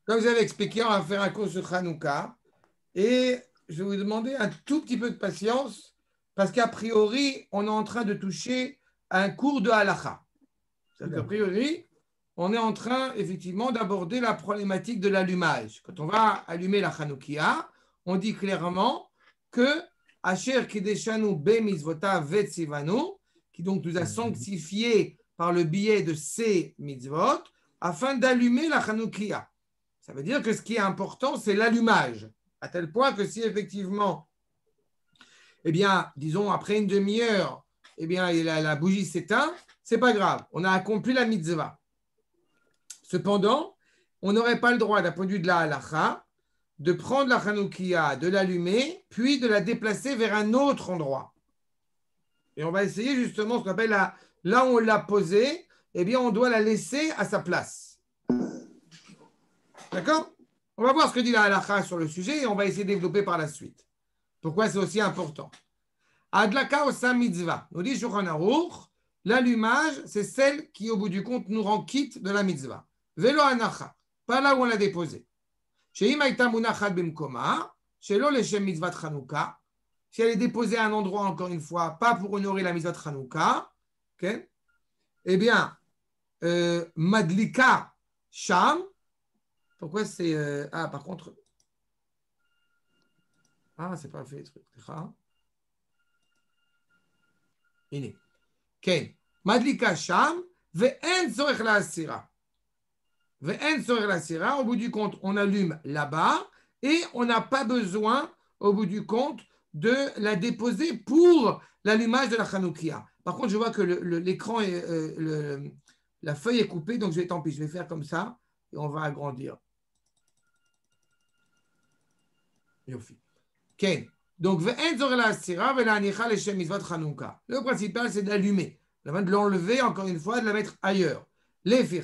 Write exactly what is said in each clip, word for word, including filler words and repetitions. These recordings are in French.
Comme vous avez expliqué, on va faire un cours sur Hanouka et je vais vous demander un tout petit peu de patience parce qu'a priori, on est en train de toucher à un cours de halakha. C'est-à-dire qu'a priori, on est en train effectivement d'aborder la problématique de l'allumage. Quand on va allumer la Hanoukia, on dit clairement que Asher Kideshanu Be Mitzvota Vetsivanu, qui donc nous a sanctifié par le biais de ces mitzvot, afin d'allumer la Hanoukia. Ça veut dire que ce qui est important, c'est l'allumage, à tel point que si effectivement, eh bien, disons, après une demi-heure, eh bien, la, la bougie s'éteint, c'est pas grave, on a accompli la mitzvah. Cependant, on n'aurait pas le droit, d'un point de vue de la halacha, de prendre la Hanoukia, de l'allumer, puis de la déplacer vers un autre endroit. Et on va essayer justement ce qu'on appelle la, là où on l'a posée, eh bien, on doit la laisser à sa place. D'accord? On va voir ce que dit la halakha sur le sujet et on va essayer de développer par la suite. Pourquoi c'est aussi important? Adlaka osa mitzvah. Nous dit Shulchan Aruch, l'allumage, c'est celle qui, au bout du compte, nous rend quitte de la mitzvah. Velo anacha, pas là où on l'a déposée. Sheim haïta munachat bimkoma, shelo leshem mitzvah Chanukah. Si elle est déposée à un endroit, encore une fois, pas pour honorer la mitzvah Chanukah, okay? Eh bien, euh, madlika sham. Pourquoi c'est. Euh, ah, par contre. Ah, c'est pas fait le truc. Iné. Ken. Madlika sham. Ve'en tzorech la'asira. Ve'en tzorech la'asira. Au bout du compte, on allume là-bas et on n'a pas besoin, au bout du compte, de la déposer pour l'allumage de la Hanoukia. Par contre, je vois que le, le, l'écran, est, euh, le, la feuille est coupée, donc je vais, tant pis, je vais faire comme ça et on va agrandir. Okay. Donc, le principal, c'est d'allumer. De l'enlever, encore une fois, de la mettre ailleurs. Si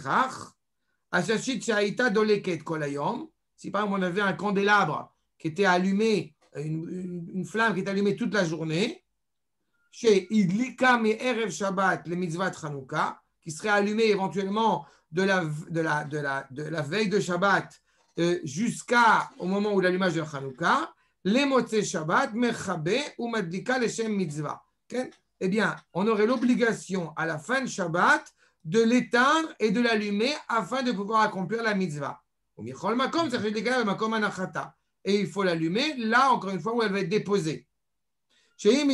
par exemple, on avait un candélabre qui était allumé, une, une, une flamme qui était allumée toute la journée, chez Idlika me Erev Shabbat, le mitzvah Chanukah, qui serait allumé éventuellement de la, de la, de la, de la veille de Shabbat euh, jusqu'au moment où l'allumage de Chanukah, les motzei Shabbat, mechabe ou madlika leshem mitzvah. Okay? Eh bien, on aurait l'obligation à la fin de Shabbat de l'éteindre et de l'allumer afin de pouvoir accomplir la mitzvah. Et il faut l'allumer là, encore une fois, où elle va être déposée. Si on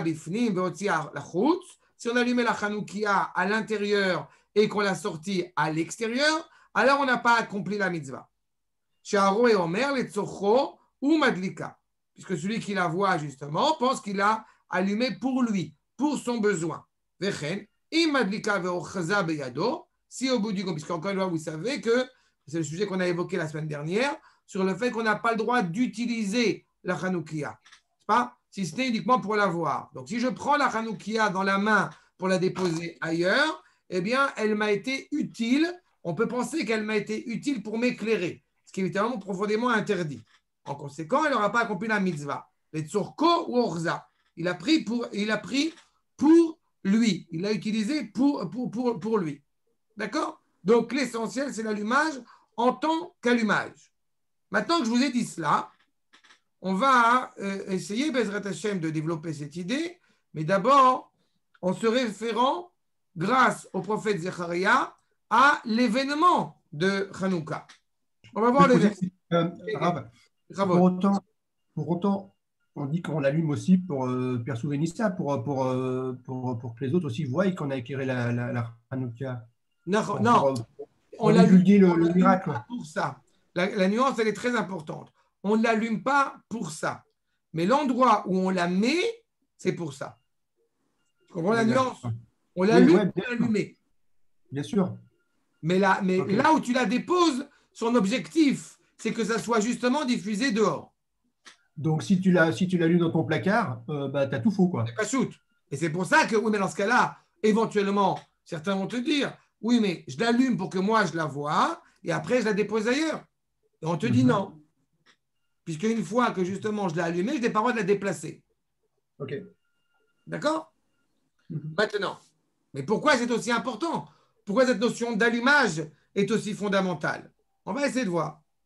allumait la Hanoukia à l'intérieur et qu'on l'a sortie à l'extérieur, alors on n'a pas accompli la mitzvah. Sha'aro et Omer, les tzocho ou madlika. Puisque celui qui la voit, justement, pense qu'il a allumé pour lui, pour son besoin. Vechen, im madlika ve'ochaza beyado, si au bout du compte, puisqu'encore une fois, vous savez que c'est le sujet qu'on a évoqué la semaine dernière, sur le fait qu'on n'a pas le droit d'utiliser la Hanoukia. C'est pas? Si ce n'est uniquement pour la voir. Donc, si je prends la Hanoukia dans la main pour la déposer ailleurs, eh bien, elle m'a été utile. On peut penser qu'elle m'a été utile pour m'éclairer, ce qui est évidemment profondément interdit. En conséquent, elle n'aura pas accompli la mitzvah. Les tsurko ou orza. Il a pris pour, il a pris pour lui. Il l'a utilisé pour, pour, pour, pour lui. D'accord? Donc, l'essentiel, c'est l'allumage en tant qu'allumage. Maintenant que je vous ai dit cela, on va euh, essayer, Bezrat Hashem, de développer cette idée, mais d'abord, en se référant, grâce au prophète Zecharia, à l'événement de Hanouka. On va voir les versets. Euh, pour, autant, pour autant, on dit qu'on l'allume aussi pour euh, Persouver Nissa, pour, pour, euh, pour, pour que les autres aussi voient qu'on a éclairé la, la, la Hanouka. Non, pour, non. Pour, pour, on pour divulguer le, le miracle. Pour ça. La, la nuance, elle est très importante. On ne l'allume pas pour ça. Mais l'endroit où on la met, c'est pour ça. Tu comprends la nuance? On l'allume oui, ouais, pour l'allumer. Bien sûr. Mais, là, mais okay. là où tu la déposes, son objectif, c'est que ça soit justement diffusé dehors. Donc, si tu l'as, si tu l'allumes dans ton placard, euh, bah, tu as tout faux, quoi. C'est pas shoot. Et c'est pour ça que, oui, mais dans ce cas-là, éventuellement, certains vont te dire, oui, mais je l'allume pour que moi, je la vois, et après, je la dépose ailleurs. Et on te mm-hmm. dit non. Puisque une fois que justement je l'ai allumée, je n'ai pas le droit de la déplacer. Ok. D'accord? mm-hmm. Maintenant, mais pourquoi c'est aussi important? Pourquoi cette notion d'allumage est aussi fondamentale? On va essayer de voir.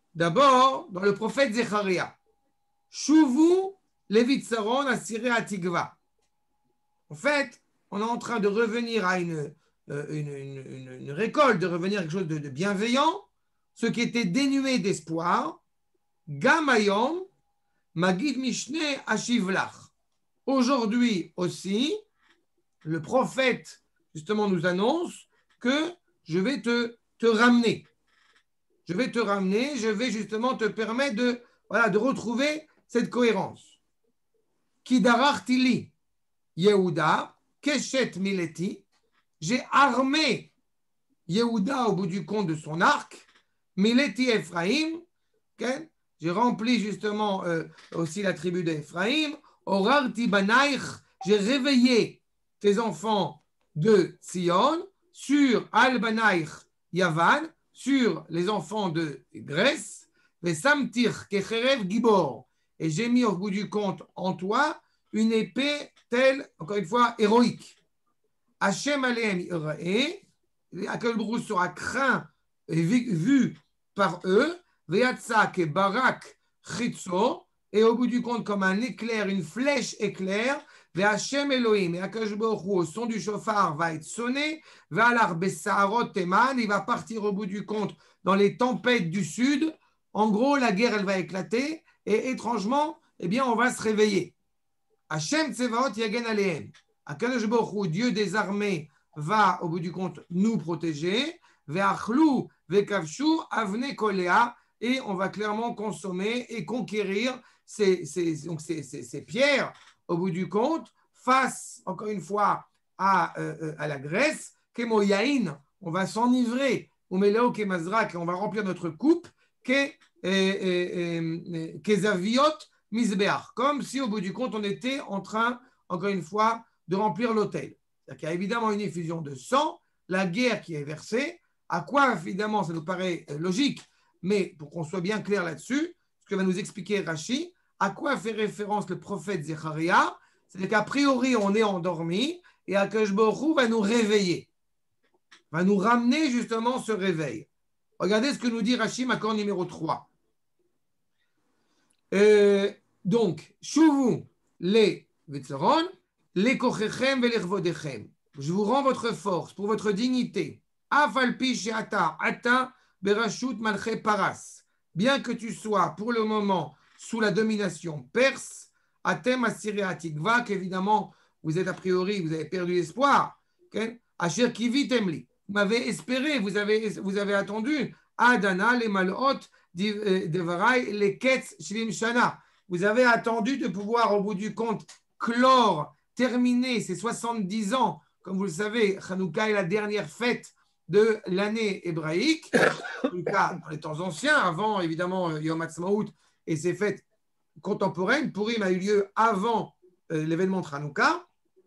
D'abord, dans le prophète Zecharia, Shuvu Levitzaron Asiré Atigva. En fait, on est en train de revenir à une, une, une, une, une récolte, de revenir à quelque chose de, de bienveillant, ce qui était dénué d'espoir. Gamayom Magid Mishne Ashivlach. Aujourd'hui aussi, le prophète, justement, nous annonce que je vais te, te ramener. Je vais te ramener, je vais justement te permettre de, voilà, de retrouver cette cohérence. Kidarartili Yehuda, Keshet Mileti, j'ai armé Yehuda au bout du compte de son arc, Mileti Ephraim, okay? J'ai rempli justement euh, aussi la tribu d'Ephraim, Orarti Banaich, j'ai réveillé tes enfants de Sion sur Al-Banaich Yavan, sur les enfants de Grèce, et Samtir Kecherev Gibor, et j'ai mis au bout du compte en toi une épée telle, encore une fois, héroïque. Hachem Aleem Irae, Akal Brous sera craint et vu par eux, Veyatsa ke Barak Chitzo, et au bout du compte, comme un éclair, une flèche éclair, Vehachem Elohim, et Akash Baruch Hu, au son du chauffard va être sonné, Ve'alar Besaharot Teman, il va partir au bout du compte dans les tempêtes du sud. En gros, la guerre, elle va éclater, et étrangement, eh bien, on va se réveiller. Hachem Tsevaot Yagen Alehem. Akadosh Baruch Hu, Dieu des armées, va au bout du compte nous protéger. Ve'achlu ve'kavshu avne kolea, et on va clairement consommer et conquérir ces, ces, donc ces, ces, ces pierres au bout du compte face, encore une fois, à, euh, à la Grèce. Kemo yain, on va s'enivrer. Umeleo kemazrak, on va remplir notre coupe. Ke kezaviot misbeach, comme si au bout du compte on était en train, encore une fois, de remplir l'autel. C'est-à-dire qu'il y a évidemment une effusion de sang, la guerre qui est versée. À quoi, évidemment, ça nous paraît logique, mais pour qu'on soit bien clair là-dessus, ce que va nous expliquer Rashi, à quoi fait référence le prophète Zecharia? C'est qu'a priori, on est endormi et Akadosh Baruch Hu va nous réveiller, va nous ramener justement ce réveil. Regardez ce que nous dit Rashi, accord numéro trois. Euh, donc, Shuvu les Vetzeron, les Kochechem et les Rvodechem. Je vous rends votre force pour votre dignité. Afalpi she'ata ata berashut malche paras. Bien que tu sois pour le moment sous la domination perse, atem asiré atikva, qu'évidemment vous êtes a priori, vous avez perdu espoir. Asher kivitemli. Vous m'avez espéré, vous avez, vous avez attendu. Adana les malot devarai les ketz shvim shana. Vous avez attendu de pouvoir au bout du compte clore, terminer ces soixante-dix ans. Comme vous le savez, Hanouka est la dernière fête de l'année hébraïque, en tout cas dans les temps anciens, avant évidemment Yom Ha'atzmaut et ses fêtes contemporaines. Purim a eu lieu avant euh, l'événement de Hanouka,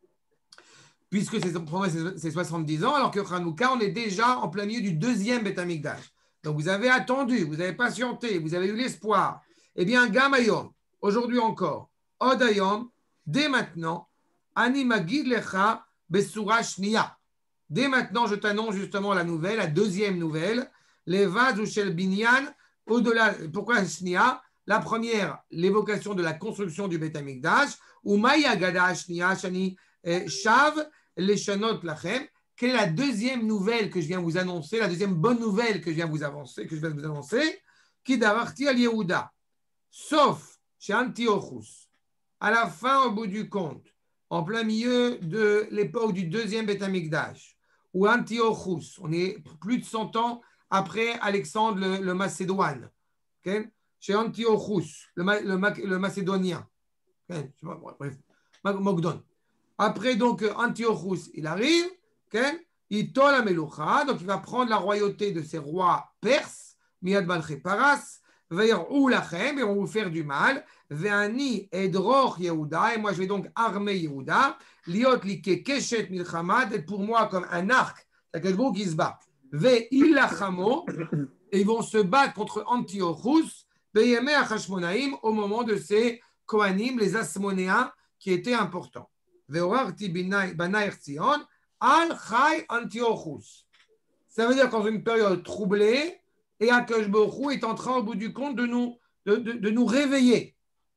puisque c'est c'est soixante-dix ans, alors que Hanouka, on est déjà en plein milieu du deuxième Beth Amikdash. Donc vous avez attendu, vous avez patienté, vous avez eu l'espoir. Eh bien, Gamayom, aujourd'hui encore, Odayom, dès maintenant, Ani Magid Lecha Besura Shniya. Dès maintenant, je t'annonce justement la nouvelle, la deuxième nouvelle, les vases ou shel binyan, au-delà, pourquoi Shniya? La première, l'évocation de la construction du Beth Amikdash, ou Maya Gada Shniya Shani Shav Leshanot Lachem. Quelle est la deuxième nouvelle que je viens vous annoncer, la deuxième bonne nouvelle que je viens vous annoncer, que je viens vous annoncer, qui d'avarti al Yehuda, sauf chez Antiochus, à la fin, au bout du compte, en plein milieu de l'époque du deuxième Beth Amikdash, ou Antiochus, on est plus de cent ans après Alexandre le, le Macédoine, okay? Chez Antiochus, le, le, le Macédonien, okay? Bref, Mogdon. Après donc Antiochus, il arrive, okay? Il tol la Meloucha, donc il va prendre la royauté de ces rois perses, Miad Malche Paras, Ve'ir'u lachem, et on va vous faire du mal, Ve'ani edroch Yehuda, et moi je vais donc armer Yehuda, liot like keshet milchama, d'être pour moi comme un arc, c'est-à-dire que qui se bat, Ve'ilachamo, et ils vont se battre contre Antiochus, Be'yemei Hashmonaïm, au moment de ces Kohanim, les Asmonéens, qui étaient importants. Ve'orarti banaïr Tzion, al chai Antiochus. Ça veut dire qu'en une période troublée, Et Akadosh Baruch Hu est en train, au bout du compte, de nous, de, de, de nous réveiller.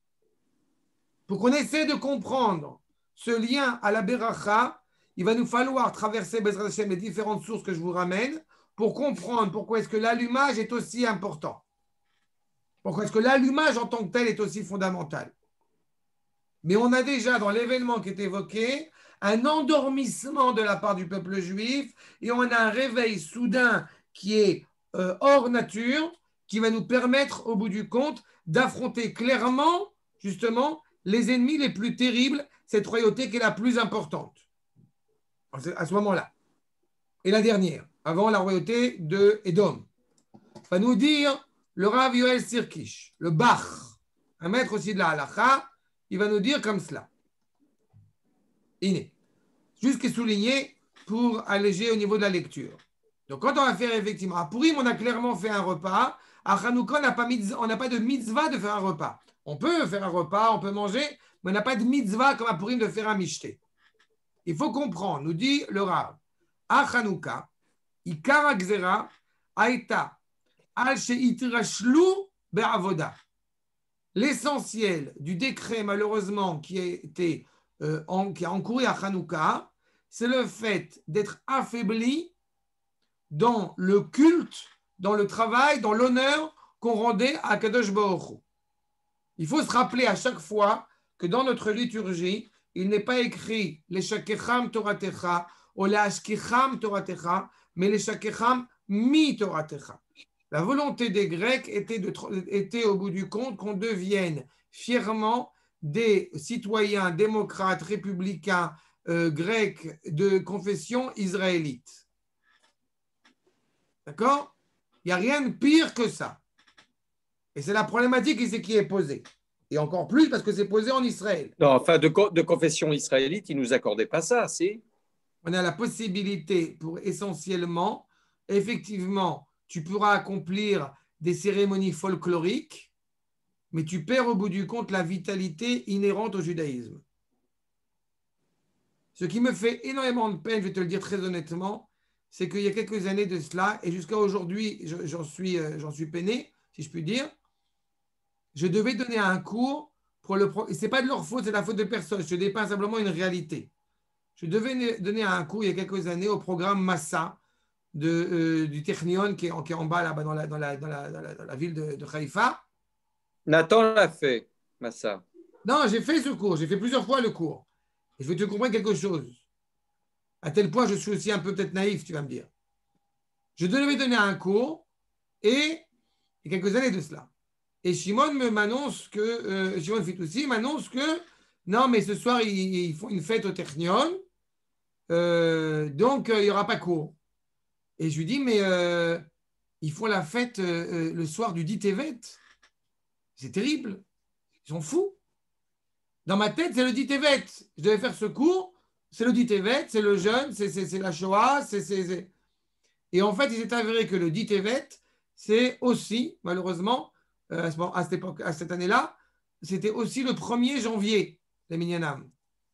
Pour qu'on essaie de comprendre ce lien à la Beracha, il va nous falloir traverser Bezrat Hashem, les différentes sources que je vous ramène pour comprendre pourquoi est-ce que l'allumage est aussi important. Pourquoi est-ce que l'allumage en tant que tel est aussi fondamental. Mais on a déjà, dans l'événement qui est évoqué, un endormissement de la part du peuple juif et on a un réveil soudain qui est euh, hors nature, qui va nous permettre, au bout du compte, d'affronter clairement, justement, les ennemis les plus terribles, cette royauté qui est la plus importante à ce moment-là. Et la dernière, avant la royauté de Édom. Va nous dire le Rav Yoel Sirkish, le Bach, un maître aussi de la Halacha, il va nous dire comme cela. Iné. Juste qui est souligné pour alléger au niveau de la lecture. Donc, quand on va faire effectivement, à Purim, on a clairement fait un repas. À Hanouka, on n'a pas de mitzvah de faire un repas. On peut faire un repas, on peut manger, mais on n'a pas de mitzvah comme à Purim de faire un mishté. Il faut comprendre, nous dit le Rav, à Hanouka, Ikara Gzera, Aïta, Al Sheitrashlu Be'avoda. L'essentiel du décret, malheureusement, qui a été euh, en, qui a encouru à Hanouka, c'est le fait d'être affaibli dans le culte, dans le travail, dans l'honneur qu'on rendait à Kadosh Baruch Hu. Il faut se rappeler à chaque fois que dans notre liturgie, il n'est pas écrit les shakecham toratecha ou les ashkecham toratecha, mais les shakecham mi toratecha. La volonté des Grecs était, de, était au bout du compte qu'on devienne fièrement des citoyens démocrates, républicains, euh, grecs de confession israélite. D'accord? Il n'y a rien de pire que ça. Et c'est la problématique qui est posée. Et encore plus parce que c'est posé en Israël. Non, enfin, de, de confession israélite, ils ne nous accordaient pas ça, si. On a la possibilité pour essentiellement, effectivement, tu pourras accomplir des cérémonies folkloriques, mais tu perds au bout du compte la vitalité inhérente au judaïsme. Ce qui me fait énormément de peine, je vais te le dire très honnêtement, c'est qu'il y a quelques années de cela, et jusqu'à aujourd'hui, j'en suis, j'en suis peiné, si je puis dire, je devais donner un cours pour le... Ce n'est pas de leur faute, c'est la faute de personne. Je te dépeins simplement une réalité. Je devais donner un cours il y a quelques années au programme Massa de, euh, du Technion qui est, en, qui est en bas là-bas dans la, dans la, dans la, dans la, dans la ville de, de Haïfa. Nathan l'a fait, Massa. Non, j'ai fait ce cours. J'ai fait plusieurs fois le cours. Et je vais te comprendre quelque chose. À tel point, je suis aussi un peu peut-être naïf, tu vas me dire. Je devais donner un cours et il y a quelques années de cela. Et Shimon m'annonce que, euh, Shimon Fitoussi m'annonce que, non, mais ce soir, ils, ils font une fête au Technion, euh, donc euh, il n'y aura pas cours. Et je lui dis, mais euh, ils font la fête euh, le soir du dit Tevet. C'est terrible. Ils sont fous. Dans ma tête, c'est le dit Tevet. Je devais faire ce cours, c'est le dit Tevet, c'est le jeûne, c'est, c'est, c'est la Shoah, c'est, c'est, c'est... Et en fait, il s'est avéré que le dit Tevet, c'est aussi, malheureusement, Euh, à cette époque, à cette année-là, c'était aussi le premier janvier, les Minyanam.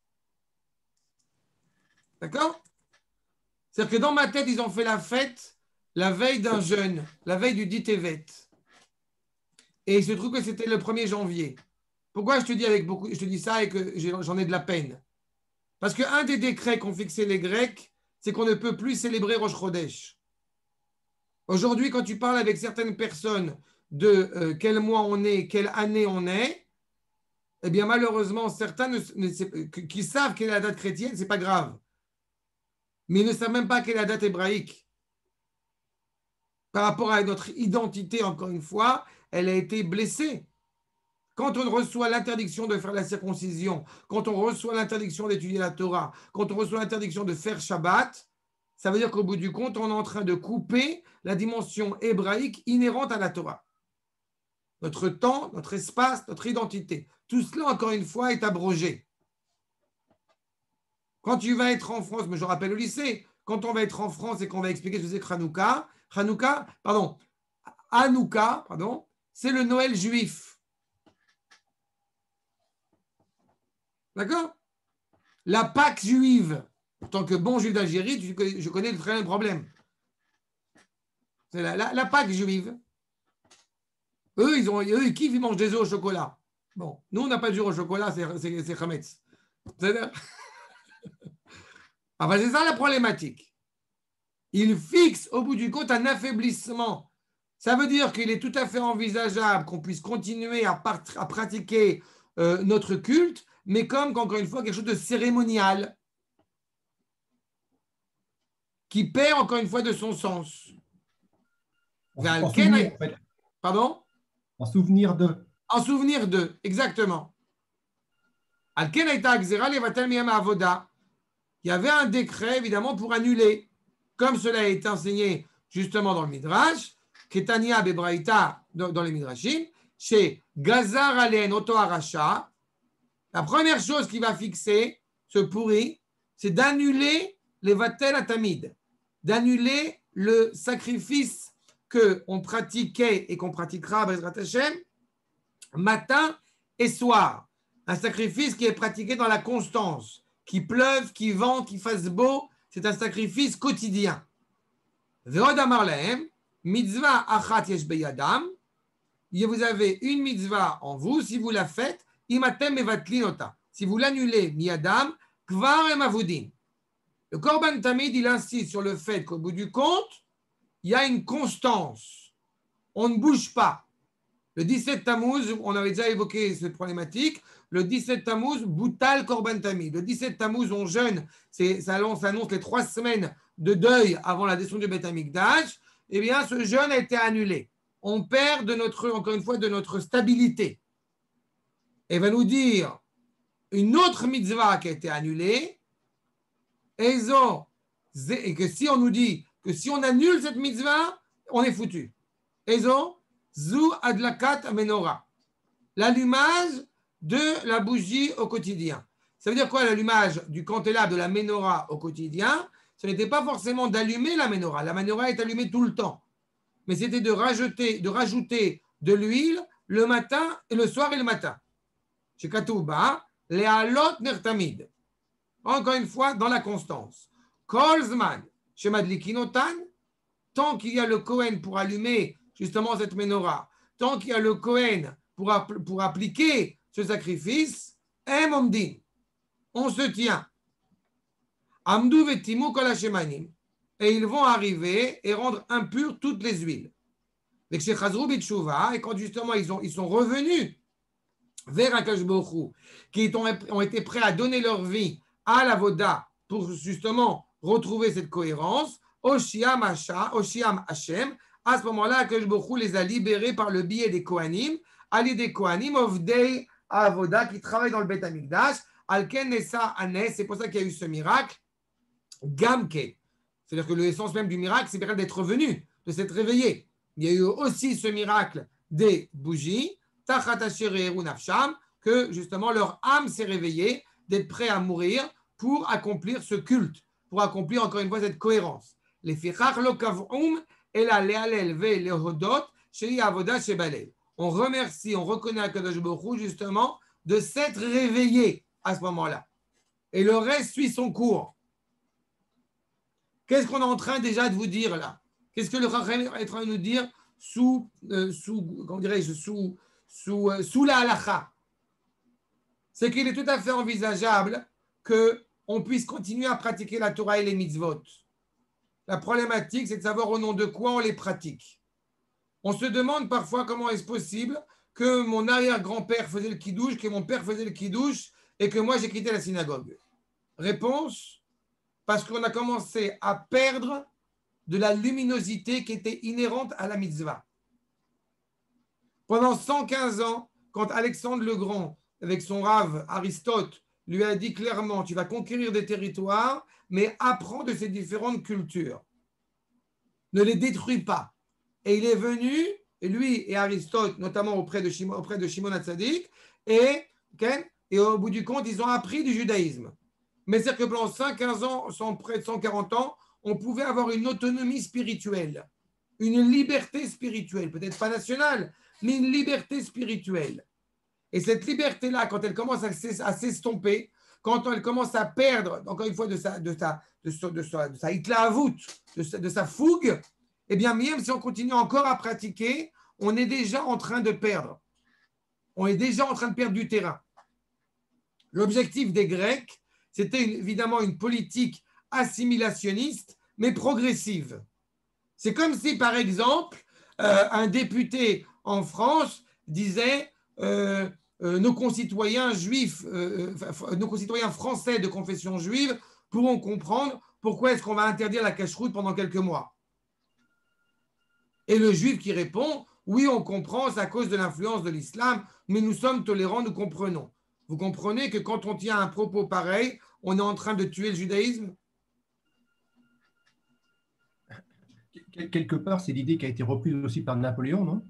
D'accord? C'est-à-dire que dans ma tête, ils ont fait la fête la veille d'un jeûne, la veille du dit Tevet. Et il se trouve que c'était le premier janvier. Pourquoi je te dis avec beaucoup, je te dis ça et que j'en ai de la peine? Parce qu'un des décrets qu'ont fixé les Grecs, c'est qu'on ne peut plus célébrer Rosh Chodesh. Aujourd'hui, quand tu parles avec certaines personnes de euh, quel mois on est, quelle année on est, eh bien malheureusement, certains ne, ne, qui savent quelle est la date chrétienne, ce n'est pas grave. Mais ils ne savent même pas quelle est la date hébraïque. Par rapport à notre identité, encore une fois, elle a été blessée. Quand on reçoit l'interdiction de faire la circoncision, quand on reçoit l'interdiction d'étudier la Torah, quand on reçoit l'interdiction de faire Shabbat, ça veut dire qu'au bout du compte, on est en train de couper la dimension hébraïque inhérente à la Torah. Notre temps, notre espace, notre identité. Tout cela, encore une fois, est abrogé. Quand tu vas être en France, mais je rappelle au lycée, quand on va être en France et qu'on va expliquer ce que c'est Hanouka, Hanouka, pardon, Hanouka, pardon, c'est le Noël juif. D'accord? La Pâque juive. En tant que bon juif d'Algérie, je connais très bien le problème. C'est la, la, la Pâque juive. Eux, ils, ont, eux, ils kiffent, ils mangent des œufs au chocolat. Bon, nous, on n'a pas de jour au chocolat, c'est Chametz. C'est enfin, c'est ça la problématique. Il fixe au bout du compte un affaiblissement. Ça veut dire qu'il est tout à fait envisageable qu'on puisse continuer à, à pratiquer euh, notre culte, mais comme, encore une fois, quelque chose de cérémonial, qui perd, encore une fois, de son sens. En, en souvenir, en fait. Pardon? En souvenir de. En souvenir de, exactement. Il y avait un décret, évidemment, pour annuler, comme cela a été enseigné justement dans le Midrash, Ketania Bebraïta dans les Midrashim, chez Gazar Alen Oto Aracha. La première chose qui va fixer ce pourri, c'est d'annuler les Vatel Atamid, d'annuler le sacrifice qu'on pratiquait et qu'on pratiquera Bezrat Hashem matin et soir. Un sacrifice qui est pratiqué dans la constance, qu'il pleuve, qu'il vente, qu'il fasse beau, c'est un sacrifice quotidien. Ve'od amar lahem, mitzvah achat yesh beyadam, vous avez une mitzvah en vous, si vous la faites, imatem mevatlin ota. Si vous l'annulez, miyadam, kvar em avudim. Le Korban Tamid, il insiste sur le fait qu'au bout du compte, il y a une constance. On ne bouge pas. Le dix-sept Tammuz, on avait déjà évoqué cette problématique. Le dix-sept Tammuz, Boutal Korban Tamid. Le dix-sept Tammuz, on jeûne. Ça annonce, annonce les trois semaines de deuil avant la destruction du Beth Amikdash. Eh bien, ce jeûne a été annulé. On perd de notre, encore une fois, de notre stabilité. Et va nous dire une autre mitzvah qui a été annulée. Et que si on nous dit que si on annule cette mitzvah, on est foutu. Ezo, zu adlakat menorah. L'allumage de la bougie au quotidien. Ça veut dire quoi l'allumage du candélabre de la menorah au quotidien? Ce n'était pas forcément d'allumer la menorah. La menorah est allumée tout le temps. Mais c'était de rajouter, de rajouter de l'huile le matin et le soir et le matin. Chez Katouba, les halot nertamid. Encore une fois, dans la constance. Kolzman, chez Madlikinotan, tant qu'il y a le Kohen pour allumer justement cette menorah, tant qu'il y a le Kohen pour, pour appliquer ce sacrifice, em omdin, on se tient. Amdou vetimu kol hashemanim, et ils vont arriver et rendre impures toutes les huiles. Et quand justement ils, ont, ils sont revenus vers Akash Baruch Hu, qui ont, ont été prêts à donner leur vie à la Voda pour justement retrouver cette cohérence, Oshiam Hashem, à ce moment-là, Akash Baruch Hu les a libérés par le biais des Kohanim, Ali des Kohanim, Ovdei Avoda, qui travaillent dans le Beth Amikdash, Alken Nessa Anes, c'est pour ça qu'il y a eu ce miracle, Gamke. C'est-à-dire que l'essence même du miracle, c'est peut-être d'être revenu, de s'être réveillé. Il y a eu aussi ce miracle des bougies, que justement leur âme s'est réveillée, d'être prêt à mourir pour accomplir ce culte, pour accomplir encore une fois cette cohérence. Les on remercie, on reconnaît à Kadosh Baruch Hu justement de s'être réveillé à ce moment-là. Et le reste suit son cours. Qu'est-ce qu'on est en train déjà de vous dire là? Qu'est-ce que le Chachamim est en train de nous dire sous, euh, sous, comment dirais-je, sous, sous, euh, sous la halakha? C'est qu'il est tout à fait envisageable qu'on puisse continuer à pratiquer la Torah et les mitzvot. La problématique, c'est de savoir au nom de quoi on les pratique. On se demande parfois comment est-ce possible que mon arrière-grand-père faisait le kidouche, que mon père faisait le kidouche et que moi j'ai quitté la synagogue. Réponse, parce qu'on a commencé à perdre de la luminosité qui était inhérente à la mitzvah. Pendant cent quinze ans, quand Alexandre le Grand, avec son rave Aristote, lui a dit clairement, tu vas conquérir des territoires, mais apprends de ces différentes cultures. Ne les détruis pas. Et il est venu, et lui et Aristote, notamment auprès de Shimon, auprès de Shimon HaTzadik, et, okay, et au bout du compte, ils ont appris du judaïsme. Mais c'est-à-dire que pendant cent quinze ans, près de cent quarante ans, on pouvait avoir une autonomie spirituelle, une liberté spirituelle, peut-être pas nationale, mais une liberté spirituelle. Et cette liberté-là, quand elle commence à s'estomper, quand elle commence à perdre, encore une fois, de sa, de sa, de sa, de sa, de sa hitlaavout, de sa, de sa fougue, eh bien, même si on continue encore à pratiquer, on est déjà en train de perdre. On est déjà en train de perdre du terrain. L'objectif des Grecs, c'était évidemment une politique assimilationniste, mais progressive. C'est comme si, par exemple, euh, un député en France disait euh, euh, nos concitoyens juifs, euh, euh, nos concitoyens français de confession juive pourront comprendre pourquoi est-ce qu'on va interdire la cacheroute pendant quelques mois. Et le juif qui répond, oui, on comprend, c'est à cause de l'influence de l'islam, mais nous sommes tolérants, nous comprenons. Vous comprenez que quand on tient un propos pareil, on est en train de tuer le judaïsme? Quelque part, c'est l'idée qui a été reprise aussi par Napoléon, non?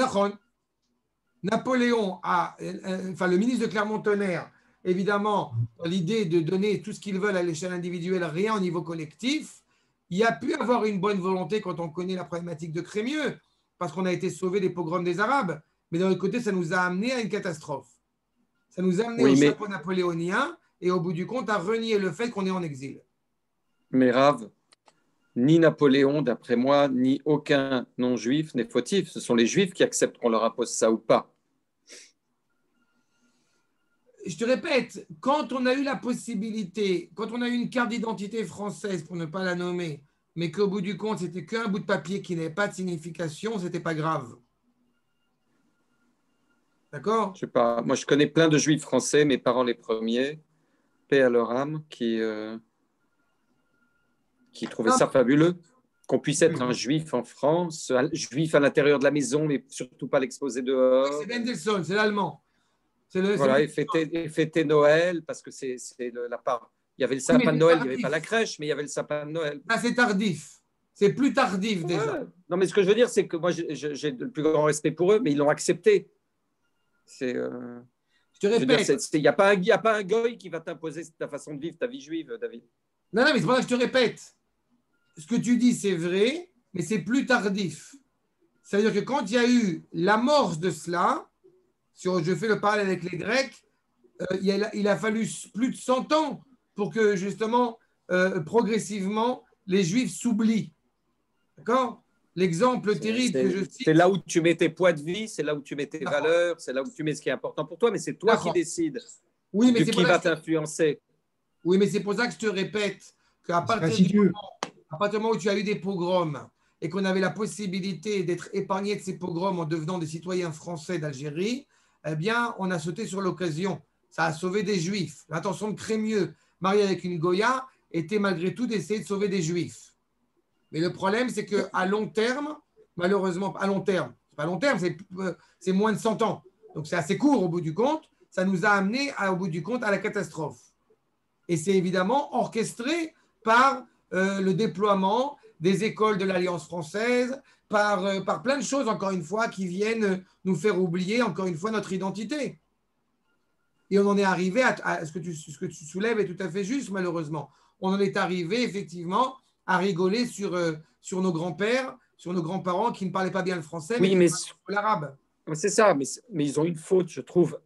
Napoléon a, enfin le ministre de Clermont-Tonnerre, évidemment, l'idée de donner tout ce qu'ils veulent à l'échelle individuelle, rien au niveau collectif. Il y a pu avoir une bonne volonté quand on connaît la problématique de Crémieux, parce qu'on a été sauvé des pogroms des Arabes. Mais d'un autre côté, ça nous a amené à une catastrophe. Ça nous a amené oui, au mais... chapeau napoléonien et au bout du compte à renier le fait qu'on est en exil. Mais Rav, ni Napoléon, d'après moi, ni aucun non-juif n'est fautif. Ce sont les juifs qui acceptent qu'on leur impose ça ou pas. Je te répète, quand on a eu la possibilité, quand on a eu une carte d'identité française, pour ne pas la nommer, mais qu'au bout du compte, c'était qu'un bout de papier qui n'avait pas de signification, c'était pas grave. D'accord? Je sais pas. Moi, je connais plein de juifs français, mes parents les premiers, paix à leur âme, qui, euh, qui trouvaient non. ça fabuleux. Qu'on puisse être un juif en France, un juif à l'intérieur de la maison, mais surtout pas l'exposer dehors. Oui, c'est Mendelssohn, c'est l'allemand. Le, voilà, et fêter, et fêter Noël, parce que c'est la part. Il y avait le sapin oui, de Noël, tardif. Il n'y avait pas la crèche, mais il y avait le sapin de Noël. Ah, c'est tardif. C'est plus tardif ouais. déjà. Non, mais ce que je veux dire, c'est que moi, j'ai le plus grand respect pour eux, mais ils l'ont accepté. C'est. Euh... Je te répète. Il n'y a, a pas un goy qui va t'imposer ta façon de vivre ta vie juive, David. Non, non, mais c'est pour ça que je te répète. Ce que tu dis, c'est vrai, mais c'est plus tardif. Ça veut dire que quand il y a eu l'amorce de cela, si je fais le parallèle avec les Grecs, euh, il, a, il a fallu plus de cent ans pour que, justement, euh, progressivement, les Juifs s'oublient. D'accord? L'exemple terrible que je cite… C'est là où tu mets tes poids de vie, c'est là où tu mets tes valeurs, c'est là où tu mets ce qui est important pour toi, mais c'est toi qui décides oui, mais de qui va t'influencer. Oui, mais c'est pour ça que je te répète qu'à partir, du moment, à partir du moment où tu as eu des pogroms et qu'on avait la possibilité d'être épargné de ces pogroms en devenant des citoyens français d'Algérie, eh bien, on a sauté sur l'occasion. Ça a sauvé des Juifs. L'intention de Crémieux, marié avec une Goya, était malgré tout d'essayer de sauver des Juifs. Mais le problème, c'est qu'à long terme, malheureusement, à long terme, c'est pas long terme, c'est moins de cent ans. Donc, c'est assez court au bout du compte. Ça nous a amené, à, au bout du compte, à la catastrophe. Et c'est évidemment orchestré par euh, le déploiement des écoles de l'Alliance française, par, euh, par plein de choses, encore une fois, qui viennent nous faire oublier, encore une fois, notre identité. Et on en est arrivé à, à ce, que tu, ce que tu soulèves est tout à fait juste, malheureusement. On en est arrivé, effectivement, à rigoler sur, euh, sur nos grands-pères, sur nos grands-parents qui ne parlaient pas bien le français, oui, mais, mais l'arabe. C'est ça, mais, mais ils ont une faute, je trouve.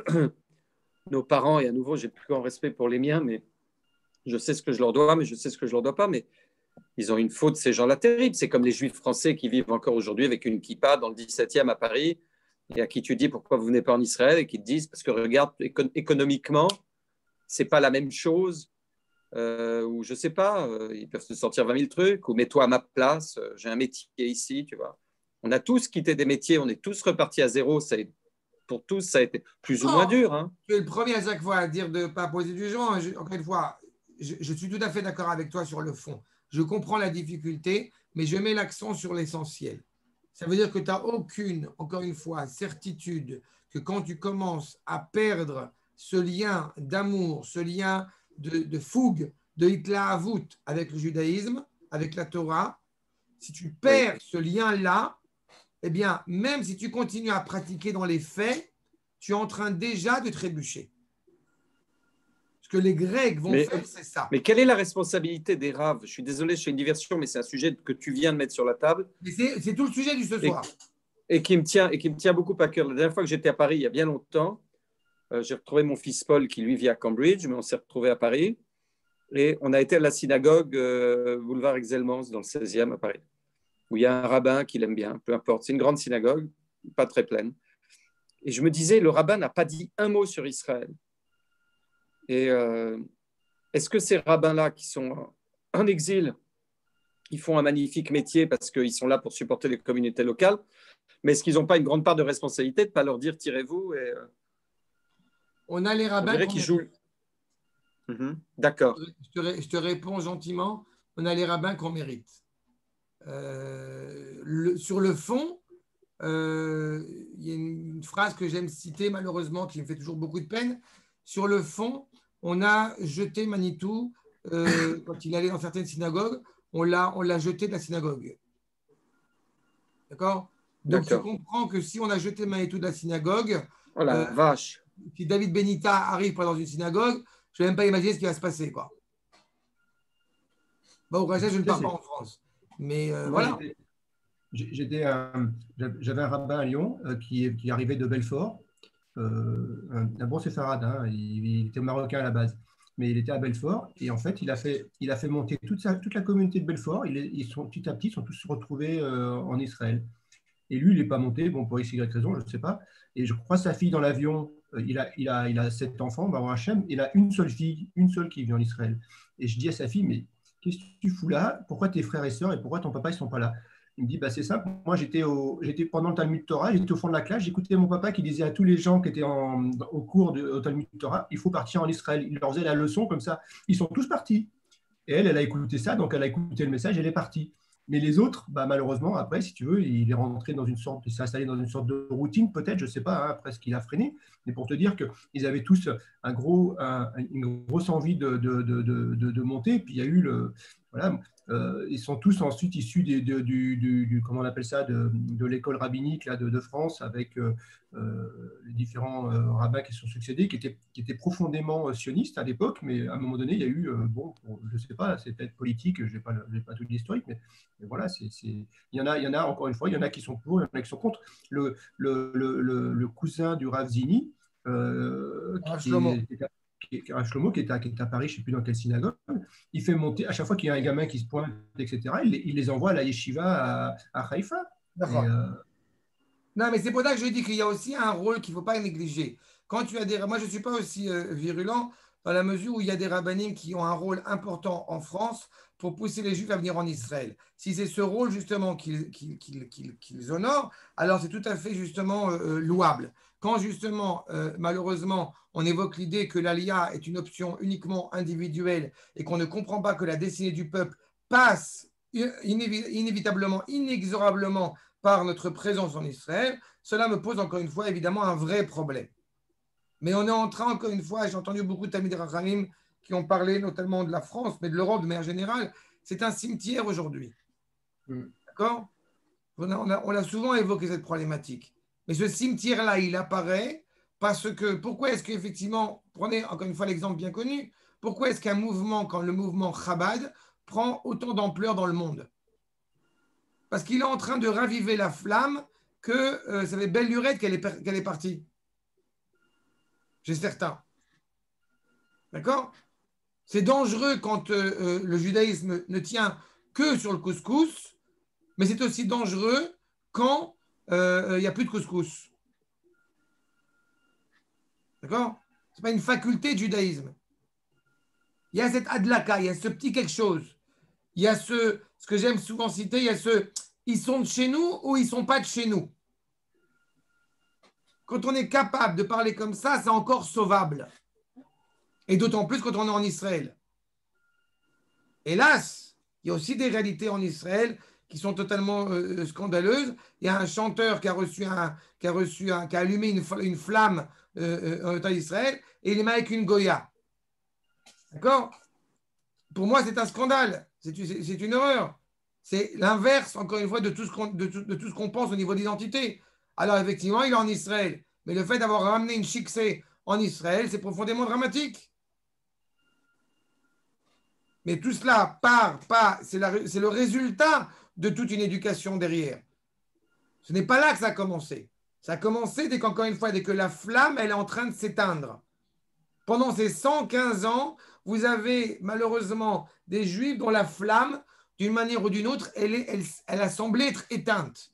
Nos parents, et à nouveau, j'ai le plus grand respect pour les miens, mais je sais ce que je leur dois, mais je sais ce que je leur dois pas, mais ils ont une faute, ces gens-là, terrible. C'est comme les Juifs français qui vivent encore aujourd'hui avec une kippa dans le dix-septième à Paris, et à qui tu dis pourquoi vous venez pas en Israël, et qui te disent parce que regarde, éco économiquement, c'est pas la même chose, euh, ou je sais pas, euh, ils peuvent te sortir vingt mille trucs, ou mets-toi à ma place, euh, j'ai un métier ici, tu vois. On a tous quitté des métiers, on est tous repartis à zéro, ça a, pour tous, ça a été plus ou moins dur. Hein. Tu es le premier à chaque fois à dire de ne pas poser du genre. Je, encore une fois, je, je suis tout à fait d'accord avec toi sur le fond. Je comprends la difficulté, mais je mets l'accent sur l'essentiel. Ça veut dire que tu n'as aucune, encore une fois, certitude que quand tu commences à perdre ce lien d'amour, ce lien de, de fougue de Hitler à voûte avec le judaïsme, avec la Torah, si tu perds ce lien-là, eh bien, même si tu continues à pratiquer dans les faits, tu es en train déjà de trébucher. Ce que les Grecs vont mais, faire, c'est ça. Mais quelle est la responsabilité des raves? Je suis désolé, je fais une diversion, mais c'est un sujet que tu viens de mettre sur la table. C'est tout le sujet du ce soir. Et, et, qui me tient, et qui me tient beaucoup à cœur. La dernière fois que j'étais à Paris, il y a bien longtemps, euh, j'ai retrouvé mon fils Paul, qui lui vit à Cambridge, mais on s'est retrouvé à Paris. Et on a été à la synagogue euh, boulevard Exelmans, dans le seizième à Paris. où il y a un rabbin qui l'aime bien, peu importe. C'est une grande synagogue, pas très pleine. Et je me disais, le rabbin n'a pas dit un mot sur Israël. Et euh, est-ce que ces rabbins-là qui sont en exil, ils font un magnifique métier parce qu'ils sont là pour supporter les communautés locales, mais est-ce qu'ils n'ont pas une grande part de responsabilité de ne pas leur dire tirez-vous et, euh, On a les on rabbins dirait qu'on qu'ils mérite. jouent. Mhm. D'accord. Je te, je te réponds gentiment. On a les rabbins qu'on mérite. Euh, le, sur le fond, euh, il y a une, une phrase que j'aime citer malheureusement qui me fait toujours beaucoup de peine. Sur le fond, on a jeté Manitou euh, quand il allait dans certaines synagogues, on l'a, on l'a jeté de la synagogue. D'accord? Donc tu D'accord. comprends que si on a jeté Manitou de la synagogue, Oh la euh, vache. si David Benita arrive pas dans une synagogue, je ne vais même pas imaginer ce qui va se passer, quoi. Bon, au reste, je ne pars pas en France. Mais euh, Moi, voilà. j'étais, j'étais un- j'avais un rabbin à Lyon euh, qui, qui arrivait de Belfort, euh, un, un bon séfarade, hein, il, il était marocain à la base, mais il était à Belfort et en fait, il a fait, il a fait monter toute, sa, toute la communauté de Belfort. Ils, ils sont petit à petit, ils sont tous retrouvés euh, en Israël. Et lui, il n'est pas monté, bon, pour X, Y raison, je ne sais pas. Et je crois sa fille dans l'avion, euh, il, a, il, a, il a sept enfants, Baruch Hashem, il a une seule fille, une seule qui vit en Israël. Et je dis à sa fille, mais qu'est-ce que tu fous là? Pourquoi tes frères et sœurs et pourquoi ton papa, ils ne sont pas là? Il me dit, bah, c'est simple, moi j'étais, au, j'étais pendant le Talmud Torah, j'étais au fond de la classe, j'écoutais mon papa qui disait à tous les gens qui étaient en, au cours de, au Talmud Torah, il faut partir en Israël. Il leur faisait la leçon comme ça. Ils sont tous partis. Et elle, elle a écouté ça, donc elle a écouté le message, elle est partie. Mais les autres, bah, malheureusement, après, si tu veux, il est rentré dans une sorte, il s'est installé dans une sorte de routine, peut-être, je ne sais pas, hein, après ce qu'il a freiné, mais pour te dire qu'ils avaient tous un gros, un, une grosse envie de, de, de, de, de monter. Puis il y a eu le. Voilà, euh, ils sont tous ensuite issus des, de, du, du, du, comment on appelle ça, de, de l'école rabbinique là, de, de France, avec euh, euh, les différents euh, rabbins qui se sont succédés, qui étaient, qui étaient profondément euh, sionistes à l'époque, mais à un moment donné, il y a eu, euh, bon, je ne sais pas, c'est peut-être politique, je n'ai pas, pas tout l'historique, mais mais voilà, c'est, c'est... Il, y en a, il y en a, encore une fois, il y en a qui sont pour, il y en a qui sont contre. Le, le, le, le, le cousin du Rav Zini, euh, qui, est, qui, est, qui, est, qui, est, Shlomo, qui, est à, qui est à Paris, je ne sais plus dans quelle synagogue, il fait monter, à chaque fois qu'il y a un gamin qui se pointe, et cetera, il, il les envoie à la yeshiva à, à Haïfa. D'accord. Euh... Non, mais c'est pour ça que je dis qu'il y a aussi un rôle qu'il ne faut pas négliger. Quand tu as des... Moi, je ne suis pas aussi euh, virulent dans la mesure où il y a des rabbinim qui ont un rôle important en France pour pousser les Juifs à venir en Israël. Si c'est ce rôle justement qu'ils, qu'ils, qu'ils, qu'ils, qu'ils honorent, alors c'est tout à fait justement euh, louable. Quand justement, euh, malheureusement, on évoque l'idée que l'Aliyah est une option uniquement individuelle et qu'on ne comprend pas que la destinée du peuple passe inévi- inévitablement, inexorablement par notre présence en Israël, cela me pose encore une fois évidemment un vrai problème. Mais on est en train, encore une fois, j'ai entendu beaucoup de Talmidei Chachamim qui ont parlé notamment de la France, mais de l'Europe de manière générale. C'est un cimetière aujourd'hui. Mm. D'accord? On a, on, a, on a souvent évoqué cette problématique. Mais ce cimetière-là, il apparaît parce que, pourquoi est-ce qu'effectivement, prenez encore une fois l'exemple bien connu, pourquoi est-ce qu'un mouvement, quand le mouvement Chabad, prend autant d'ampleur dans le monde? Parce qu'il est en train de raviver la flamme que euh, ça fait belle lurette qu'elle est, qu'elle est partie. J'ai certain. D'accord? C'est dangereux quand euh, le judaïsme ne tient que sur le couscous, mais c'est aussi dangereux quand il euh, n'y a plus de couscous. D'accord? Ce n'est pas une faculté de judaïsme. Il y a cette adlaka, il y a ce petit quelque chose. Il y a ce, ce que j'aime souvent citer, il y a ce, ils sont de chez nous ou ils ne sont pas de chez nous. Quand on est capable de parler comme ça, c'est encore sauvable. Et d'autant plus quand on est en Israël. Hélas, il y a aussi des réalités en Israël qui sont totalement euh, scandaleuses. Il y a un chanteur qui a reçu un, qui a reçu un, qui a allumé une, une flamme euh, en Israël et il est mis avec une goya. D'accord? Pour moi, c'est un scandale. C'est, c'est, c'est une horreur. C'est l'inverse, encore une fois, de tout, ce qu'on, de, tout, de tout ce qu'on pense au niveau d'identité. Alors, effectivement, il est en Israël. Mais le fait d'avoir ramené une chiksée en Israël, c'est profondément dramatique. Mais tout cela part, pas, c'est, la, c'est le résultat de toute une éducation derrière. Ce n'est pas là que ça a commencé. Ça a commencé dès qu'encore une fois, dès que la flamme, elle est en train de s'éteindre. Pendant ces cent quinze ans, vous avez malheureusement des Juifs dont la flamme d'une manière ou d'une autre, elle, est, elle, elle a semblé être éteinte.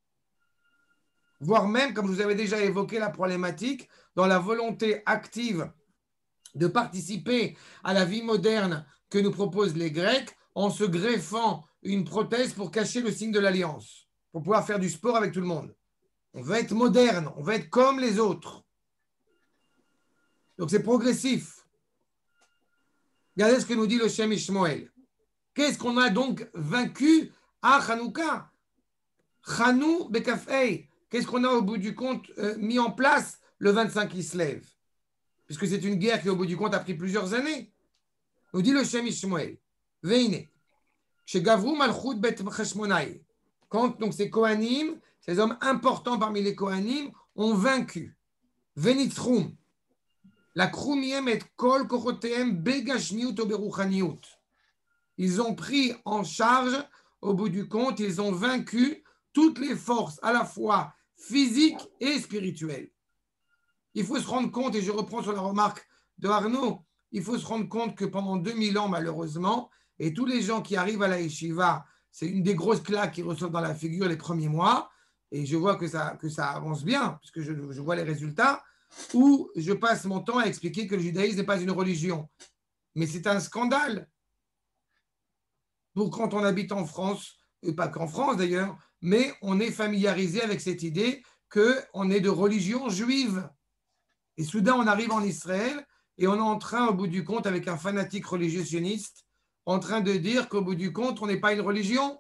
Voire même, comme je vous avais déjà évoqué la problématique, dans la volonté active de participer à la vie moderne que nous proposent les Grecs en se greffant une prothèse pour cacher le signe de l'alliance, pour pouvoir faire du sport avec tout le monde. On veut être moderne, on veut être comme les autres. Donc c'est progressif. Regardez ce que nous dit le Shem Ishmael. Qu'est-ce qu'on a donc vaincu à Hanouka? Chanou Bekafei. Qu'est-ce qu'on a au bout du compte euh, mis en place le vingt-cinq qui se lève? Puisque c'est une guerre qui au bout du compte a pris plusieurs années. Nous dit le Shem Ishmael. Veine. Chez Gavrou Malchut Bet Cheshmonai. Quand donc ces Kohanim, ces hommes importants parmi les Kohanim, ont vaincu. Venitzrum. La Krumiem et Kol Kochoteem Begashmiut Oberuchaniut. Ils ont pris en charge, au bout du compte, ils ont vaincu toutes les forces, à la fois physiques et spirituelles. Il faut se rendre compte, et je reprends sur la remarque de Arnaud, il faut se rendre compte que pendant deux mille ans, malheureusement, et tous les gens qui arrivent à la yeshiva, c'est une des grosses claques qu'ils reçoivent dans la figure les premiers mois, et je vois que ça, que ça avance bien, puisque je, je vois les résultats, où je passe mon temps à expliquer que le judaïsme n'est pas une religion. Mais c'est un scandale. Pour quand on habite en France, et pas qu'en France d'ailleurs, mais on est familiarisé avec cette idée qu'on est de religion juive. Et soudain, on arrive en Israël et on est en train, au bout du compte, avec un fanatique religieux sioniste, en train de dire qu'au bout du compte, on n'est pas une religion.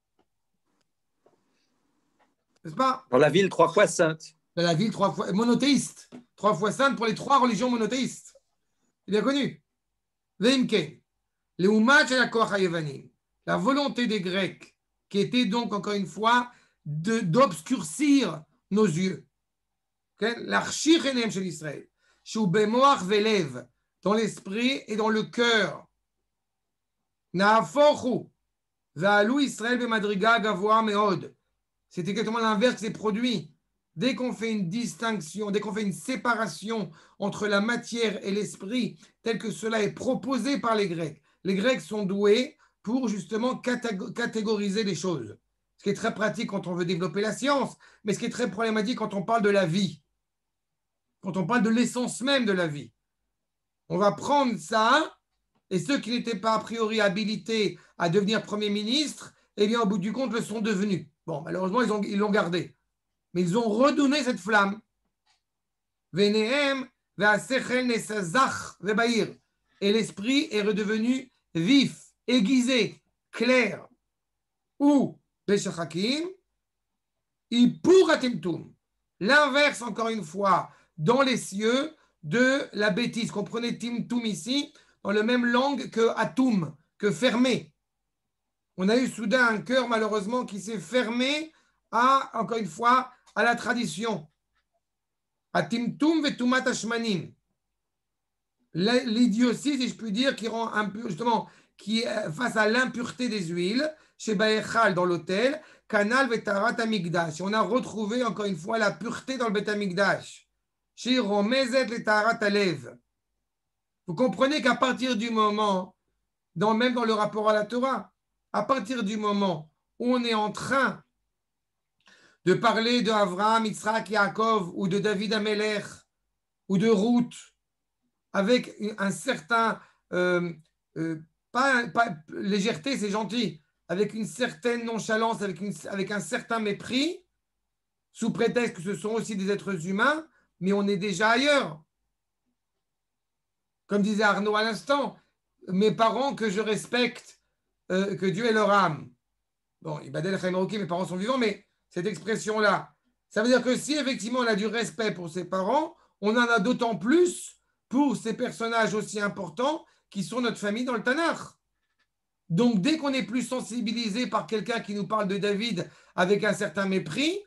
N'est-ce pas? Dans la ville trois fois sainte. Dans la ville trois fois monothéiste. Trois fois sainte pour les trois religions monothéistes. C'est bien connu. Veimke. Les Umat et la Koach Hayevanim. La volonté des Grecs, qui était donc, encore une fois, de, d'obscurcir nos yeux. L'archir enem chez l'Israël. Shou bemoach velev, dans l'esprit et dans le cœur. Naafochu, va'alou Israël bemadriga gavoa meod. C'est exactement l'inverse qui s'est produit. Dès qu'on fait une distinction, dès qu'on fait une séparation entre la matière et l'esprit, tel que cela est proposé par les Grecs, les Grecs sont doués pour justement catégoriser les choses. Ce qui est très pratique quand on veut développer la science, mais ce qui est très problématique quand on parle de la vie, quand on parle de l'essence même de la vie. On va prendre ça, et ceux qui n'étaient pas a priori habilités à devenir Premier ministre, eh bien, au bout du compte, le sont devenus. Bon, malheureusement, ils, ont, ils l'ont gardé. Mais ils ont redonné cette flamme. Venehem, ve'asechel nesazach ve'bahir. Et l'esprit est redevenu vif, aiguisé, clair. Ou, Beshachakim, Ipur atimtum. L'inverse, encore une fois, dans les cieux de la bêtise. Comprenez timtum ici, dans la même langue que atum, que fermé. On a eu soudain un cœur, malheureusement, qui s'est fermé à, encore une fois, à la tradition. Atimtum vetumat ashmanim. L'idiotie, si je puis dire, qui rend un peu, justement, qui est face à l'impureté des huiles, chez Baechal, dans l'autel, Kanal vetarat amigdash. On a retrouvé, encore une fois, la pureté dans le bet amigdash. Chez Romezet le tarat alev. Vous comprenez qu'à partir du moment, dans, même dans le rapport à la Torah, à partir du moment où on est en train de parler de Avraham, Yitzhak, Yaakov, ou de David Amelech, ou de Ruth, avec un certain, euh, euh, pas, pas légèreté, c'est gentil, avec une certaine nonchalance, avec, une, avec un certain mépris, sous prétexte que ce sont aussi des êtres humains, mais on est déjà ailleurs. Comme disait Arnaud à l'instant, mes parents que je respecte, euh, que Dieu est leur âme. Bon, Ibadel Chaim Roki, mes parents sont vivants, mais cette expression-là, ça veut dire que si effectivement on a du respect pour ses parents, on en a d'autant plus pour ces personnages aussi importants qui sont notre famille dans le Tanakh. Donc, dès qu'on est plus sensibilisé par quelqu'un qui nous parle de David avec un certain mépris,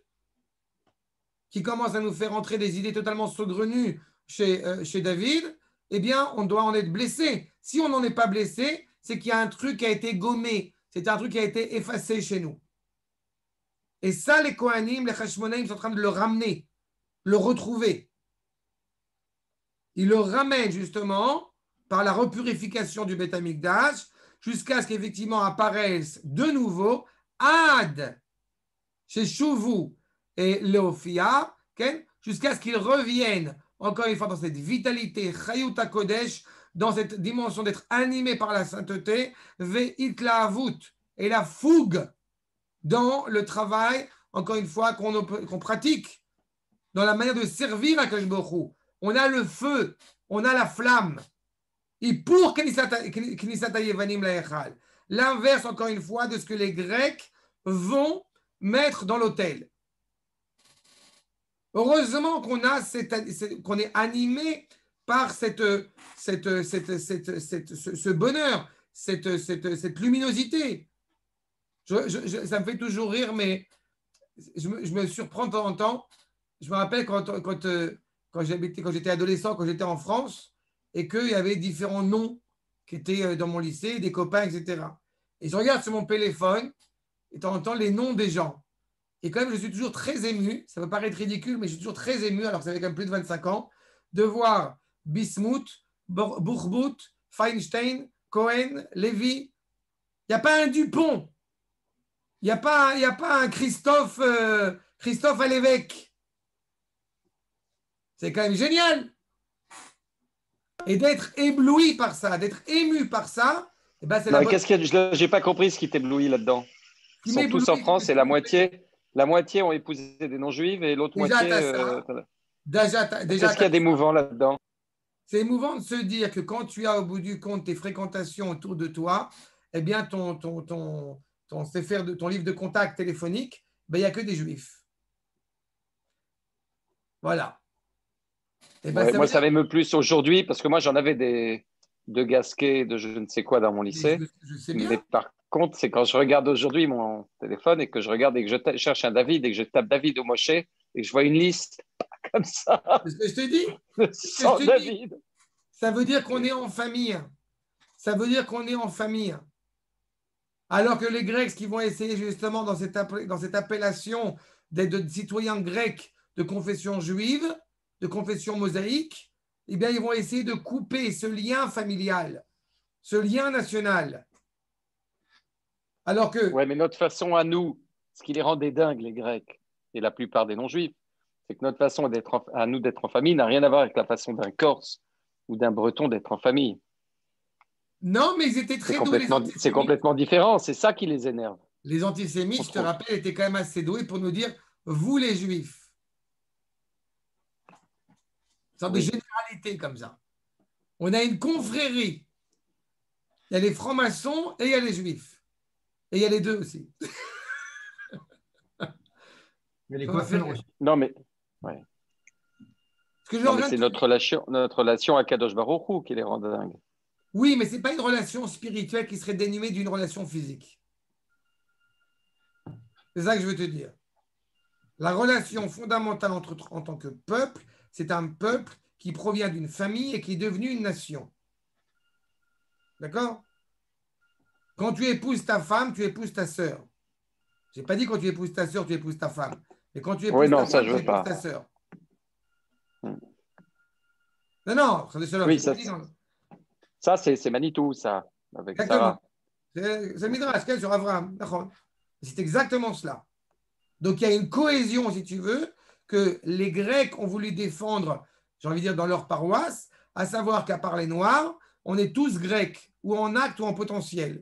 qui commence à nous faire entrer des idées totalement saugrenues chez, euh, chez David, eh bien, on doit en être blessé. Si on n'en est pas blessé, c'est qu'il y a un truc qui a été gommé, c'est un truc qui a été effacé chez nous. Et ça, les Kohanim, les Hashmonaïm sont en train de le ramener, le retrouver. Ils le ramènent justement par la repurification du Beth Amikdash, jusqu'à ce qu'effectivement apparaissent de nouveau Ad, chez Chouvu et Léophia, okay, jusqu'à ce qu'ils reviennent encore une fois dans cette vitalité, Chayut HaKodesh, dans cette dimension d'être animé par la sainteté, Ve'it La'avut, et la fougue dans le travail, encore une fois, qu'on, qu'on pratique, dans la manière de servir à Kadosh Baruch Hu. On a le feu, on a la flamme. Et pour Knisat Yevanim La'echal, l'inverse, encore une fois, de ce que les Grecs vont mettre dans l'autel. Heureusement qu'on a cette, qu'on est animé par cette, cette, cette, cette, cette, ce, ce bonheur, cette, cette, cette luminosité. Je, je, je, ça me fait toujours rire, mais je me, je me surprends de temps en temps. Je me rappelle quand, quand, quand, j'habitais, quand j'étais adolescent, quand j'étais en France, et qu'il y avait différents noms qui étaient dans mon lycée, des copains, et cetera. Et je regarde sur mon téléphone, et de temps en temps, les noms des gens. Et quand même, je suis toujours très ému, ça peut paraître ridicule, mais je suis toujours très ému, alors que ça fait quand même plus de vingt-cinq ans, de voir Bismuth, Bourbout, Feinstein, Cohen, Lévy. Il n'y a pas un Dupont. Il n'y a, a pas un Christophe, euh, Christophe à l'évêque. C'est quand même génial. Et d'être ébloui par ça, d'être ému par ça, eh ben c'est non, la qu'est-ce qu'il y a, je n'ai pas compris ce qui t'éblouit là-dedans. Ils sont tous en France et la moitié, la moitié ont épousé des non-juifs et l'autre déjà, moitié… Euh, déjà, déjà, qu'est-ce qu'il y a d'émouvant là-dedans? C'est émouvant de se dire que quand tu as au bout du compte tes fréquentations autour de toi, eh bien ton, ton, ton, ton, ton, de, ton livre de contact téléphonique, ben, il n'y a que des juifs. Voilà. Et ben, ouais, ça moi, dire... ça m'émeut plus aujourd'hui parce que moi, j'en avais des de Gasquet, de je ne sais quoi dans mon lycée. Je, je sais bien. Mais par contre, c'est quand je regarde aujourd'hui mon téléphone et que je regarde et que je ta- cherche un David et que je tape David ou Moshe et que je vois une liste comme ça. C'est ce que je te dis. Sans je te David. Dis. Ça veut dire qu'on est en famille. Ça veut dire qu'on est en famille. Alors que les Grecs, qui vont essayer justement dans cette, dans cette appellation d'être citoyens grecs de confession juive, de confession mosaïque, eh bien, ils vont essayer de couper ce lien familial, ce lien national. Alors que… Oui, mais notre façon à nous, ce qui les rendait dingues, les Grecs, et la plupart des non-juifs, c'est que notre façon d'être en, à nous d'être en famille n'a rien à voir avec la façon d'un Corse ou d'un Breton d'être en famille. Non, mais ils étaient très c'est doués. Complètement, les c'est complètement différent, c'est ça qui les énerve. Les antisémites, je te rappelle, étaient quand même assez doués pour nous dire, vous les juifs. C'est une sorte oui. de généralité comme ça. On a une confrérie. Il y a les francs-maçons et il y a les juifs. Et il y a les deux aussi. Mais les coiffeurs aussi. Non, mais… Ouais. Que non, mais c'est de... notre relation, notre relation à Kadosh Baruch Hu qui les rend dingues. Oui, mais ce n'est pas une relation spirituelle qui serait dénuée d'une relation physique. C'est ça que je veux te dire. La relation fondamentale entre, en tant que peuple, c'est un peuple qui provient d'une famille et qui est devenu une nation. D'accord? Quand tu épouses ta femme, tu épouses ta sœur. Je n'ai pas dit quand tu épouses ta sœur, tu épouses ta femme. Mais quand tu épouses oui, non, ta ça, femme, je tu veux épouses pas. ta sœur. Hmm. Non, non, c'est cela. Oui, ça, c'est, ça c'est, c'est Manitou, ça, avec exactement. Sarah. C'est, c'est Midrash, quel sur Abraham. C'est exactement cela. Donc, il y a une cohésion, si tu veux, que les Grecs ont voulu défendre, j'ai envie de dire, dans leur paroisse, à savoir qu'à part les Noirs, on est tous Grecs, ou en acte ou en potentiel.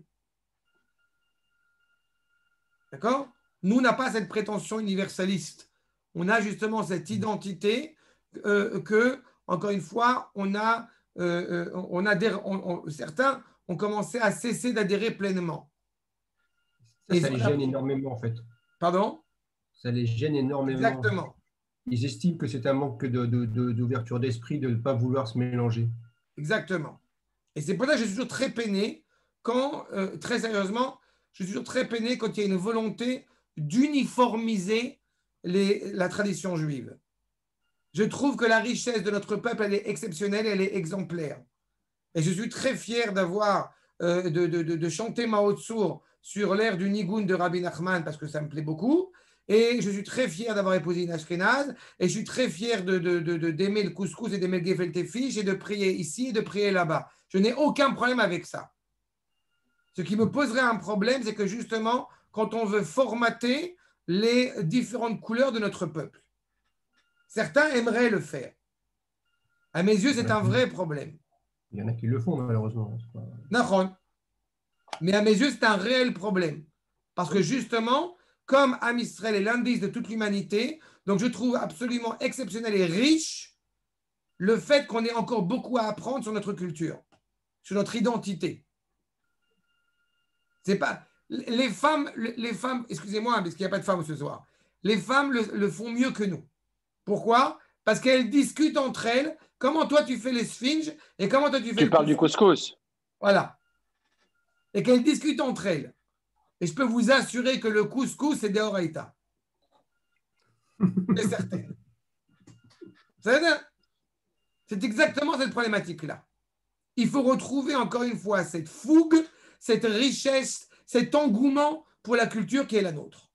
D'accord? Nous, on n'a pas cette prétention universaliste. On a justement cette identité euh, que, encore une fois, on a, euh, on adhère, on, on, certains ont commencé à cesser d'adhérer pleinement. Ça, Et ça les gêne a... énormément, en fait. Pardon? Ça les gêne énormément. Exactement. Ils estiment que c'est un manque de, de, de, d'ouverture d'esprit de ne pas vouloir se mélanger. Exactement. Et c'est pour ça que je suis toujours très peiné quand, euh, très sérieusement, je suis toujours très peiné quand il y a une volonté d'uniformiser les, la tradition juive. Je trouve que la richesse de notre peuple, elle est exceptionnelle, elle est exemplaire. Et je suis très fier d'avoir, euh, de, de, de, de chanter Mao Tzu sur l'air du Nigun de Rabbi Nachman, parce que ça me plaît beaucoup. Et je suis très fier d'avoir épousé une Ashkénaze. Et je suis très fier de, de, de, de, d'aimer le couscous et d'aimer le gefilte fish et de prier ici et de prier là-bas. Je n'ai aucun problème avec ça. Ce qui me poserait un problème, c'est que justement, quand on veut formater les différentes couleurs de notre peuple, certains aimeraient le faire. À mes yeux, c'est un vrai problème. Il y en a qui le font, malheureusement. Nahon. Mais à mes yeux, c'est un réel problème. Parce que justement, comme Am Israël est l'indice de toute l'humanité, donc je trouve absolument exceptionnel et riche le fait qu'on ait encore beaucoup à apprendre sur notre culture, sur notre identité. C'est pas les femmes, les femmes, excusez-moi, parce qu'il n'y a pas de femmes ce soir. Les femmes le, le font mieux que nous. Pourquoi? Parce qu'elles discutent entre elles. Comment toi tu fais les sphinges et comment toi tu fais. Tu parles du couscous. Voilà. Et qu'elles discutent entre elles. Et je peux vous assurer que le couscous c'est d'Oraïta. C'est certain. C'est exactement cette problématique-là. Il faut retrouver encore une fois cette fougue, cette richesse, cet engouement pour la culture qui est la nôtre.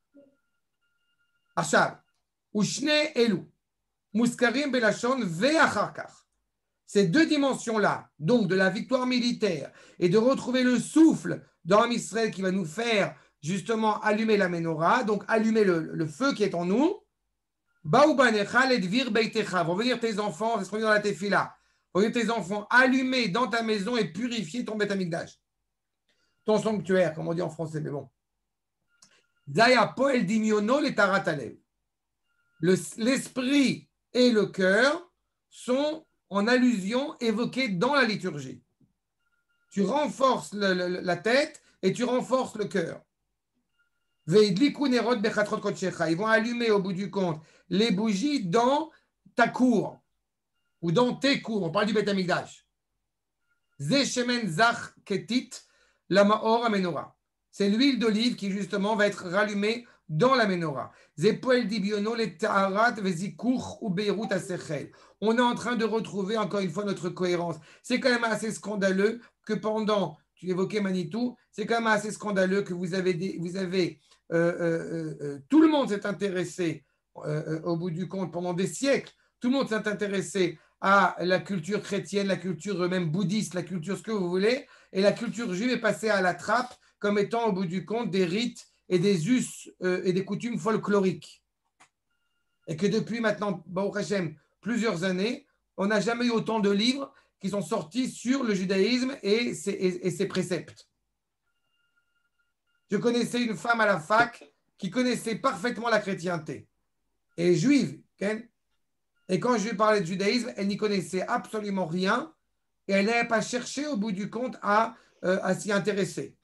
Achab, Ushne Elu, Muskarim Belashon Ve'acharkar. Ces deux dimensions-là, donc de la victoire militaire et de retrouver le souffle dans Israël qui va nous faire justement allumer la menorah, donc allumer le, le feu qui est en nous. Vont venir tes enfants, c'est ce qu'on dit dans la tefila. Vont venir tes enfants allumer dans ta maison et purifier ton Beth Amikdash. Ton sanctuaire, comme on dit en français, mais bon. Zaya poel dimiono le taratalev. L'esprit et le cœur sont en allusion évoqués dans la liturgie. Tu renforces le, le, la tête et tu renforces le cœur. Ils vont allumer au bout du compte les bougies dans ta cour ou dans tes cours. On parle du Beth Amikdash. Zeshemen zach ketit la maor menorah. C'est l'huile d'olive qui justement va être rallumée dans la menorah. Zepoel dibiono le taharat vezikuch ou beirut asechel. On est en train de retrouver encore une fois notre cohérence. C'est quand même assez scandaleux que pendant, tu évoquais Manitou, c'est quand même assez scandaleux que vous avez, des, vous avez euh, euh, euh, tout le monde s'est intéressé euh, au bout du compte pendant des siècles. Tout le monde s'est intéressé à la culture chrétienne, la culture même bouddhiste, la culture ce que vous voulez, et la culture juive est passée à la trappe comme étant au bout du compte des rites et des us euh, et des coutumes folkloriques. Et que depuis maintenant, Baruch Hashem, plusieurs années, on n'a jamais eu autant de livres qui sont sortis sur le judaïsme et ses, et, et ses préceptes. Je connaissais une femme à la fac qui connaissait parfaitement la chrétienté et juive. Okay? Et quand je lui parlais de judaïsme, elle n'y connaissait absolument rien et elle n'avait pas cherché au bout du compte à, euh, à s'y intéresser.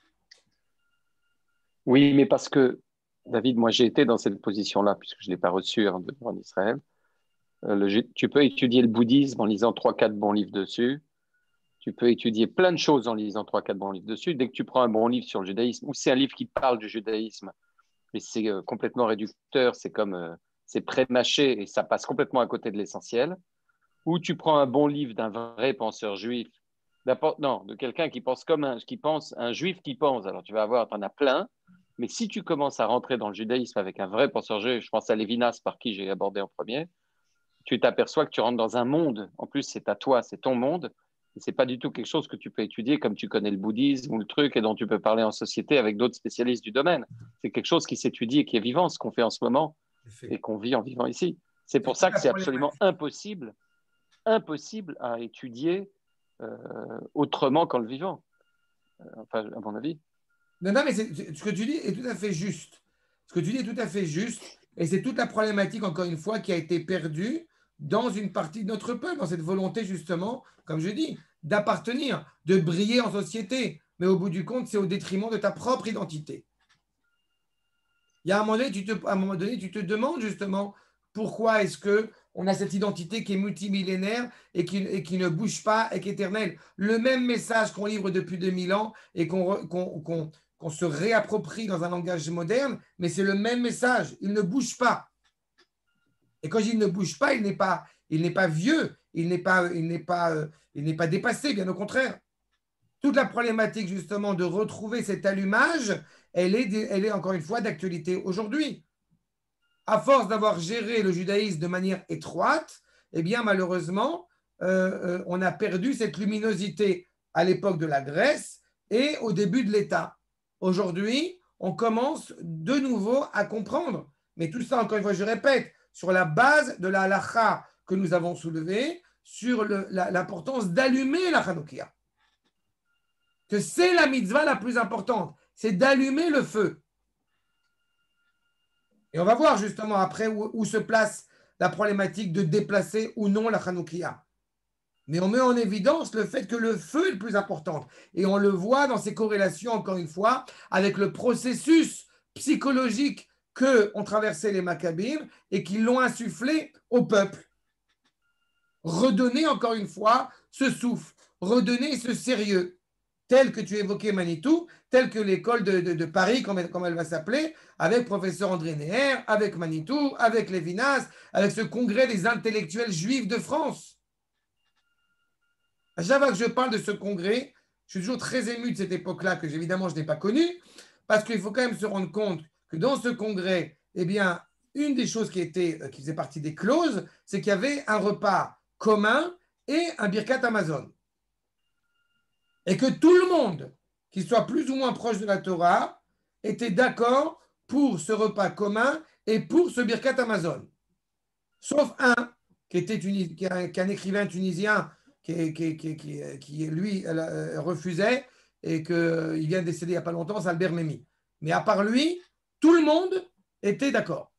Oui, mais parce que, David, moi j'ai été dans cette position-là, puisque je ne l'ai pas reçu en, en Israël. Euh, le, tu peux étudier le bouddhisme en lisant trois quatre bons livres dessus. Tu peux étudier plein de choses en lisant trois quatre bons livres dessus. Dès que tu prends un bon livre sur le judaïsme, ou c'est un livre qui parle du judaïsme, mais c'est euh, complètement réducteur, c'est comme euh, c'est pré-mâché et ça passe complètement à côté de l'essentiel. Ou tu prends un bon livre d'un vrai penseur juif, non, de quelqu'un qui pense comme un, qui pense, un juif qui pense. Alors tu vas avoir, tu en as plein. Mais si tu commences à rentrer dans le judaïsme avec un vrai penseur juif, je pense à Lévinas par qui j'ai abordé en premier, tu t'aperçois que tu rentres dans un monde. En plus, c'est à toi, c'est ton monde. Et c'est pas du tout quelque chose que tu peux étudier comme tu connais le bouddhisme ou le truc et dont tu peux parler en société avec d'autres spécialistes du domaine. C'est quelque chose qui s'étudie et qui est vivant, ce qu'on fait en ce moment et qu'on vit en vivant ici. C'est pour ça que c'est absolument impossible, impossible à étudier euh, autrement qu'en le vivant. Euh, enfin, à mon avis. Non, non, mais c'est, c'est, ce que tu dis est tout à fait juste. Ce que tu dis est tout à fait juste. Et c'est toute la problématique, encore une fois, qui a été perdue dans une partie de notre peuple, dans cette volonté, justement, comme je dis, d'appartenir, de briller en société. Mais au bout du compte, c'est au détriment de ta propre identité. Il y a un moment donné, tu te, à un moment donné, tu te demandes, justement, pourquoi est-ce qu'on a cette identité qui est multimillénaire et qui, et qui ne bouge pas et qui est éternelle. Le même message qu'on livre depuis deux mille ans et qu'on... qu'on, qu'on qu'on se réapproprie dans un langage moderne, mais c'est le même message. Il ne bouge pas. Et quand je dis il ne bouge pas, il n'est pas, il n'est pas vieux, il n'est pas, il n'est pas, euh, il n'est pas dépassé, bien au contraire. Toute la problématique, justement, de retrouver cet allumage, elle est, elle est encore une fois d'actualité aujourd'hui. À force d'avoir géré le judaïsme de manière étroite, eh bien, malheureusement, euh, euh, on a perdu cette luminosité à l'époque de la Grèce, et au début de l'État. Aujourd'hui, on commence de nouveau à comprendre. Mais tout ça, encore une fois, je répète, sur la base de la halakha que nous avons soulevée, sur le, la, l'importance d'allumer la Hanoukia. Que c'est la mitzvah la plus importante, c'est d'allumer le feu. Et on va voir justement après où, où se place la problématique de déplacer ou non la Hanoukia. Mais on met en évidence le fait que le feu est le plus important. Et on le voit dans ses corrélations, encore une fois, avec le processus psychologique qu'ont traversé les Maccabim et qui l'ont insufflé au peuple. Redonner, encore une fois, ce souffle, redonner ce sérieux, tel que tu évoquais Manitou, tel que l'école de, de, de Paris, comme elle, comme elle va s'appeler, avec professeur André Neher, avec Manitou, avec Lévinas, avec ce congrès des intellectuels juifs de France. À chaque fois que je parle de ce congrès, je suis toujours très ému de cette époque-là, que évidemment je n'ai pas connue, parce qu'il faut quand même se rendre compte que dans ce congrès, eh bien, une des choses qui, était, qui faisait partie des clauses, c'est qu'il y avait un repas commun et un birkat Amazon. Et que tout le monde, qui soit plus ou moins proche de la Torah, était d'accord pour ce repas commun et pour ce birkat Amazon. Sauf un, qui était Tunis, qui est un, qui est un écrivain tunisien, Qui, qui, qui, qui, qui, lui, euh, refusait et qu'il vient de décéder il n'y a pas longtemps, c'est Albert Memmi. Mais à part lui, tout le monde était d'accord.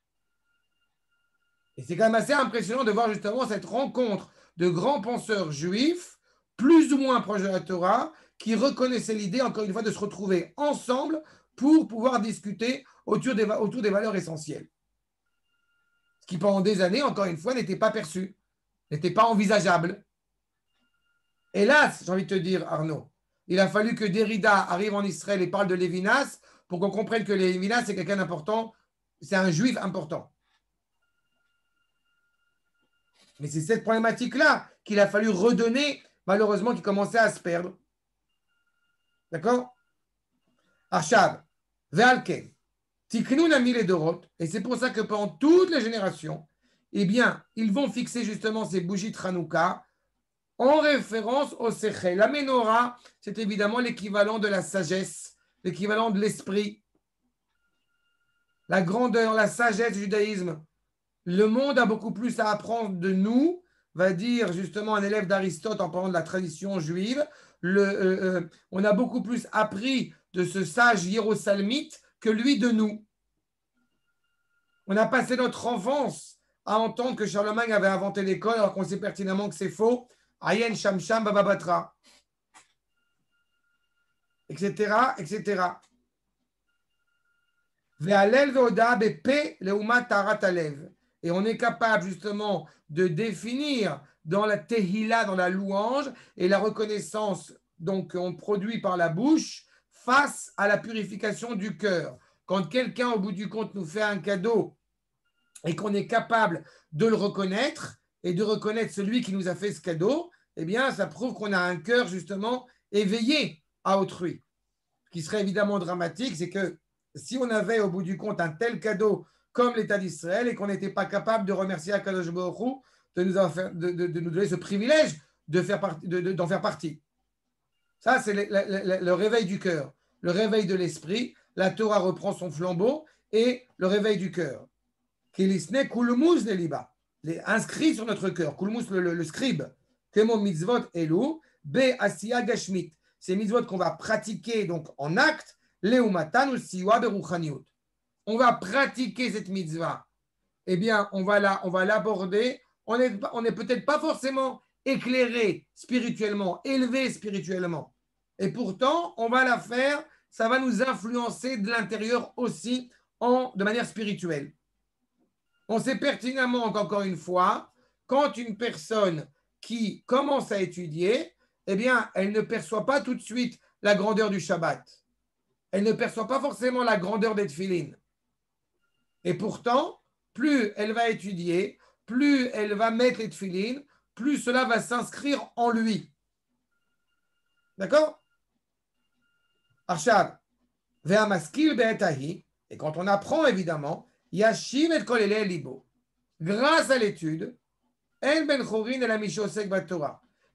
Et c'est quand même assez impressionnant de voir justement cette rencontre de grands penseurs juifs, plus ou moins proches de la Torah, qui reconnaissaient l'idée, encore une fois, de se retrouver ensemble pour pouvoir discuter autour des, autour des valeurs essentielles. Ce qui, pendant des années, encore une fois, n'était pas perçu, n'était pas envisageable. Hélas, j'ai envie de te dire, Arnaud, il a fallu que Derrida arrive en Israël et parle de Lévinas pour qu'on comprenne que Lévinas, c'est quelqu'un d'important, c'est un juif important. Mais c'est cette problématique-là qu'il a fallu redonner, malheureusement, qui commençait à se perdre. D'accord? Achav, Ve'alken, Tiknu Nami les Dorot, et c'est pour ça que pendant toutes les générations, eh bien, ils vont fixer justement ces bougies de Hanouka en référence au Sechel. La Menorah, c'est évidemment l'équivalent de la sagesse, l'équivalent de l'esprit, la grandeur, la sagesse du judaïsme. Le monde a beaucoup plus à apprendre de nous, va dire justement un élève d'Aristote en parlant de la tradition juive. Le, euh, euh, on a beaucoup plus appris de ce sage hiérosalmite que lui de nous. On a passé notre enfance à entendre que Charlemagne avait inventé l'école alors qu'on sait pertinemment que c'est faux. Ayen Shamsham Bababatra, et cetera, et cetera. Ve'alel ve'oda bepe leuma tarat alev. Et on est capable justement de définir dans la tehila, dans la louange, et la reconnaissance donc qu'on produit par la bouche face à la purification du cœur. Quand quelqu'un, au bout du compte, nous fait un cadeau et qu'on est capable de le reconnaître, et de reconnaître celui qui nous a fait ce cadeau, eh bien, ça prouve qu'on a un cœur justement éveillé à autrui. Ce qui serait évidemment dramatique, c'est que si on avait au bout du compte un tel cadeau comme l'État d'Israël et qu'on n'était pas capable de remercier Akadosh Baruch Hu de nous, faire, de, de, de nous donner ce privilège de faire partie, de, de, d'en faire partie. Ça, c'est le, le, le réveil du cœur, le réveil de l'esprit. La Torah reprend son flambeau et le réveil du cœur. Kilisne kulmuz neliba. Les inscrits sur notre cœur, kulmus le, le, le scribe, kemo mitzvot elu, be asiya gashmit. Ces mitzvot qu'on va pratiquer donc en acte, leumatan ou siwa beruchaniut. On va pratiquer cette mitzvah. Eh bien, on va la, on va l'aborder. On n'est on est peut-être pas forcément éclairé spirituellement, élevé spirituellement. Et pourtant, on va la faire. Ça va nous influencer de l'intérieur aussi en, de manière spirituelle. On sait pertinemment qu'encore une fois, quand une personne qui commence à étudier, eh bien, elle ne perçoit pas tout de suite la grandeur du Shabbat. Elle ne perçoit pas forcément la grandeur des tefilin. Et pourtant, plus elle va étudier, plus elle va mettre les tefilin, plus cela va s'inscrire en lui. D'accord? Arshav, ve'amaskil be'etahi, et quand on apprend évidemment, Yashiv et kolele libo. Grâce à l'étude, El ben chorin et la mishosek batora.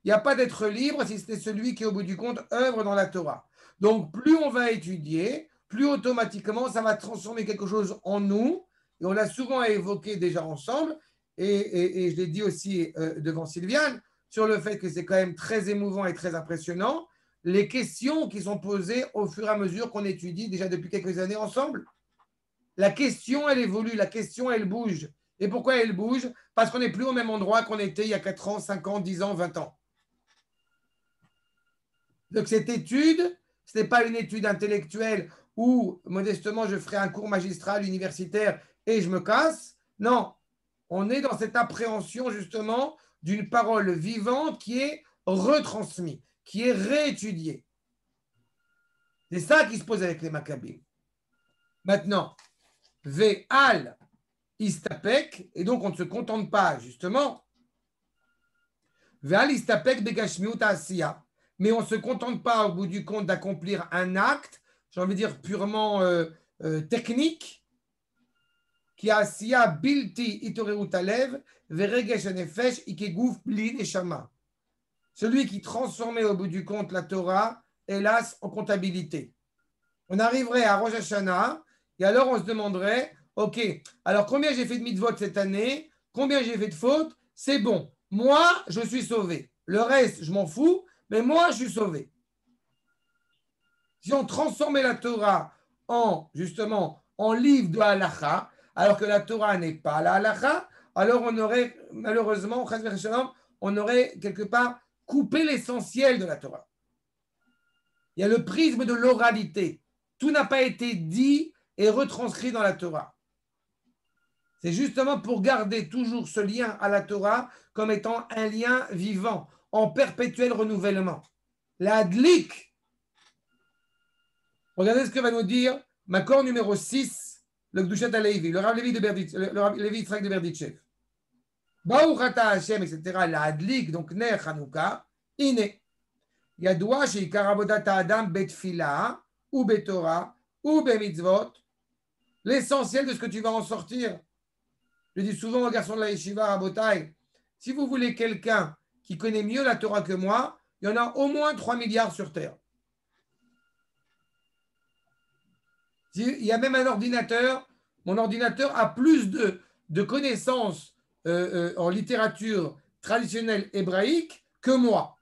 Il n'y a pas d'être libre si c'était celui qui, au bout du compte, œuvre dans la Torah. Donc, plus on va étudier, plus automatiquement, ça va transformer quelque chose en nous. Et on l'a souvent évoqué déjà ensemble. Et, et, et je l'ai dit aussi euh, devant Sylviane, sur le fait que c'est quand même très émouvant et très impressionnant. Les questions qui sont posées au fur et à mesure qu'on étudie déjà depuis quelques années ensemble. La question, elle évolue, la question, elle bouge. Et pourquoi elle bouge? Parce qu'on n'est plus au même endroit qu'on était il y a quatre ans, cinq ans, dix ans, vingt ans. Donc cette étude, ce n'est pas une étude intellectuelle où, modestement, je ferai un cours magistral universitaire et je me casse. Non, on est dans cette appréhension, justement, d'une parole vivante qui est retransmise, qui est réétudiée. C'est ça qui se pose avec les Maccabim. Maintenant, Ve'al istapek, et donc on ne se contente pas, justement, Ve'al istapek begashmiut asiya, mais on ne se contente pas, au bout du compte, d'accomplir un acte, j'ai envie de dire purement euh, euh, technique, qui a asiya bilti itorerut alev, ve'regesh hanefesh ikeguf bli neshama. Celui qui transformait au bout du compte la Torah, hélas, en comptabilité. On arriverait à Rosh Hashanah, et alors on se demanderait, ok, alors combien j'ai fait de mitzvot cette année, combien j'ai fait de fautes, c'est bon. Moi, je suis sauvé. Le reste, je m'en fous, mais moi, je suis sauvé. Si on transformait la Torah en, justement, en livre de halacha, alors que la Torah n'est pas la halacha, alors on aurait, malheureusement, on aurait quelque part coupé l'essentiel de la Torah. Il y a le prisme de l'oralité. Tout n'a pas été dit et retranscrit dans la Torah. C'est justement pour garder toujours ce lien à la Torah comme étant un lien vivant, en perpétuel renouvellement. La Hadlik. Regardez ce que va nous dire Makor numéro six, le Gdushat Alevi, le Rav Levi de Berditchev, le Rav Levi Yitzhak de Berditchev. Baou Chata Hashem, et cetera. La Hadlik, donc Ner Chanukah, Ine. Yadoua sheikar avodat ha'adam betfila ou betorah ou bemitzvot. L'essentiel de ce que tu vas en sortir. Je dis souvent aux garçons de la yeshiva Rabotai, si vous voulez quelqu'un qui connaît mieux la Torah que moi, il y en a au moins trois milliards sur Terre. Il y a même un ordinateur, mon ordinateur a plus de, de connaissances euh, euh, en littérature traditionnelle hébraïque que moi.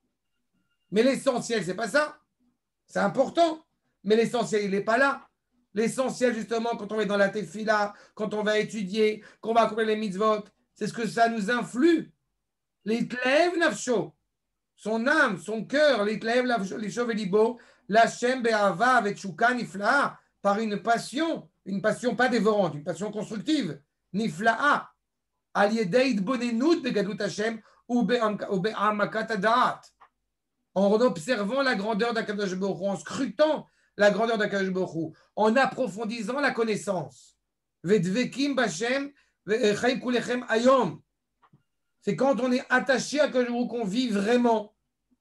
Mais l'essentiel, ce n'est pas ça. C'est important, mais l'essentiel, il n'est pas là. L'essentiel, justement, quand on est dans la tefila, quand on va étudier, qu'on va accomplir les mitzvot, c'est ce que ça nous influe. L'itlev nafsho, son âme, son cœur, l'itlev lisho velibo, l'Hashem be'ava avec shuka nifla'a, par une passion, une passion pas dévorante, une passion constructive, nifla'a, al yedei bonenut begadut Hashem ou be'amakat hadaat, en observant la grandeur d'Akadosh Baruch Hu, en scrutant la grandeur d'Akadosh Baruch Hu, en approfondissant la connaissance. Vedvekim b'Hashem ve'chaim kulechem ayom. C'est quand on est attaché à Akadosh Baruch Hu qu'on vit vraiment.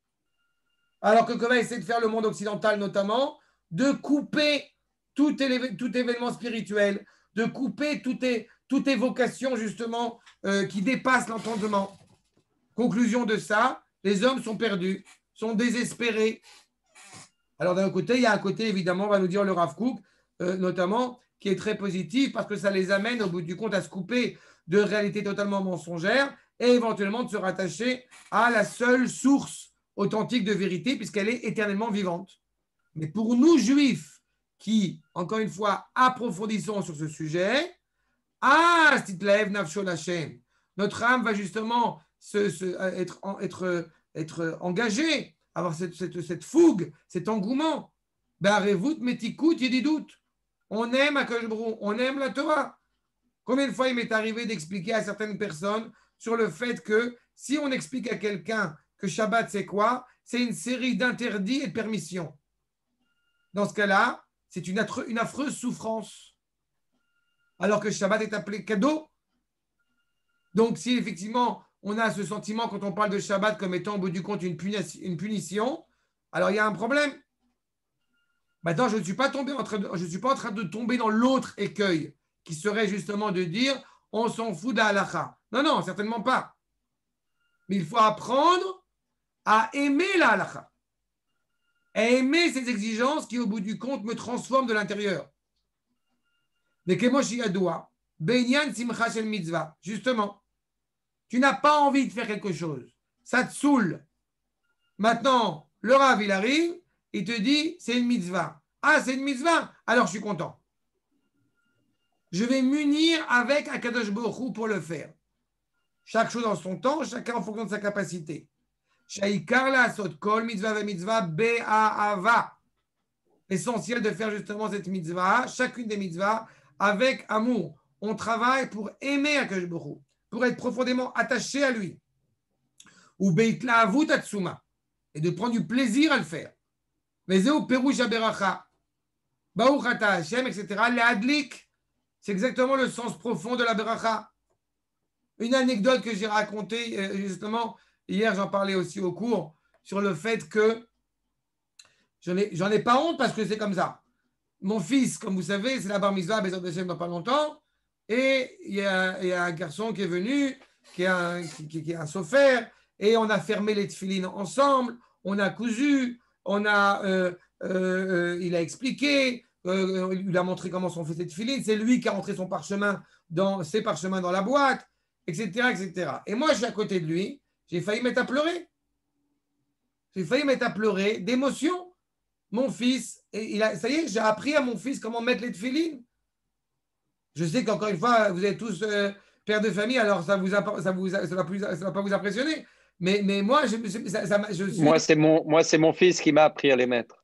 Alors que, comment essayer de faire le monde occidental notamment, de couper tout, éle- tout événement spirituel, de couper toute, é- toute évocation justement euh, qui dépasse l'entendement. Conclusion de ça, les hommes sont perdus, sont désespérés. Alors d'un côté, il y a un côté, évidemment, on va nous dire le Rav Kook, euh, notamment, qui est très positif parce que ça les amène au bout du compte à se couper de réalités totalement mensongères et éventuellement de se rattacher à la seule source authentique de vérité puisqu'elle est éternellement vivante. Mais pour nous, juifs, qui, encore une fois, approfondissons sur ce sujet, ah, Stitlaev Nafsho Lachem, notre âme va justement se, se, être, être, être engagée, avoir cette, cette, cette fougue, cet engouement. Barevut metikut yedidut. On aime Akadosh Baruch Hu, on aime la Torah. Combien de fois il m'est arrivé d'expliquer à certaines personnes sur le fait que si on explique à quelqu'un que Shabbat c'est quoi, c'est une série d'interdits et de permissions. Dans ce cas-là, c'est une, attre- une affreuse souffrance. Alors que Shabbat est appelé cadeau. Donc si effectivement on a ce sentiment quand on parle de Shabbat comme étant au bout du compte une, puni- une punition, alors il y a un problème. Maintenant, je ne suis pas tombé en train de, je suis pas en train de tomber dans l'autre écueil qui serait justement de dire on s'en fout de la halakha. Non, non, certainement pas. Mais il faut apprendre à aimer la halakha, à aimer ces exigences qui, au bout du compte, me transforment de l'intérieur. Mais Kemoshi Yadoua, Benyan Simcha Shel Mitzvah, justement, tu n'as pas envie de faire quelque chose, ça te saoule. Maintenant, le Rav, il arrive, il te dit, c'est une mitzvah. Ah, c'est une mitzvah, alors je suis content. Je vais m'unir avec Akadosh Baruch Hu pour le faire. Chaque chose en son temps, chacun en fonction de sa capacité. Shaikar la sot kol mitzvah ve mitzvah be'ahava. Essentiel de faire justement cette mitzvah, chacune des mitzvahs, avec amour. On travaille pour aimer Akadosh Baruch Hu, pour être profondément attaché à lui. Ou beitlaavut atsuma, et de prendre du plaisir à le faire. Mais zéou perouche aberacha, baruch ata Hashem, et cetera. Le hadlik, c'est exactement le sens profond de la beracha. Une anecdote que j'ai racontée, justement, hier j'en parlais aussi au cours, sur le fait que j'en ai, j'en ai pas honte parce que c'est comme ça. Mon fils, comme vous savez, c'est la bar mitzvah, Bezrat Hashem dans pas longtemps, et il y, a, il y a un garçon qui est venu, qui est un, qui, qui est un sofer, et on a fermé les tefilines ensemble, on a cousu, on a, euh, euh, il a expliqué, euh, il a montré comment sont fait ces tefilines, c'est lui qui a rentré son parchemin dans, ses parchemins dans la boîte, et cetera, et cetera. Et moi, je suis à côté de lui, j'ai failli mettre à pleurer. J'ai failli mettre à pleurer d'émotion. Mon fils, et il a, ça y est, j'ai appris à mon fils comment mettre les tefilines. Je sais qu'encore une fois, vous êtes tous euh, pères de famille, alors ça ne ça vous, ça va, plus, ça va pas vous impressionner. Mais, mais moi, je, ça, ça, je suis... Moi, c'est mon, moi, c'est mon fils qui m'a appris à les mettre.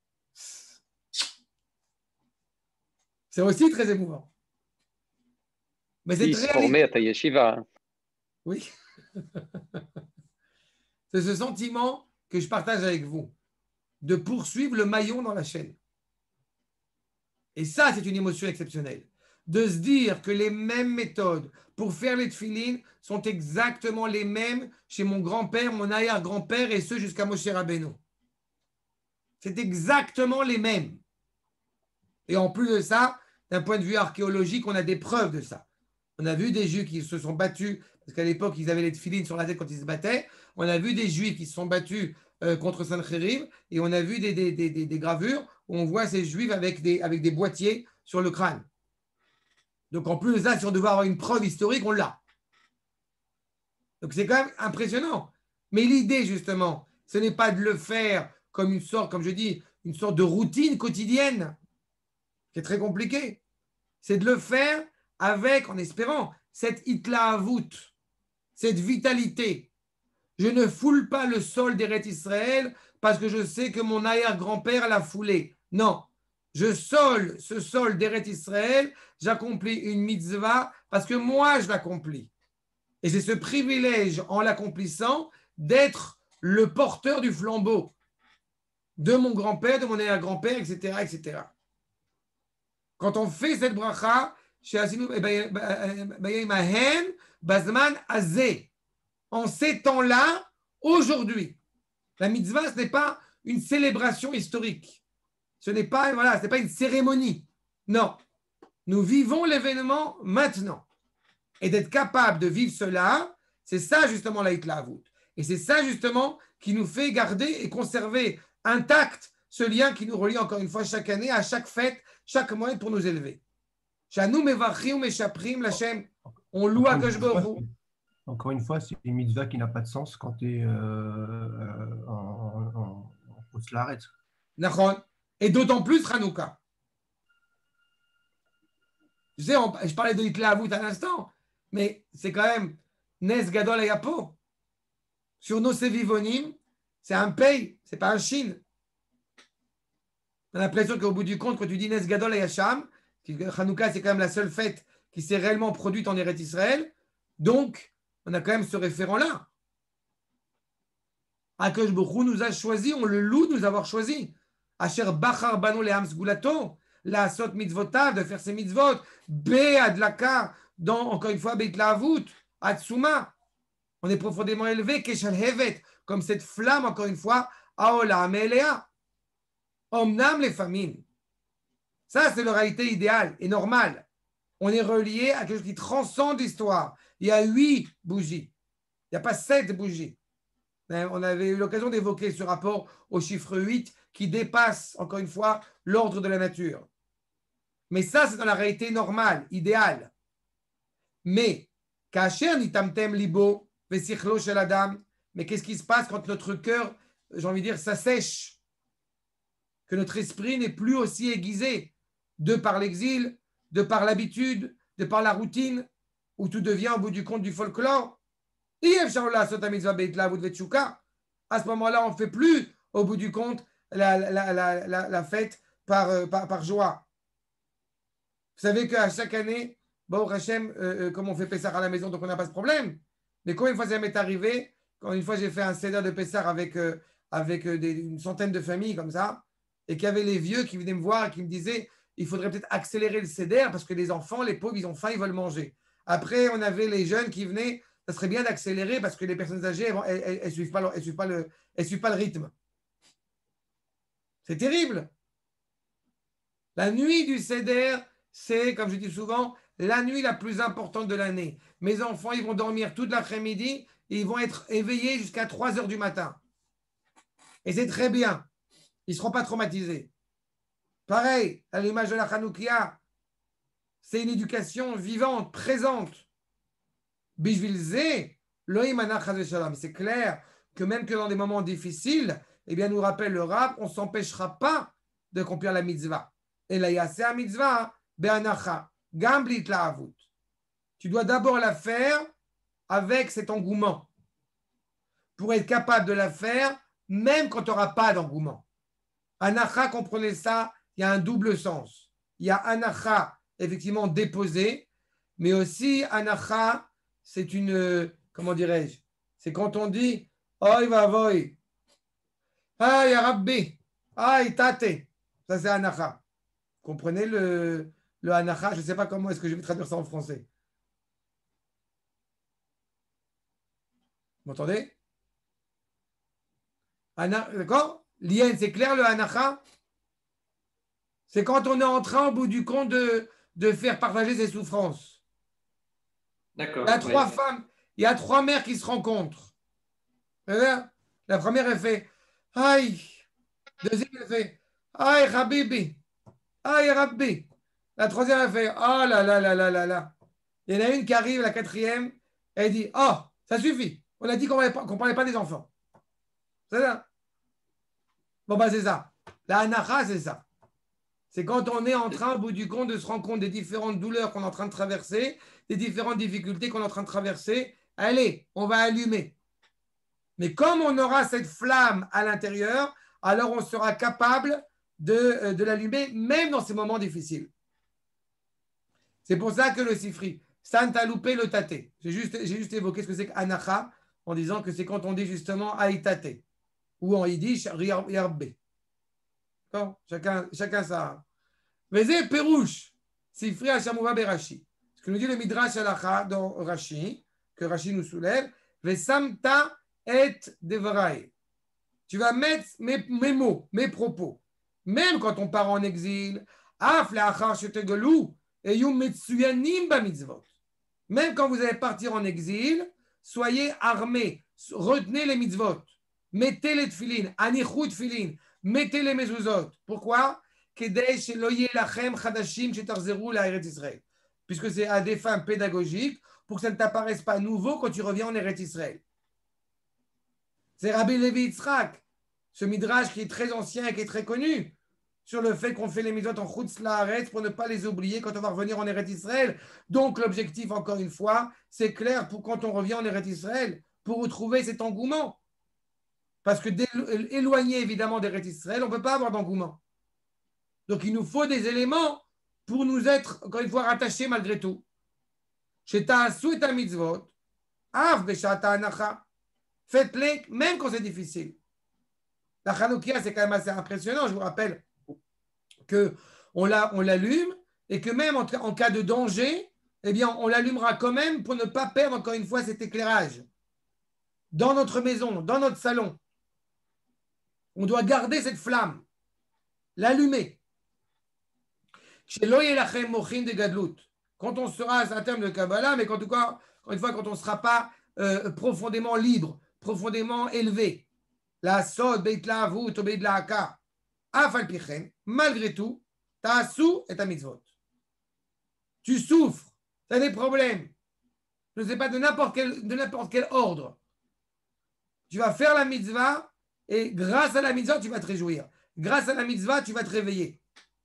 C'est aussi très émouvant. Mais c'est Fils très formé à ta yeshiva. Hein. Oui. C'est ce sentiment que je partage avec vous, de poursuivre le maillon dans la chaîne. Et ça, c'est une émotion exceptionnelle. De se dire que les mêmes méthodes pour faire les tefilines sont exactement les mêmes chez mon grand-père, mon arrière-grand-père et ceux jusqu'à Moshe Rabbeinu. C'est exactement les mêmes. Et en plus de ça, d'un point de vue archéologique, on a des preuves de ça. On a vu des Juifs qui se sont battus, parce qu'à l'époque, ils avaient les tefilines sur la tête quand ils se battaient. On a vu des Juifs qui se sont battus euh, contre Sancheriv, et on a vu des, des, des, des, des gravures où on voit ces Juifs avec des, avec des boîtiers sur le crâne. Donc en plus de ça, si on devait avoir une preuve historique, on l'a. Donc c'est quand même impressionnant. Mais l'idée, justement, ce n'est pas de le faire comme une sorte, comme je dis, une sorte de routine quotidienne, qui est très compliquée. C'est de le faire avec, en espérant, cette itlaavut, cette vitalité. Je ne foule pas le sol d'Eretz Israël parce que je sais que mon arrière-grand-père l'a foulé. Non. Je sole ce sol d'Eretz Israël, j'accomplis une mitzvah parce que moi, je l'accomplis. Et c'est ce privilège, en l'accomplissant, d'être le porteur du flambeau de mon grand-père, de mon arrière-grand-père, et cetera, et cetera. Quand on fait cette bracha, en ces temps-là, aujourd'hui, la mitzvah, ce n'est pas une célébration historique. Ce n'est pas, voilà, ce n'est pas une cérémonie. Non. Nous vivons l'événement maintenant. Et d'être capable de vivre cela, c'est ça justement la hitlaavut. Et c'est ça justement qui nous fait garder et conserver intact ce lien qui nous relie encore une fois chaque année, à chaque fête, chaque mois pour nous élever. On loue à Akadosh Baruch Hu. Encore une fois, c'est une mitzvah qui n'a pas de sens quand tu es euh, en, en, en post-laret. Et d'autant plus Hanouka. Je sais, on, je parlais de hitlaavut à l'instant, mais c'est quand même Nes Gadol Ayapo. Sur nos Sevivonim, c'est un pay, c'est pas un Shin. On a l'impression qu'au bout du compte, quand tu dis Nes Gadol Ayasham, Hanouka, c'est quand même la seule fête qui s'est réellement produite en Eretz Israël. Donc, on a quand même ce référent-là. Akadosh Baruch Hu nous a choisi, on le loue de nous avoir choisi. Asher Bachar Banu Leham Sgulato, la Sot Mitzvotav, de faire ses mitzvot, Be Adlaka, dans, encore une fois, Beitlaavut, Atsuma. On est profondément élevé, Keshal Hevet, comme cette flamme, encore une fois, Aolam Elea. Omnam les famines. Ça, c'est la réalité idéale et normale. On est relié à quelque chose qui transcende l'histoire. Il y a huit bougies. Il n'y a pas sept bougies. On avait eu l'occasion d'évoquer ce rapport au chiffre huit qui dépasse, encore une fois, l'ordre de la nature. Mais ça, c'est dans la réalité normale, idéale. Mais, Kacher nitamtem libo, vesichlo shel adam, mais qu'est-ce qui se passe quand notre cœur, j'ai envie de dire, s'assèche, que notre esprit n'est plus aussi aiguisé, de par l'exil, de par l'habitude, de par la routine, où tout devient au bout du compte du folklore. À ce moment-là, on ne fait plus, au bout du compte, la, la, la, la, la fête par, par, par joie. Vous savez qu'à chaque année, bon, Hachem, euh, comme on fait Pessah à la maison, donc on n'a pas ce problème. Mais combien de fois ça m'est arrivé, quand une fois j'ai fait un Seder de Pessah avec, euh, avec euh, des, une centaine de familles comme ça, et qu'il y avait les vieux qui venaient me voir et qui me disaient il faudrait peut-être accélérer le Seder parce que les enfants, les pauvres, ils ont faim, ils veulent manger. Après, on avait les jeunes qui venaient, ça serait bien d'accélérer parce que les personnes âgées, elles ne suivent, pas, elles suivent, pas le, elles suivent pas le rythme. C'est terrible. La nuit du Seder, c'est, comme je dis souvent, la nuit la plus importante de l'année. Mes enfants, ils vont dormir toute l'après-midi et ils vont être éveillés jusqu'à trois heures du matin. Et c'est très bien. Ils ne seront pas traumatisés. Pareil, à l'image de la Hanoukia, c'est une éducation vivante, présente. Bishvilze, c'est clair que même que dans des moments difficiles, eh bien, nous rappelle le Rav, on ne s'empêchera pas d'accomplir la mitzvah. Et la yaseh mitzvah, be'anacha, gamblit la avut. Tu dois d'abord la faire avec cet engouement pour être capable de la faire même quand tu n'auras pas d'engouement. Anacha, comprenez ça, il y a un double sens. Il y a anacha, effectivement, déposé, mais aussi anacha, c'est une, comment dirais-je, c'est quand on dit Oy vavoy, Aïe Rabbi, Aïe tate. Ça, c'est anacha. Comprenez le, le anacha? Je ne sais pas comment est-ce que je vais traduire ça en français. Vous m'entendez? Ana, d'accord? Lien, c'est clair le anacha? C'est quand on est en train, au bout du compte, de, de faire partager ses souffrances. D'accord. Il y a trois oui. femmes, il y a trois mères qui se rencontrent. La première, elle fait Aïe. Deuxième, elle fait Aïe, Habibi. Aïe, Rabbi. La troisième, elle fait Oh là là là là là là. Il y en a une qui arrive, la quatrième, elle dit Oh, ça suffit. On a dit qu'on ne parlait pas des enfants. C'est ça. Bon, bah, c'est ça. La anacha, c'est ça. C'est quand on est en train, au bout du compte, de se rendre compte des différentes douleurs qu'on est en train de traverser, des différentes difficultés qu'on est en train de traverser. Allez, on va allumer. Mais comme on aura cette flamme à l'intérieur, alors on sera capable de, de l'allumer, même dans ces moments difficiles. C'est pour ça que le sifri, Santa loupé le tate. J'ai juste, j'ai juste évoqué ce que c'est qu'anacha, en disant que c'est quand on dit justement aïtate, ou en yiddish, yarbe. D'accord? Chacun, chacun ça. Vezé perouche, sifri hashamouva berashi. Ce que nous dit le midrash halacha dans Rashi, que Rashi nous soulève, vesamta et devraï. Tu vas mettre mes, mes mots, mes propos. Même quand on part en exil, af leachar shetegelou, et yum metsuyanim ba mitzvot. Même quand vous allez partir en exil, soyez armés, retenez les mitzvot, mettez les tfilin, anichut tfilin, mettez les mezuzot. Pourquoi? Puisque c'est à des fins pédagogiques, pour que ça ne t'apparaisse pas nouveau quand tu reviens en Eretz Israël. C'est Rabbi Levi Yitzhak, ce midrash qui est très ancien et qui est très connu, sur le fait qu'on fait les mitzvot en Chutz La'aretz pour ne pas les oublier quand on va revenir en Eretz Israël. Donc l'objectif, encore une fois, c'est clair pour quand on revient en Eretz Israël, pour retrouver cet engouement. Parce que éloigné évidemment d'Eretz Israël, on ne peut pas avoir d'engouement. Donc il nous faut des éléments pour nous être, encore une fois, rattachés malgré tout. Sheta'asu et mitzvot, av b'shata anacha. Faites-les même quand c'est difficile. La Hanoukia, c'est quand même assez impressionnant. Je vous rappelle qu'on l'allume et que même en, en cas de danger, eh bien, on l'allumera quand même pour ne pas perdre encore une fois cet éclairage. Dans notre maison, dans notre salon, on doit garder cette flamme, l'allumer. Quand on sera, c'est un terme de Kabbalah, mais en tout cas, encore une fois, quand on ne sera pas euh, profondément libre, profondément élevé. La sod, beit la avut, obéit la haka. Afal pichen, malgré tout, ta asou et ta mitzvot. Tu souffres, tu as des problèmes. Je ne sais pas, de n'importe quel, de n'importe quel ordre. Tu vas faire la mitzvah et grâce à la mitzvah, tu vas te réjouir. Grâce à la mitzvah, tu vas te réveiller.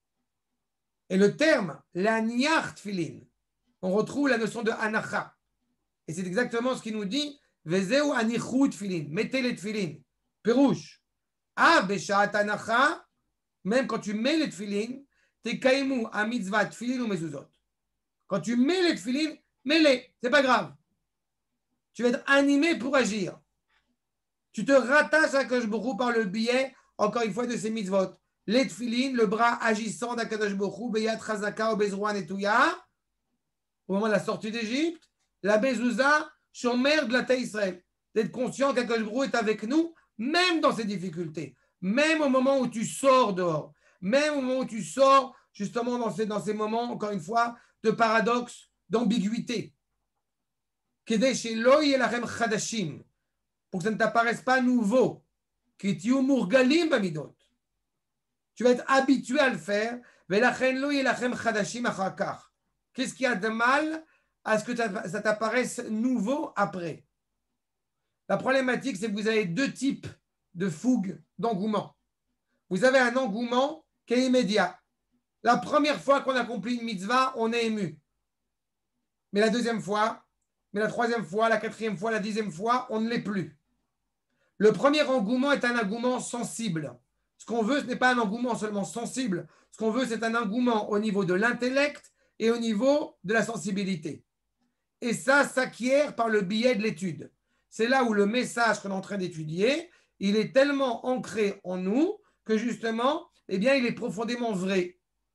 Et le terme, la niach tfilin, on retrouve la notion de anacha. Et c'est exactement ce qu'il nous dit. Vezeu anichu tfilin, mettez les tfilin. Perouche. Ah, beshat anacha, même quand tu mets les tfilin, t'es kaimu à mitzvah tfilin ou mezuzot. Quand tu mets les tfilin, mets-les, c'est pas grave. Tu vas être animé pour agir. Tu te rattaches à Kadosh Baruch Hu par le biais, encore une fois, de ces mitzvot. Les tfilin, le bras agissant d'Akadosh Baruch Hu, Beyat Chazaka, Obezroa Netouya, au moment de la sortie d'Égypte, la Bezouza, Shomer de la Taï Israël. D'être conscient qu'Akadosh Baruch Hu est avec nous, même dans ces difficultés, même au moment où tu sors dehors, même au moment où tu sors, justement, dans ces, dans ces moments, encore une fois, de paradoxe, d'ambiguïté. Kedei shelo yeh lachem chadashim, pour que ça ne t'apparaisse pas nouveau. Ki tiyu murgalim bamidot. Tu vas être habitué à le faire. Velachen lo yeh lachem chadashim achar kach. Qu'est-ce qu'il y a de mal à ce que ça t'apparaisse nouveau après? La problématique, c'est que vous avez deux types de fougue, d'engouement. Vous avez un engouement qui est immédiat. La première fois qu'on accomplit une mitzvah, on est ému. Mais la deuxième fois, mais la troisième fois, la quatrième fois, la dixième fois, on ne l'est plus. Le premier engouement est un engouement sensible. Ce qu'on veut, ce n'est pas un engouement seulement sensible. Ce qu'on veut, c'est un engouement au niveau de l'intellect et au niveau de la sensibilité. Et ça s'acquiert par le biais de l'étude. C'est là où le message qu'on est en train d'étudier, il est tellement ancré en nous que justement, eh bien, il est profondément vrai.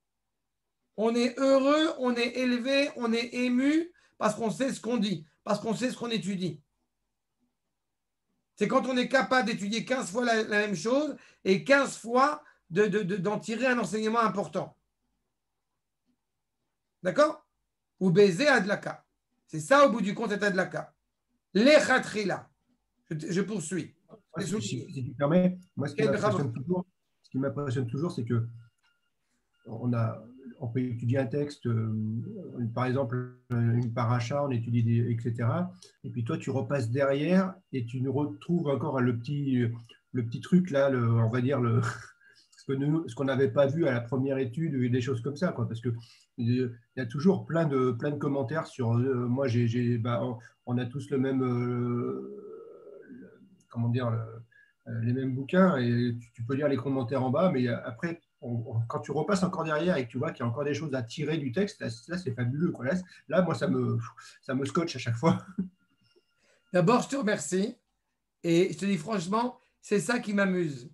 On est heureux, on est élevé, on est ému parce qu'on sait ce qu'on dit, parce qu'on sait ce qu'on étudie. C'est quand on est capable d'étudier quinze fois la, la même chose et quinze fois de, de, de, d'en tirer un enseignement important. D'accord? Ou baiser adlaka. C'est ça au bout du compte, c'est adlaka. Lechatrila. Je, je poursuis. Ouais, si, si, si tu permets, moi ce qui m'impressionne toujours, ce qui m'impressionne toujours, c'est que on a, on peut étudier un texte, euh, par exemple une paracha, on étudie des, et cetera. Et puis toi, tu repasses derrière et tu nous retrouves encore le petit, le petit truc là, le, on va dire le, ce que nous, ce qu'on n'avait pas vu à la première étude, et des choses comme ça, quoi. Parce que il y a toujours plein de, plein de commentaires sur. Euh, moi, j'ai, j'ai, bah, on, on a tous le même, euh, le, comment dire, le, les mêmes bouquins et tu, tu peux lire les commentaires en bas, mais après. On, on, quand tu repasses encore derrière et que tu vois qu'il y a encore des choses à tirer du texte, là, là c'est fabuleux, quoi. Là, là, moi, ça me, ça me scotche à chaque fois. D'abord, je te remercie et je te dis franchement, c'est ça qui m'amuse.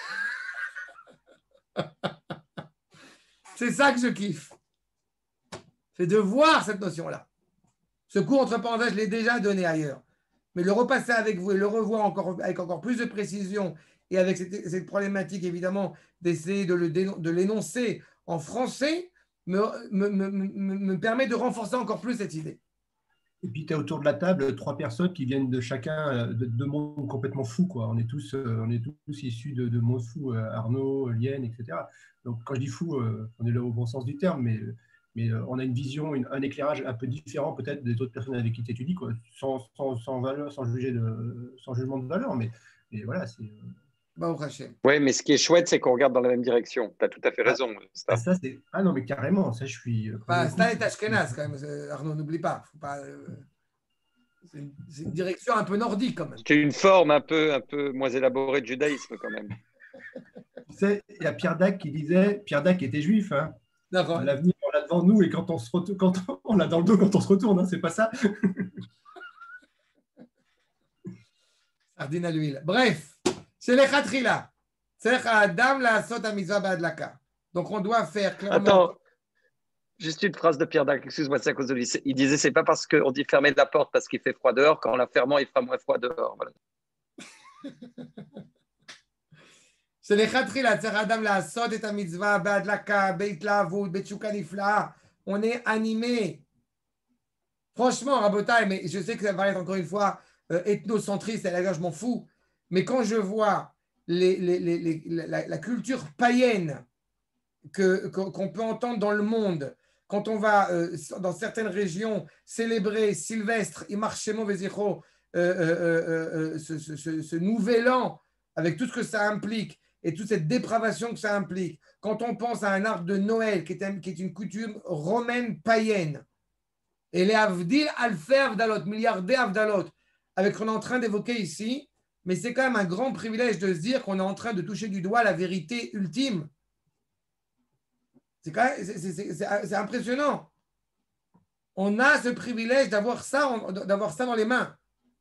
C'est ça que je kiffe. C'est de voir cette notion-là. Ce cours, entre parenthèses, je l'ai déjà donné ailleurs. Mais le repasser avec vous et le revoir encore, avec encore plus de précision et avec cette, cette problématique, évidemment, d'essayer de, le, de l'énoncer en français, me, me, me, me, me permet de renforcer encore plus cette idée. Et puis, tu as autour de la table trois personnes qui viennent de chacun, de, de mondes complètement fous, quoi. On est tous, on est tous issus de, de mondes fous, Arnaud, Liane, et cetera. Donc, quand je dis fou, on est là au bon sens du terme, mais, mais on a une vision, une, un éclairage un peu différent peut-être des autres personnes avec qui tu étudies, quoi. Sans, sans, sans, valeur, sans, juger de, sans jugement de valeur, mais, mais voilà, c'est... Oui, mais ce qui est chouette, c'est qu'on regarde dans la même direction. Tu as tout à fait raison. Ah, ça, c'est... ah non, mais carrément, ça, je suis... Bah, ça est ashkénaze, quand même, Arnaud, n'oublie pas. Faut pas euh... c'est, une, c'est une direction un peu nordique, quand même. C'est une forme un peu, un peu moins élaborée de judaïsme, quand même. Tu sais, il y a Pierre Dac qui disait... Pierre Dac était juif, hein. D'accord. L'avenir, on l'a devant nous, et quand on se retourne, quand on l'a dans le dos quand on se retourne, hein, c'est pas ça. Sardine à l'huile. Bref. C'est les khatrila. C'est Adam la sota mitzvah ba'adlaka. Donc on doit faire clairement. Attends, juste une phrase de Pierre Dac, excuse-moi, c'est à cause de lui. Il disait c'est pas parce qu'on dit fermer la porte parce qu'il fait froid dehors, qu'en la fermant il fera moins froid dehors. Voilà. C'est les khatrila. C'est Adam la sota et mitzvah ba'adlaka, beit lavud, betchuka nifla. On est animé. Franchement, Rabotai, mais je sais que ça va être encore une fois euh, ethnocentriste, à la je m'en fous. Mais quand je vois les, les, les, les, la, la culture païenne que, qu'on peut entendre dans le monde, quand on va euh, dans certaines régions célébrer Sylvestre, Imarchemo Vezicho, euh, euh, euh, ce, ce, ce, ce nouvel an, avec tout ce que ça implique et toute cette dépravation que ça implique, quand on pense à un arbre de Noël qui est, un, qui est une coutume romaine païenne, et les Avdil Alfer Avdalot, milliardaires Avdalot, avec ce qu'on est en train d'évoquer ici, mais c'est quand même un grand privilège de se dire qu'on est en train de toucher du doigt la vérité ultime. C'est, quand même, c'est, c'est, c'est, c'est impressionnant. On a ce privilège d'avoir ça, d'avoir ça dans les mains.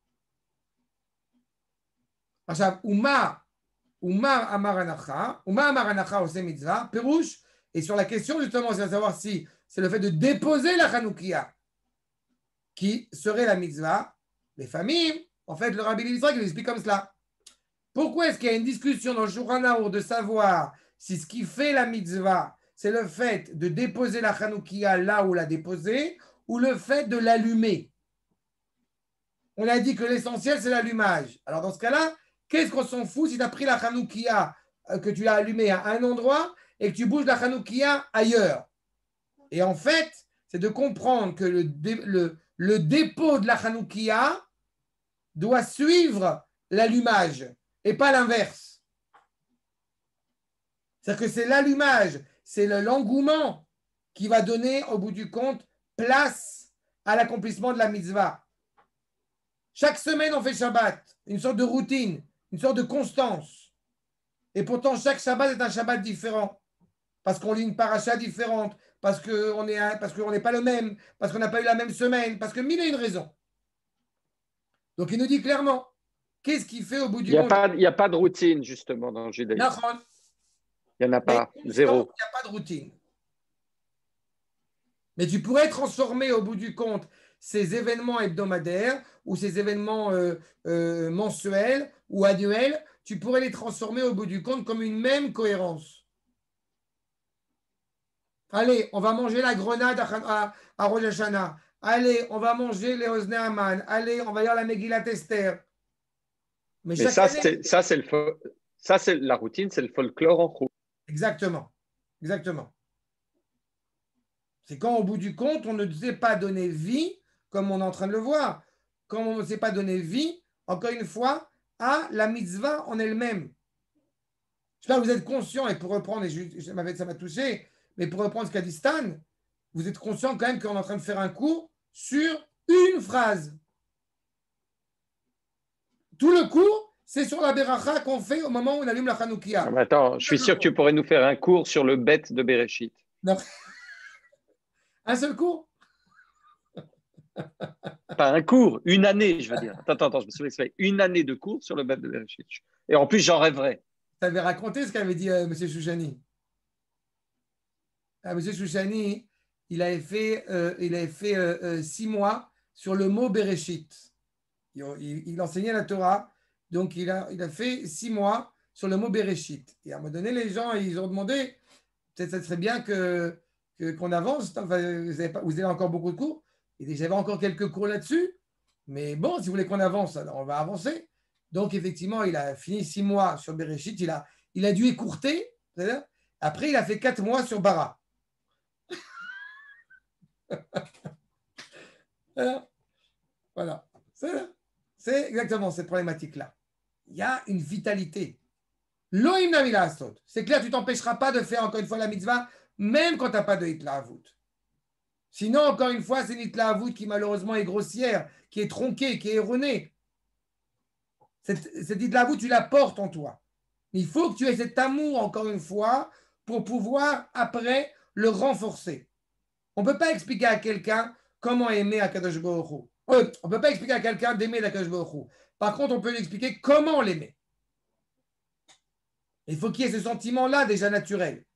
Uma, Uma Amar Anacha, Uma Amar Anacha Ose Mitzvah, Perouche, et sur la question justement, c'est à savoir si c'est le fait de déposer la Hanoukia qui serait la mitzvah, les familles, en fait, le Rabbi Israël l'explique comme cela. Pourquoi est-ce qu'il y a une discussion dans le Shulchan Arour de savoir si ce qui fait la mitzvah, c'est le fait de déposer la Hanoukia là où la déposer, ou le fait de l'allumer? On a dit que l'essentiel, c'est l'allumage. Alors, dans ce cas-là, qu'est-ce qu'on s'en fout si tu as pris la Hanoukia, que tu l'as allumée à un endroit et que tu bouges la Hanoukia ailleurs? Et en fait, c'est de comprendre que le, dé, le, le dépôt de la Hanoukia doit suivre l'allumage et pas l'inverse. C'est-à-dire que c'est l'allumage, c'est le, l'engouement qui va donner, au bout du compte, place à l'accomplissement de la mitzvah. Chaque semaine, on fait Shabbat, une sorte de routine, une sorte de constance. Et pourtant, chaque Shabbat est un Shabbat différent. Parce qu'on lit une paracha différente, parce qu'on est, parce qu'on n'est pas le même, parce qu'on n'a pas eu la même semaine, parce que mille et une raisons. Donc, il nous dit clairement, qu'est-ce qu'il fait au bout du il y a compte? pas, Il n'y a pas de routine, justement, dans le judaïsme. Il n'y en a pas, Mais, zéro. Il n'y a pas de routine. Mais tu pourrais transformer, au bout du compte, ces événements hebdomadaires ou ces événements euh, euh, mensuels ou annuels, tu pourrais les transformer, au bout du compte, comme une même cohérence. Allez, on va manger la grenade à, à, à Rosh Hashanah. Allez, on va manger les Oznei Haman. Allez, on va lire la Megillat Esther. Mais, Mais ça, année... c'est, ça, c'est le, ça, c'est la routine, c'est le folklore en route. Exactement. Exactement. C'est quand, au bout du compte, on ne sait pas donner vie, comme on est en train de le voir. Quand on ne sait pas donner vie, encore une fois, à la mitzvah en elle-même. J'espère que vous êtes conscient, et pour reprendre, et je, ça m'a touché, mais pour reprendre ce qu'a dit Stan, vous êtes conscient quand même qu'on est en train de faire un cours sur une phrase. Tout le cours, c'est sur la beracha qu'on fait au moment où on allume la Hanoukia. Ah, attends, je suis sûr que tu pourrais nous faire un cours sur le bet de Bereshit. Non. Un seul cours? Pas un cours, une année, je veux dire. Attends, attends, je me suis expliqué. Une année de cours sur le bet de Bereshit. Et en plus, j'en rêverais. Tu avais raconté ce qu'avait dit euh, M. Chouchani. Ah, M. Chouchani, il avait fait, euh, il avait fait euh, euh, six mois sur le mot Bereshit. Il, il, il enseignait la Torah, donc il a, il a fait six mois sur le mot Bereshit. Et à un moment donné, les gens, ils ont demandé, peut-être ça serait bien que, que, qu'on avance, enfin, vous, avez pas, vous avez encore beaucoup de cours, et j'avais encore quelques cours là-dessus, mais bon, si vous voulez qu'on avance, alors on va avancer. Donc effectivement, il a fini six mois sur Bereshit, il a, il a dû écourter, après il a fait quatre mois sur Bara. Voilà. Voilà. C'est, c'est exactement cette problématique-là. Il y a une vitalité. Loïm Namila Astot. C'est clair, tu ne t'empêcheras pas de faire encore une fois la mitzvah, même quand tu n'as pas de Hitlahavut. Sinon, encore une fois, c'est une Hitlahavut qui malheureusement est grossière, qui est tronquée, qui est erronée. Cette, cette Hitlahavut, tu la portes en toi. Il faut que tu aies cet amour, encore une fois, pour pouvoir, après, le renforcer. On ne peut pas expliquer à quelqu'un comment aimer Akadosh Baruch Hu. Euh, on ne peut pas expliquer à quelqu'un d'aimer Akadosh Baruch Hu. Par contre, on peut lui expliquer comment l'aimer. Il faut qu'il y ait ce sentiment-là déjà naturel.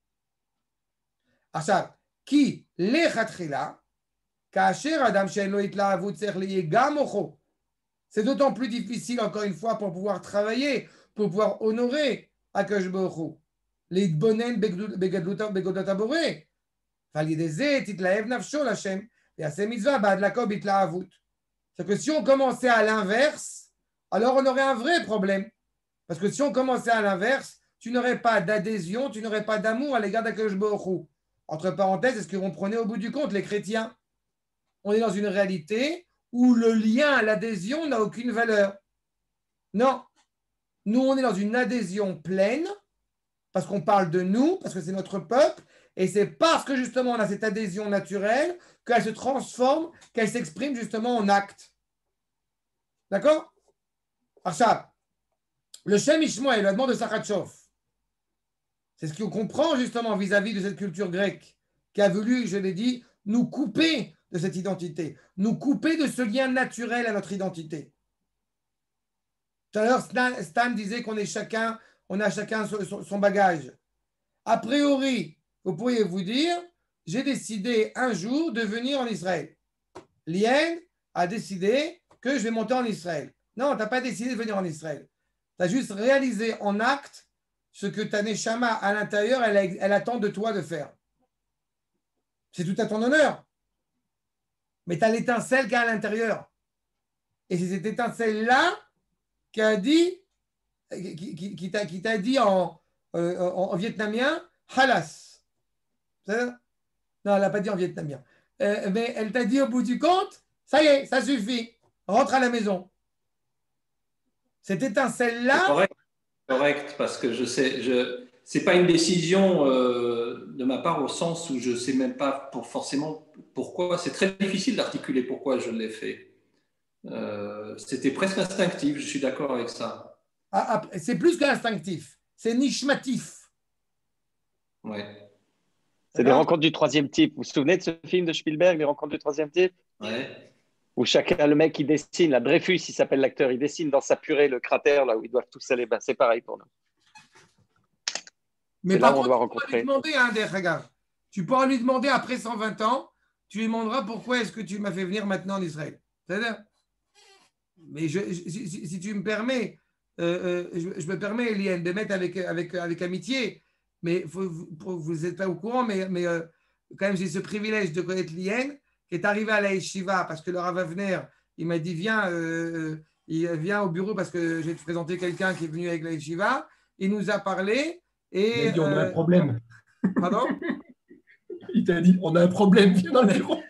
Alors, qui lechatchila, kasher adam she'en lo hitlahavut tzarich liye gam ocho. C'est d'autant plus difficile, encore une fois, pour pouvoir travailler, pour pouvoir honorer Akadosh Baruch Hu. L'itbonen begadlut haboré. ועל ידי זה תתלהב נפשו לשם, ויעשה מצווה בהדלקו בהתלהבות. C'est que si on commençait à l'inverse, alors on aurait un vrai problème. Parce que si on commençait à l'inverse, tu n'aurais pas d'adhésion, tu n'aurais pas d'amour à l'égard d'Akadosh Baruch Hu. Entre parenthèses, c'est ce que vont prôner au bout du compte les chrétiens. On est dans une réalité où le lien, l'adhésion n'a aucune valeur. Non. Nous, on est dans une adhésion pleine, parce qu'on parle de nous, parce que c'est notre peuple, et c'est parce que justement on a cette adhésion naturelle qu'elle se transforme, qu'elle s'exprime justement en acte. D'accord? Achab, le Shem Ishmael, la demande de Sakhatchov, c'est ce qu'on comprend justement vis-à-vis de cette culture grecque qui a voulu, je l'ai dit, nous couper de cette identité, nous couper de ce lien naturel à notre identité. Tout à l'heure, Stan, Stan disait qu'on est chacun, on a chacun son, son bagage. A priori, vous pourriez vous dire, j'ai décidé un jour de venir en Israël. Lien a décidé que je vais monter en Israël. Non, tu n'as pas décidé de venir en Israël. Tu as juste réalisé en acte ce que ta neshama à l'intérieur, elle, elle attend de toi de faire. C'est tout à ton honneur. Mais tu as l'étincelle qu'il y a à l'intérieur. Et c'est cette étincelle-là qui a dit, qui, qui, qui t'a, qui t'a dit en, euh, en, en vietnamien, halas. C'est ça? Non, elle n'a pas dit en vietnamien. Euh, mais elle t'a dit au bout du compte, ça y est, ça suffit. Rentre à la maison. Cette étincelle-là. Correct, correct, parce que je sais, je, c'est pas une décision euh, de ma part au sens où je sais même pas pour forcément pourquoi. C'est très difficile d'articuler pourquoi je l'ai fait. Euh, c'était presque instinctif. Je suis d'accord avec ça. Ah, ah, c'est plus qu'instinctif. C'est nishmatif. Ouais. C'est les rencontres du troisième type. Vous vous souvenez de ce film de Spielberg, les rencontres du troisième type? Ouais. Où chacun, le mec, il dessine, la Dreyfus, il s'appelle l'acteur, il dessine dans sa purée le cratère là où ils doivent tous aller. Ben, c'est pareil pour nous. Mais c'est par là où on contre, doit tu rencontrer. peux lui demander, hein, des regards. Tu peux lui demander après cent vingt ans, tu lui demanderas pourquoi est-ce que tu m'as fait venir maintenant en Israël. C'est-à-dire, mais je, je, si, si tu me permets, euh, euh, je, je me permets, Eliane, de mettre avec, avec, avec amitié, mais faut, vous n'êtes pas au courant, mais, mais euh, quand même, j'ai ce privilège de connaître Liane, qui est arrivé à la Yeshiva, parce que le Rav Avner, il m'a dit, viens, euh, il vient au bureau parce que j'ai présenté quelqu'un qui est venu avec la Yeshiva, il nous a parlé, et… Il a dit, on a un euh, problème. Pardon? Il t'a dit, on a un problème, viens dans le bureau.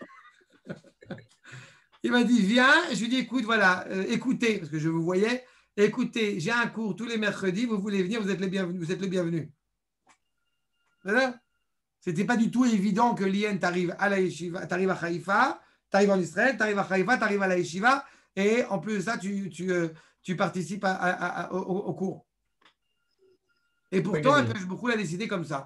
Il m'a dit, viens. Je lui ai dit, écoute, voilà, euh, écoutez, parce que je vous voyais, écoutez, j'ai un cours tous les mercredis, vous voulez venir, vous êtes les bienvenus. Vous êtes les bienvenus. Voilà. C'était pas du tout évident que l'I N t'arrive à la Yeshiva, t'arrives à Haïfa, t'arrives en Israël, t'arrives à Haïfa, t'arrives à la Yeshiva, et en plus de ça, tu, tu, euh, tu participes à, à, à, au, au cours. Et pourtant, Akadosh Baruch Hu a décidé comme ça.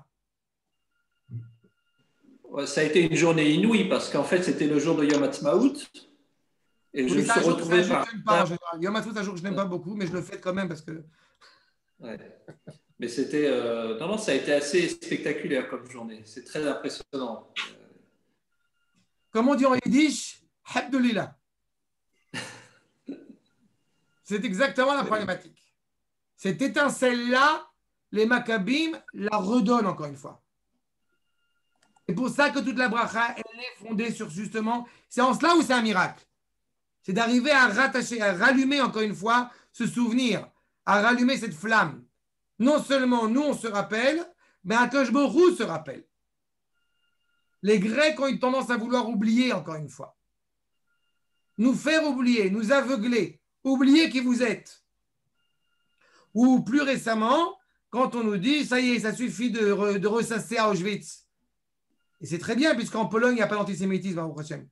Ça a été une journée inouïe parce qu'en fait, c'était le jour de Yom Ha'atzmaut. Et oui, je me suis jour, retrouvé un par. Jour pas, en général. Yom Ha'atzmaut, c'est un jour que je n'aime pas beaucoup, mais je le fais quand même parce que. Ouais. Mais c'était. Euh... Non, non, ça a été assez spectaculaire comme journée. C'est très impressionnant. Comme on dit en yiddish, Habdulillah. C'est exactement la problématique. Cette étincelle-là, les Maccabim la redonnent encore une fois. C'est pour ça que toute la bracha, elle est fondée sur justement, c'est en cela où c'est un miracle. C'est d'arriver à rattacher, à rallumer encore une fois ce souvenir, à rallumer cette flamme. Non seulement nous, on se rappelle, mais Akadosh Baruch Hu se rappelle. Les Grecs ont une tendance à vouloir oublier encore une fois. Nous faire oublier, nous aveugler, oublier qui vous êtes. Ou plus récemment, quand on nous dit, ça y est, ça suffit de, re, de ressasser à Auschwitz. Et c'est très bien, puisqu'en Pologne, il n'y a pas d'antisémitisme, au prochain.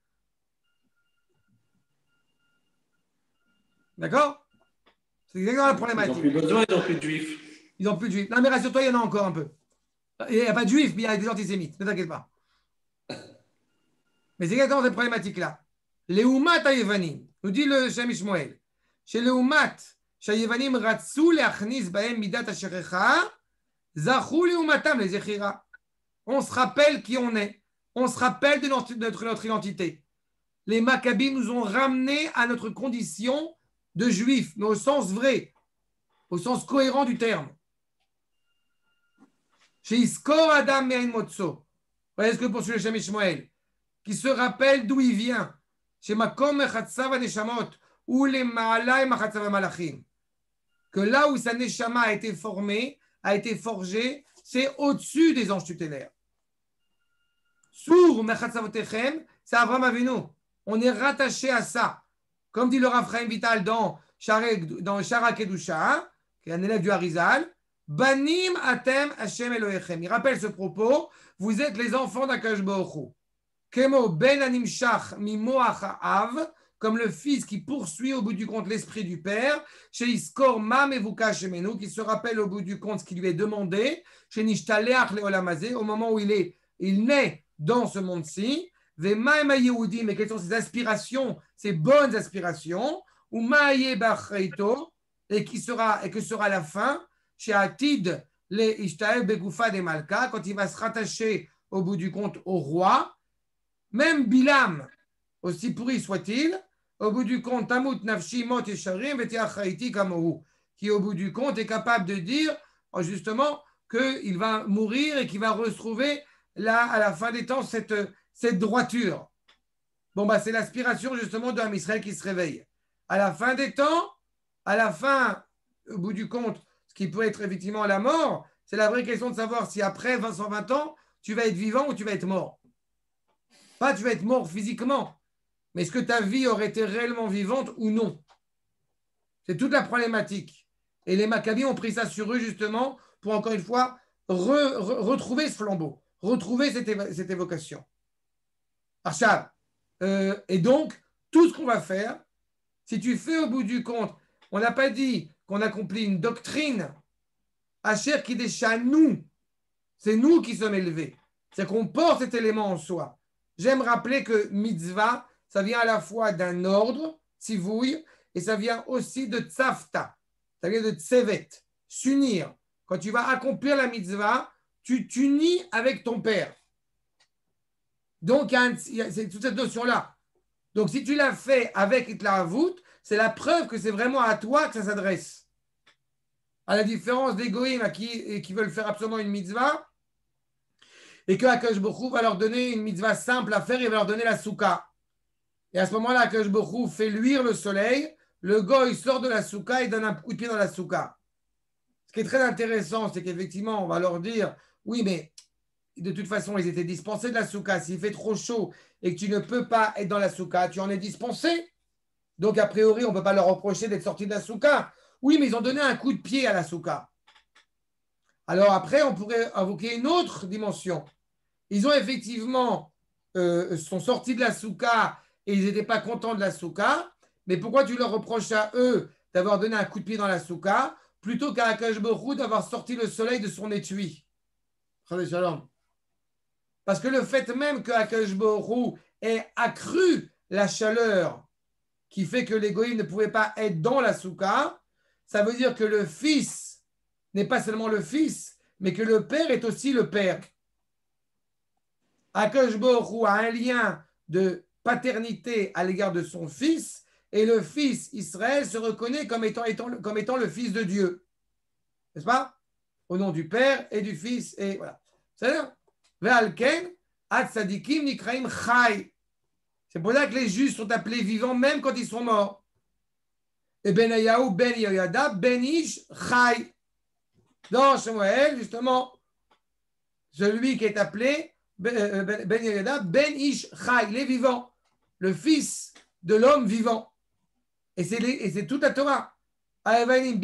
D'accord? C'est exactement la problématique. Ils n'ont plus besoin, ils n'ont plus de juifs. Ils n'ont plus de juifs. Non, mais rassure-toi, il y en a encore un peu. Il n'y a pas de juifs, mais il y a des antisémites. Ne t'inquiète pas. Mais c'est exactement cette problématique-là. Les Oumat Yevanim, nous dit le Shem Ishmael, chez les Oumat, chez Yevanim Ratzou le'achnis bahem midat asherecha, zachou les Oumatam les Zechira. On se rappelle qui on est. On se rappelle de notre, notre, notre identité. Les Maccabim nous ont ramenés à notre condition de juifs, mais au sens vrai, au sens cohérent du terme. Chez Iskor Adam Me'ain Motso. Voyez ce que poursuit le Shem Ishmael, qui se rappelle d'où il vient. Shemakom mechatzav neshamot ou les ma'alai machatzav malachim. Que là où sa neshama a été formée, a été forgée, c'est au-dessus des anges tutélaires. Sur mechatzavotechem, c'est Abraham Avinu. On est rattaché à ça. Comme dit le Rav Chaim Vital dans Shara Kedusha, qui est un élève du Harizal, Banim atem Hashem Elohechem. Il rappelle ce propos, vous êtes les enfants d'Akadosh Baruch Hu. Kemo ben animshach mimoach ha'av, comme le fils qui poursuit au bout du compte l'esprit du père, chez Iskor mam evuka shemenu, qui se rappelle au bout du compte ce qui lui est demandé, chez Nishtaleach leolamazé, au moment où il est, il naît dans ce monde-ci, ve ma'ema yehudi, mais quelles sont ses aspirations, ses bonnes aspirations, ou ma'aye b'achreito, et qui sera, et que sera la fin, chez Atid le Ishtael begoufa des Malka, quand il va se rattacher au bout du compte au roi, même Bilam, aussi pourri soit-il, au bout du compte, Tamut Nafshi Mot Esharim Vetiachaiti Kamohu, qui au bout du compte est capable de dire justement qu'il va mourir et qu'il va retrouver là, à la fin des temps cette, cette droiture. Bon, bah, c'est l'aspiration justement de Am Israël qui se réveille. À la fin des temps, à la fin, au bout du compte, ce qui peut être effectivement la mort, c'est la vraie question de savoir si après vingt, cent vingt ans, tu vas être vivant ou tu vas être mort. Pas tu vas être mort physiquement, mais est-ce que ta vie aurait été réellement vivante ou non? C'est toute la problématique. Et les Maccabées ont pris ça sur eux justement pour encore une fois re, re, retrouver ce flambeau, retrouver cette, évo cette évocation. Arshab. Euh, et donc, tout ce qu'on va faire, si tu fais au bout du compte, on n'a pas dit qu'on accomplit une doctrine, Asher Kidesha, nous, c'est nous qui sommes élevés. C'est qu'on porte cet élément en soi. J'aime rappeler que mitzvah, ça vient à la fois d'un ordre, tzivouille, et ça vient aussi de tzavta, ça vient de tsevet, s'unir. Quand tu vas accomplir la mitzvah, tu t'unis avec ton père. Donc, c'est toute cette notion-là. Donc, si tu l'as fait avec Hitlaravut, c'est la preuve que c'est vraiment à toi que ça s'adresse. À la différence des goïms qui, qui veulent faire absolument une mitzvah, et que Akadosh Baruch Hu va leur donner une mitzvah simple à faire, il va leur donner la souka. Et à ce moment-là, Akadosh Baruch Hu fait luire le soleil, le goy sort de la souka et donne un coup de pied dans la souka. Ce qui est très intéressant, c'est qu'effectivement, on va leur dire, oui, mais de toute façon, ils étaient dispensés de la souka. S'il fait trop chaud et que tu ne peux pas être dans la souka, tu en es dispensé. Donc, a priori, on ne peut pas leur reprocher d'être sortis de la souka. Oui, mais ils ont donné un coup de pied à la souka. Alors après, on pourrait invoquer une autre dimension. Ils ont effectivement euh, sont sortis de la souka et ils n'étaient pas contents de la souka. Mais pourquoi tu leur reproches à eux d'avoir donné un coup de pied dans la souka plutôt qu'à Akadosh Baruch Hu d'avoir sorti le soleil de son étui? Parce que le fait même que Akadosh Baruch Hu ait accru la chaleur qui fait que les goïms ne pouvaient pas être dans la souka, ça veut dire que le fils n'est pas seulement le fils, mais que le père est aussi le père. Akadosh Baruch Hu a un lien de paternité à l'égard de son fils, et le fils Israël se reconnaît comme étant, étant, comme étant le fils de Dieu. N'est-ce pas? Au nom du père et du fils, et voilà. C'est-à-dire, Ve'alken, ad sadikim nikraim chai. C'est pour ça que les justes sont appelés vivants même quand ils sont morts. Et Benayahu ben Yoyada ben Ish chai. Dans Shemuel, justement, celui qui est appelé Ben Yoyada ben Ish chai, les vivants, le fils de l'homme vivant. Et c'est toute la Torah. Il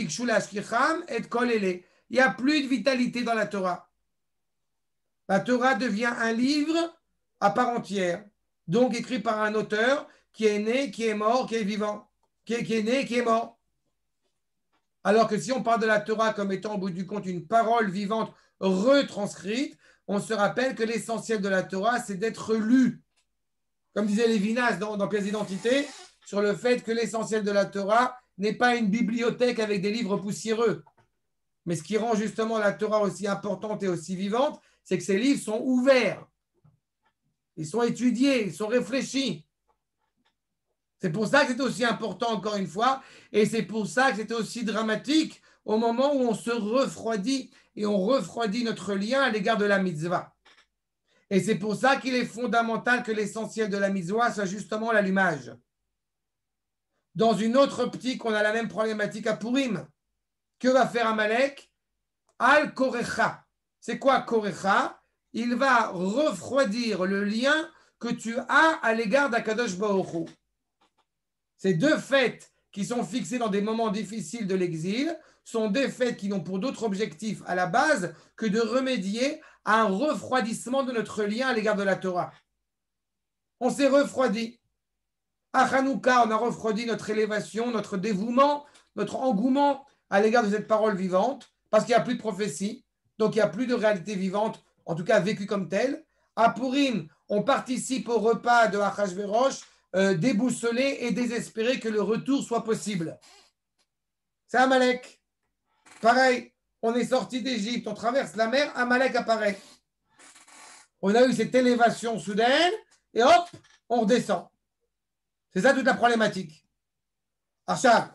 n'y a plus de vitalité dans la Torah. La Torah devient un livre à part entière, donc écrit par un auteur qui est né, qui est mort, qui est vivant, qui est, qui est né, qui est mort. Alors que si on parle de la Torah comme étant au bout du compte une parole vivante retranscrite, on se rappelle que l'essentiel de la Torah, c'est d'être lu. Comme disait Lévinas dans, dans Pièces d'identité, sur le fait que l'essentiel de la Torah n'est pas une bibliothèque avec des livres poussiéreux. Mais ce qui rend justement la Torah aussi importante et aussi vivante, c'est que ces livres sont ouverts. Ils sont étudiés, ils sont réfléchis. C'est pour ça que c'est aussi important, encore une fois, et c'est pour ça que c'est aussi dramatique au moment où on se refroidit et on refroidit notre lien à l'égard de la mitzvah. Et c'est pour ça qu'il est fondamental que l'essentiel de la mitzvah soit justement l'allumage. Dans une autre optique, on a la même problématique à Purim. Que va faire Amalek? Al Korecha. C'est quoi Korecha? Il va refroidir le lien que tu as à l'égard d'Akadosh Baruch Hu. Ces deux fêtes qui sont fixées dans des moments difficiles de l'exil sont des fêtes qui n'ont pour d'autre objectif à la base que de remédier à un refroidissement de notre lien à l'égard de la Torah. On s'est refroidi. À Hanouka, on a refroidi notre élévation, notre dévouement, notre engouement à l'égard de cette parole vivante, parce qu'il n'y a plus de prophétie, donc il n'y a plus de réalité vivante, en tout cas vécue comme telle. À Purim, on participe au repas de Achashverosh, euh, déboussolé et désespéré que le retour soit possible. C'est Amalek. Pareil, on est sorti d'Égypte, on traverse la mer, Amalek apparaît. On a eu cette élévation soudaine, et hop, on redescend. C'est ça toute la problématique. Archa,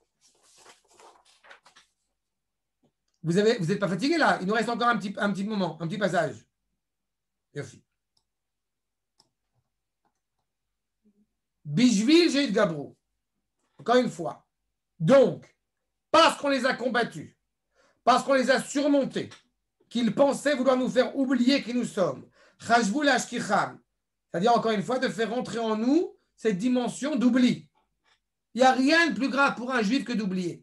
vous n'êtes vous pas fatigué là? Il nous reste encore un petit, un petit moment, un petit passage. Yofi. Bishvil Jeit Gabrou. Encore une fois. Donc, parce qu'on les a combattus, parce qu'on les a surmontés, qu'ils pensaient vouloir nous faire oublier qui nous sommes, Chashvul Ashkicham, c'est-à-dire encore une fois de faire rentrer en nous cette dimension d'oubli. Il n'y a rien de plus grave pour un juif que d'oublier.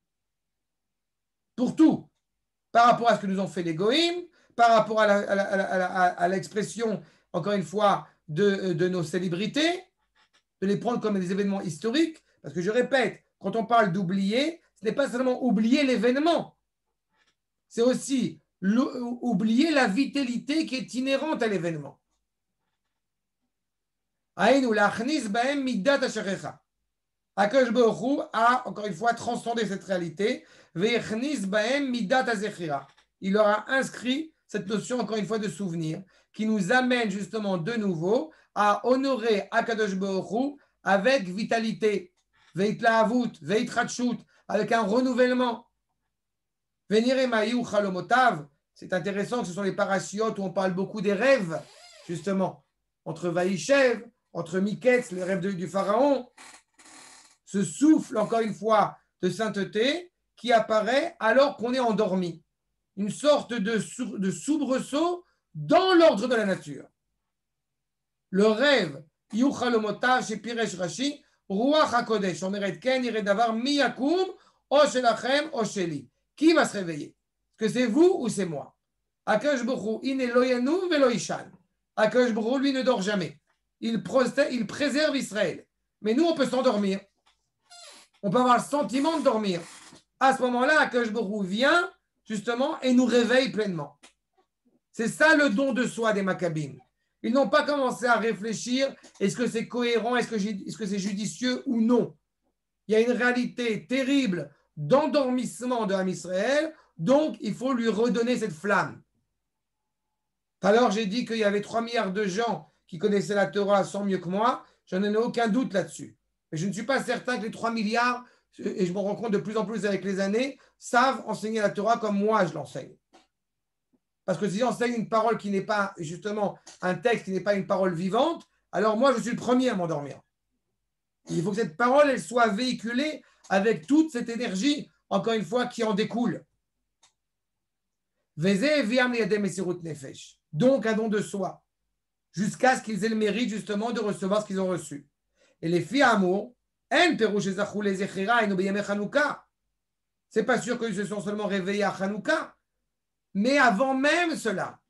Pour tout. Par rapport à ce que nous ont fait les goïms, par rapport à l'expression, encore une fois, de, de nos célébrités, de les prendre comme des événements historiques. Parce que je répète, quand on parle d'oublier, ce n'est pas seulement oublier l'événement, c'est aussi oublier la vitalité qui est inhérente à l'événement. Akadosh Baruch Hu a, encore une fois, transcendé cette réalité. Il leur a inscrit cette notion, encore une fois, de souvenir, qui nous amène justement de nouveau à honorer Akadosh Baruch Hu avec vitalité, veitlahavut, veitratshut, avec un renouvellement. C'est intéressant que ce sont les parachiotes où on parle beaucoup des rêves, justement, entre Vaïchev, entre Miketz, le rêve de, du pharaon. Ce souffle, encore une fois, de sainteté qui apparaît alors qu'on est endormi. Une sorte de, sou, de soubresaut dans l'ordre de la nature. Le rêve, Yuchalomotav chez Piresh Rashi, Ruach HaKodesh, Omeret Ken, Iredavar, Miyakum, Oshelachem, Osheli. Qui va se réveiller? Est-ce que c'est vous ou c'est moi? Akadosh Baruch Hu, in Eloyanu velo ishan. Akadosh Baruch Hu, lui, ne dort jamais. Il, il préserve Israël. Mais nous, on peut s'endormir. On peut avoir le sentiment de dormir. À ce moment-là, Akadosh Baruch Hu vient justement et nous réveille pleinement. C'est ça le don de soi des Maccabim. Ils n'ont pas commencé à réfléchir, est-ce que c'est cohérent, est-ce que, est-ce que c'est judicieux ou non. Il y a une réalité terrible d'endormissement de Ham Israël, donc il faut lui redonner cette flamme. Alors j'ai dit qu'il y avait trois milliards de gens qui connaissaient la Torah sans mieux que moi, je n'en ai aucun doute là-dessus. Mais je ne suis pas certain que les trois milliards, et je me rends compte de plus en plus avec les années, savent enseigner la Torah comme moi je l'enseigne. Parce que si j'enseigne une parole qui n'est pas, justement, un texte qui n'est pas une parole vivante, alors moi je suis le premier à m'endormir. Il faut que cette parole, elle soit véhiculée avec toute cette énergie, encore une fois, qui en découle. Donc un don de soi, jusqu'à ce qu'ils aient le mérite, justement, de recevoir ce qu'ils ont reçu. Et les filles amour, c'est pas sûr qu'ils se sont seulement réveillés à Hanouka, mais avant même cela,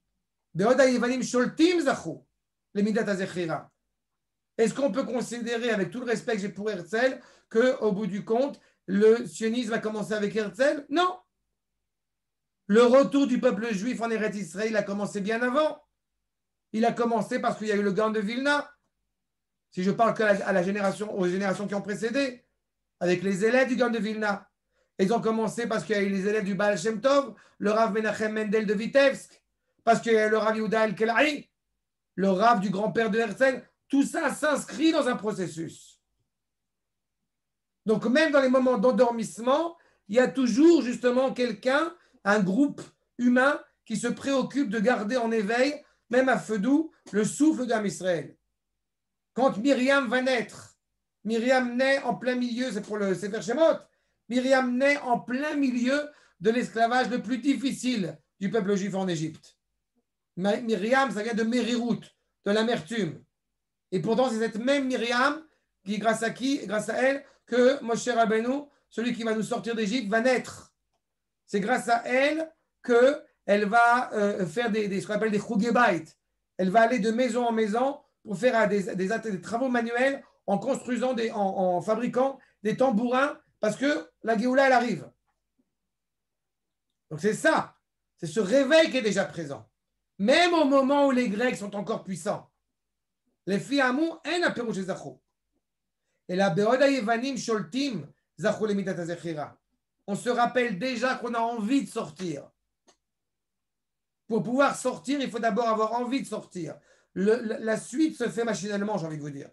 est-ce qu'on peut considérer, avec tout le respect que j'ai pour Herzl, qu'au bout du compte, le sionisme a commencé avec Herzl? Non. Le retour du peuple juif en Eretz Israël a commencé bien avant. Il a commencé parce qu'il y a eu le Gaon de Vilna. Si je parle qu'à la, à la génération, aux générations qui ont précédé, avec les élèves du Gaon de Vilna. Ils ont commencé parce qu'il y a eu les élèves du Baal Shem Tov, le Rav Menachem Mendel de Vitebsk, parce qu'il y a eu le Rav Yehuda El-Kelai, le Rav du grand-père de Herzl. Tout ça s'inscrit dans un processus. Donc même dans les moments d'endormissement, il y a toujours justement quelqu'un, un groupe humain qui se préoccupe de garder en éveil même à feu doux, le souffle d'Am Israël. Quand Myriam va naître, Myriam naît en plein milieu, c'est pour le Sefer Shemot, Myriam naît en plein milieu de l'esclavage le plus difficile du peuple juif en Égypte. Myriam, ça vient de Mérirut, de l'amertume. Et pourtant, c'est cette même Myriam qui, grâce à qui, grâce à elle, que Moshe Rabbeinu, celui qui va nous sortir d'Égypte, va naître. C'est grâce à elle qu'elle va euh, faire des, des, ce qu'on appelle des chougebait. Elle va aller de maison en maison pour faire des, des, des travaux manuels en construisant, des, en, en fabriquant des tambourins parce que la Géoula, elle arrive. Donc c'est ça. C'est ce réveil qui est déjà présent. Même au moment où les Grecs sont encore puissants. Les filles amou, en apéro chez Zachou. Et la Beoda Yevanim Sholtim, Zachou le Midat Azechira. On se rappelle déjà qu'on a envie de sortir. Pour pouvoir sortir, il faut d'abord avoir envie de sortir. Le, la, la suite se fait machinalement, j'ai envie de vous dire.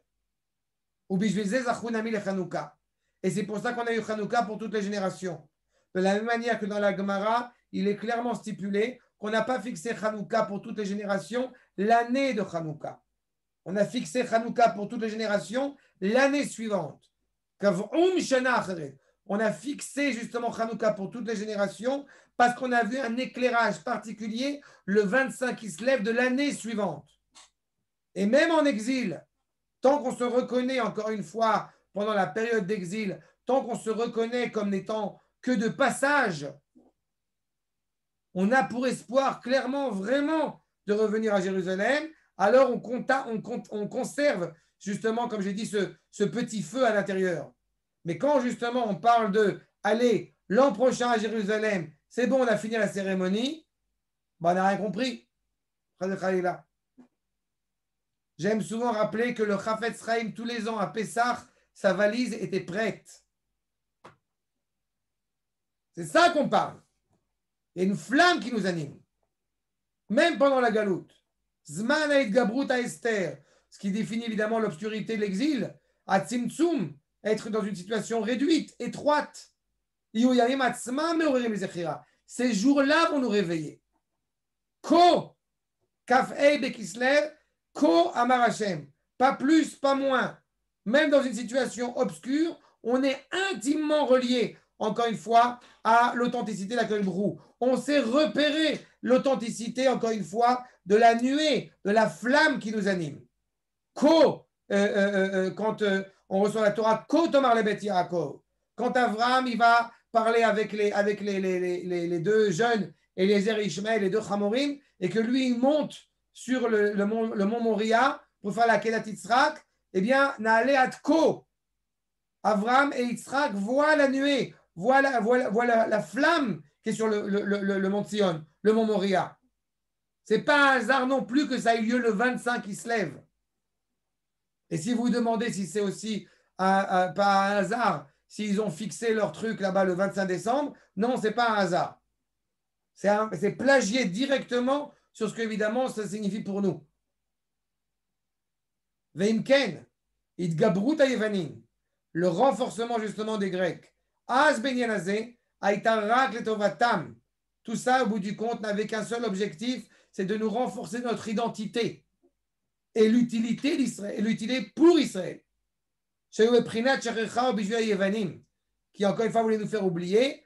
Et c'est pour ça qu'on a eu Hanouka pour toutes les générations. De la même manière que dans la Gemara, il est clairement stipulé qu'on n'a pas fixé Hanouka pour toutes les générations l'année de Hanouka. On a fixé Hanouka pour toutes les générations l'année suivante. On a fixé justement Hanouka pour toutes les générations parce qu'on a vu un éclairage particulier le vingt-cinq qui se lève de l'année suivante. Et même en exil, tant qu'on se reconnaît, encore une fois, pendant la période d'exil, tant qu'on se reconnaît comme n'étant que de passage, on a pour espoir clairement, vraiment, de revenir à Jérusalem. Alors on, compta, on, compte, on conserve justement, comme j'ai dit, ce, ce petit feu à l'intérieur. Mais quand justement on parle de aller l'an prochain à Jérusalem, c'est bon, on a fini la cérémonie, ben, on n'a rien compris. J'aime souvent rappeler que le Chafetz Chaim, tous les ans à Pessah, sa valise était prête. C'est ça qu'on parle. Il y a une flamme qui nous anime. Même pendant la galoute. Zman ha'it gabrut ha'ester, ce qui définit évidemment l'obscurité de l'exil, à Tzimtzum, être dans une situation réduite, étroite. Ces jours-là vont nous réveiller. Ko, kaf'ei bekislev, ko amar Hashem. Pas plus, pas moins. Même dans une situation obscure, on est intimement relié, encore une fois, à l'authenticité de la Kohen Brou. On s'est repéré l'authenticité, encore une fois, de la nuée, de la flamme qui nous anime. Ko, euh, euh, euh, quand euh, on reçoit la Torah, Ko Tomar le Bet Yaakov. Quand Avraham, il va parler avec les, avec les, les, les, les deux jeunes, Eliezer et Ishmael, les deux Chamorim, et que lui, il monte sur le, le, mont, le mont Moria pour faire la Kedat Yitzhak, eh bien, Naale Ad Ko. Avraham et Yitzhak voient la nuée, voient la, voient, voient la, la flamme qui est sur le, le, le, le mont Sion, le mont Moria. Ce n'est pas un hasard non plus que ça ait lieu le vingt-cinq qui se lève. Et si vous vous demandez si c'est aussi un, un, pas un hasard, s'ils ont fixé leur truc là-bas le vingt-cinq décembre, non, ce n'est pas un hasard. C'est, un, c'est plagié directement sur ce qu'évidemment ça signifie pour nous. Veimken, Idgabrut Yevanim, le renforcement justement des Grecs. Az benyanazé, aitarak letovatam. Tout ça, au bout du compte, n'avait qu'un seul objectif, c'est de nous renforcer notre identité et l'utilité d'Israël, l'utilité pour Israël. Qui encore une fois voulait nous faire oublier,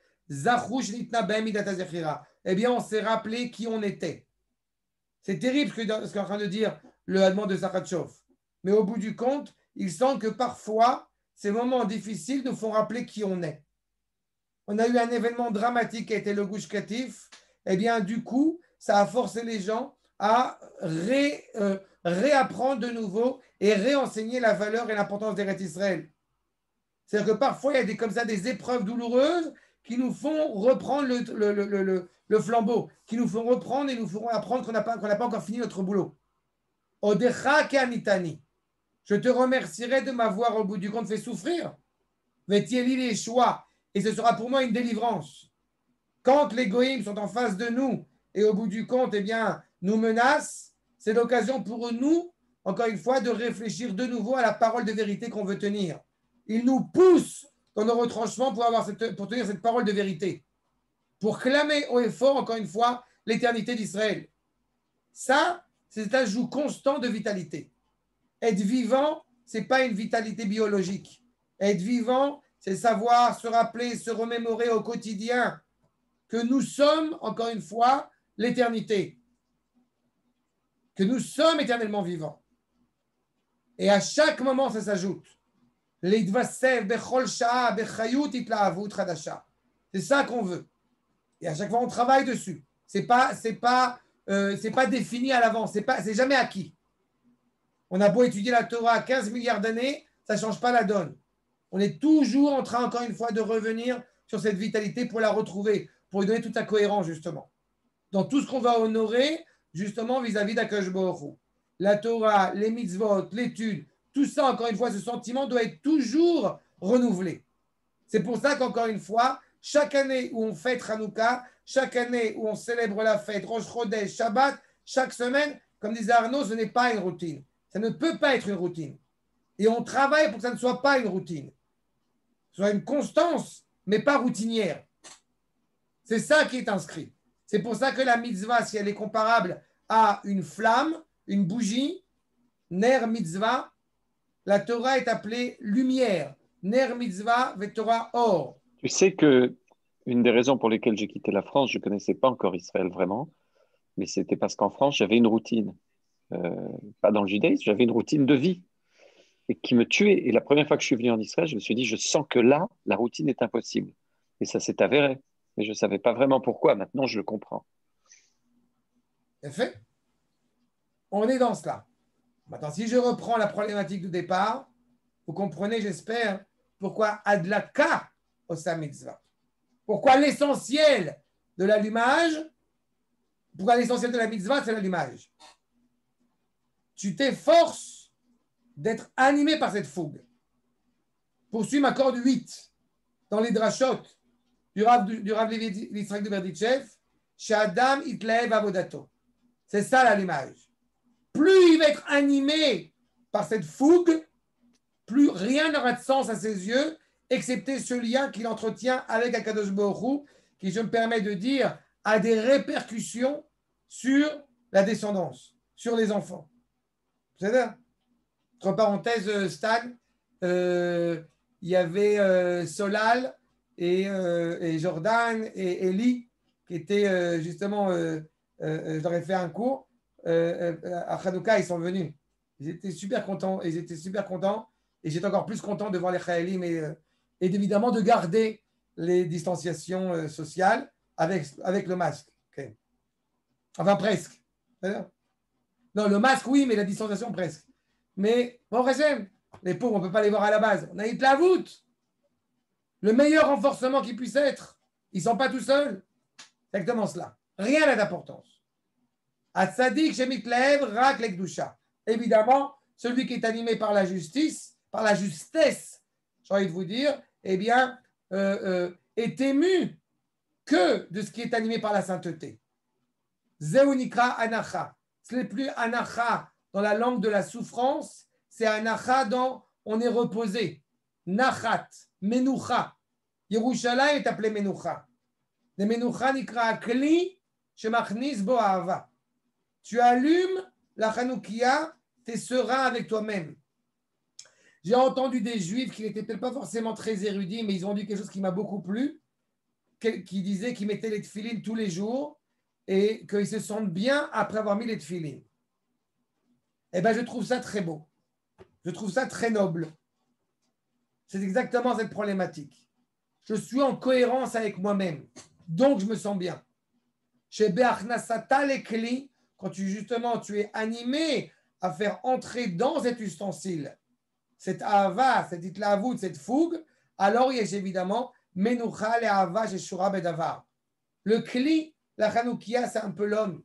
eh bien on s'est rappelé qui on était. C'est terrible ce qu'est en train de dire le Hadmon de Sakhatchov. Mais au bout du compte, il semble que parfois, ces moments difficiles nous font rappeler qui on est. On a eu un événement dramatique qui a été le Gush Katif. Eh bien, du coup, ça a forcé les gens à ré, euh, réapprendre de nouveau et réenseigner la valeur et l'importance d'Eretz Israël. C'est-à-dire que parfois, il y a des, comme ça des épreuves douloureuses qui nous font reprendre le, le, le, le, le flambeau, qui nous font reprendre et nous feront apprendre qu'on n'a pas, qu'on n'a pas encore fini notre boulot. Odecha ke'anitani. Je te remercierai de m'avoir au bout du compte fait souffrir. Vetieli les choix. Et ce sera pour moi une délivrance. Quand les goïms sont en face de nous et au bout du compte, eh bien, nous menacent, c'est l'occasion pour nous, encore une fois, de réfléchir de nouveau à la parole de vérité qu'on veut tenir. Ils nous poussent dans nos retranchements pour, avoir cette, pour tenir cette parole de vérité, pour clamer haut et fort, encore une fois, l'éternité d'Israël. Ça, c'est un ajout constant de vitalité. Être vivant, ce n'est pas une vitalité biologique. Être vivant, c'est savoir se rappeler, se remémorer au quotidien que nous sommes, encore une fois, l'éternité. Que nous sommes éternellement vivants. Et à chaque moment, ça s'ajoute. C'est ça qu'on veut. Et à chaque fois, on travaille dessus. Ce n'est pas, c'est pas, euh, c'est pas défini à l'avance. Ce n'est pas, c'est jamais acquis. On a beau étudier la Torah quinze milliards d'années, ça ne change pas la donne. On est toujours en train, encore une fois, de revenir sur cette vitalité pour la retrouver, pour lui donner toute sa cohérence, justement. Dans tout ce qu'on va honorer, justement, vis-à-vis d'Akadosh Baruch Hu. La Torah, les mitzvot, l'étude, tout ça, encore une fois, ce sentiment doit être toujours renouvelé. C'est pour ça qu'encore une fois, chaque année où on fête Hanouka, chaque année où on célèbre la fête, Rosh Chodesh, Shabbat, chaque semaine, comme disait Arnaud, ce n'est pas une routine. Ça ne peut pas être une routine. Et on travaille pour que ça ne soit pas une routine. Ce soit une constance, mais pas routinière. C'est ça qui est inscrit. C'est pour ça que la mitzvah, si elle est comparable à une flamme, une bougie, ner mitzvah, la Torah est appelée lumière. Ner mitzvah, ve Torah or. Tu sais que une des raisons pour lesquelles j'ai quitté la France, je ne connaissais pas encore Israël vraiment, mais c'était parce qu'en France, j'avais une routine. Euh, pas dans le judaïsme, j'avais une routine de vie et qui me tuait. Et la première fois que je suis venu en Israël, je me suis dit, je sens que là, la routine est impossible. Et ça s'est avéré. Mais je ne savais pas vraiment pourquoi. Maintenant, je le comprends. C'est fait. On est dans cela. Maintenant, si je reprends la problématique du départ, vous comprenez, j'espère, pourquoi Adlaka Osa Mitzvah. Pourquoi l'essentiel de l'allumage, pourquoi l'essentiel de la mitzvah, c'est l'allumage. Tu t'efforces d'être animé par cette fougue. Poursuis ma corde huit dans les drachot du Rav du Rav Yitzhak de Berditchev, chez Adam Itlev Avodato. C'est ça l'allumage. Plus il va être animé par cette fougue, plus rien n'aura de sens à ses yeux, excepté ce lien qu'il entretient avec Akadosh Baruch Hu, qui, je me permets de dire, a des répercussions sur la descendance, sur les enfants. C'est ça. Entre parenthèses, Stan, euh, il y avait euh, Solal et, euh, et Jordan et Eli qui étaient euh, justement, euh, euh, je leur ai fait un cours euh, euh, à Hanouka, ils sont venus. Ils étaient super contents, ils étaient super contents et j'étais encore plus content de voir les Chayalim et, euh, et évidemment de garder les distanciations euh, sociales avec, avec le masque. Okay. Enfin, presque. Non, le masque, oui, mais la distanciation, presque. Mais, bon, Récem, les pauvres, on ne peut pas les voir à la base. On a eu de la voûte. Le meilleur renforcement qui puisse être. Ils ne sont pas tout seuls. C'est exactement cela. Rien n'a d'importance. Atzadik, Shemitlev, Rak, Lekdusha. Évidemment, celui qui est animé par la justice, par la justesse, j'ai envie de vous dire, eh bien, euh, euh, est ému que de ce qui est animé par la sainteté. Zeunikra Anacha. Ce n'est plus Anacha dans la langue de la souffrance, c'est Anacha dans on est reposé. Nachat, Menucha. Yerushalayim est appelé Menucha. Le Menucha nikra Kli, Shemachnis Bo Ahava. Tu allumes la Hanoukia, tu es serein avec toi-même. J'ai entendu des juifs qui n'étaient peut-être pas forcément très érudits, mais ils ont dit quelque chose qui m'a beaucoup plu, qui disait qu'ils mettaient les tefilines tous les jours et qu'ils se sentent bien après avoir mis les tefilines. Eh bien, je trouve ça très beau. Je trouve ça très noble. C'est exactement cette problématique. Je suis en cohérence avec moi-même. Donc, je me sens bien. Chez Be'achnasata lekli, quand tu, justement, tu es animé à faire entrer dans cet ustensile cette ahava, cette itlaavout, cette fougue, alors il y a évidemment menucha le ahava chez shura bedavar. Le kli, la chanoukia, c'est un peu l'homme.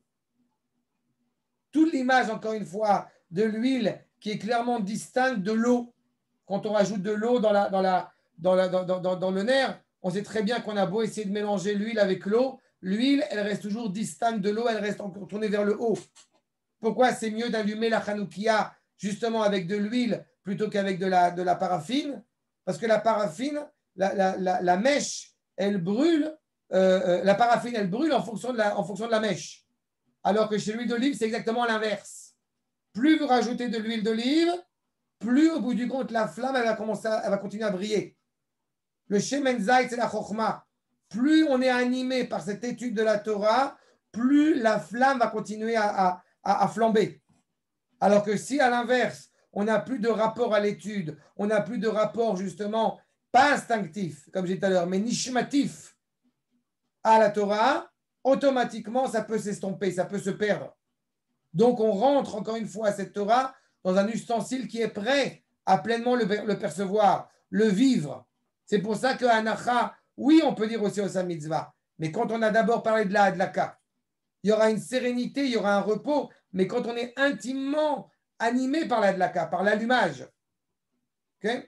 Toute l'image, encore une fois, de l'huile qui est clairement distincte de l'eau. Quand on rajoute de l'eau dans, la, dans, la, dans, la, dans, dans, dans le nerf, on sait très bien qu'on a beau essayer de mélanger l'huile avec l'eau, l'huile, elle reste toujours distincte de l'eau, elle reste encore tournée vers le haut. Pourquoi c'est mieux d'allumer la chanoukia justement avec de l'huile plutôt qu'avec de la, de la paraffine? Parce que la paraffine, la, la, la, la mèche, elle brûle, euh, la paraffine, elle brûle en fonction de la, en fonction de la mèche. Alors que chez l'huile d'olive, c'est exactement l'inverse. Plus vous rajoutez de l'huile d'olive, plus au bout du compte, la flamme, elle va, commencer à, elle va continuer à briller. Le Shemen Zayt, c'est la Chokhmah. Plus on est animé par cette étude de la Torah, plus la flamme va continuer à, à, à, à flamber. Alors que si, à l'inverse, on n'a plus de rapport à l'étude, on n'a plus de rapport justement, pas instinctif, comme j'ai dit tout à l'heure, mais nishmatif à la Torah, automatiquement, ça peut s'estomper, ça peut se perdre. Donc, on rentre encore une fois à cette Torah dans un ustensile qui est prêt à pleinement le, le percevoir, le vivre. C'est pour ça que Hanacha, oui, on peut dire aussi au Mitzvah, mais quand on a d'abord parlé de la Hadlaka, il y aura une sérénité, il y aura un repos, mais quand on est intimement animé par la Hadlaka, par l'allumage, okay?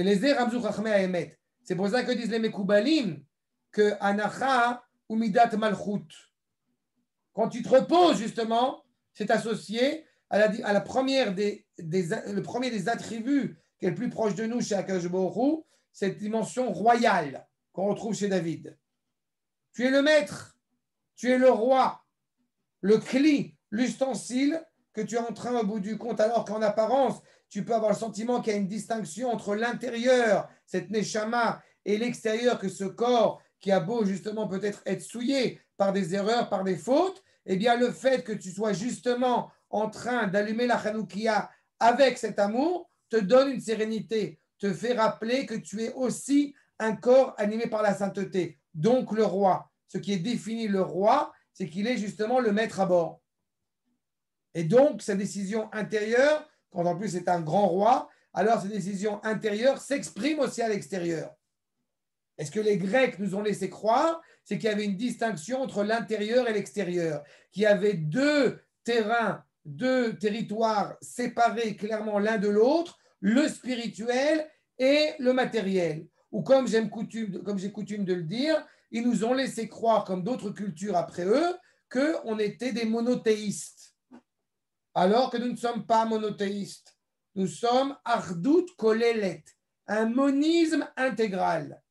C'est pour ça que disent les Mekoubalim que Hanacha ou Midat Malchut. Quand tu te reposes, justement, c'est associé à la, à la première des, des, le premier des attributs qui est le plus proche de nous chez Akadosh Baruch Hu, cette dimension royale qu'on retrouve chez David. Tu es le maître, tu es le roi, le cli, l'ustensile que tu es en train au bout du compte, alors qu'en apparence, tu peux avoir le sentiment qu'il y a une distinction entre l'intérieur, cette neshama, et l'extérieur, que ce corps qui a beau justement peut-être être souillé par des erreurs, par des fautes, eh bien le fait que tu sois justement en train d'allumer la Hanoukia avec cet amour te donne une sérénité, te fait rappeler que tu es aussi un corps animé par la sainteté, donc le roi. Ce qui est défini le roi, c'est qu'il est justement le maître à bord. Et donc, sa décision intérieure, quand en plus c'est un grand roi, alors ces décisions intérieures s'expriment aussi à l'extérieur. Et ce que les Grecs nous ont laissé croire, c'est qu'il y avait une distinction entre l'intérieur et l'extérieur, qu'il y avait deux terrains, deux territoires séparés clairement l'un de l'autre, le spirituel et le matériel. Ou comme j'aime coutume, comme j'ai coutume de le dire, ils nous ont laissé croire, comme d'autres cultures après eux, qu'on était des monothéistes. Alors que nous ne sommes pas monothéistes. Nous sommes Ardout Kolelet, un monisme intégral.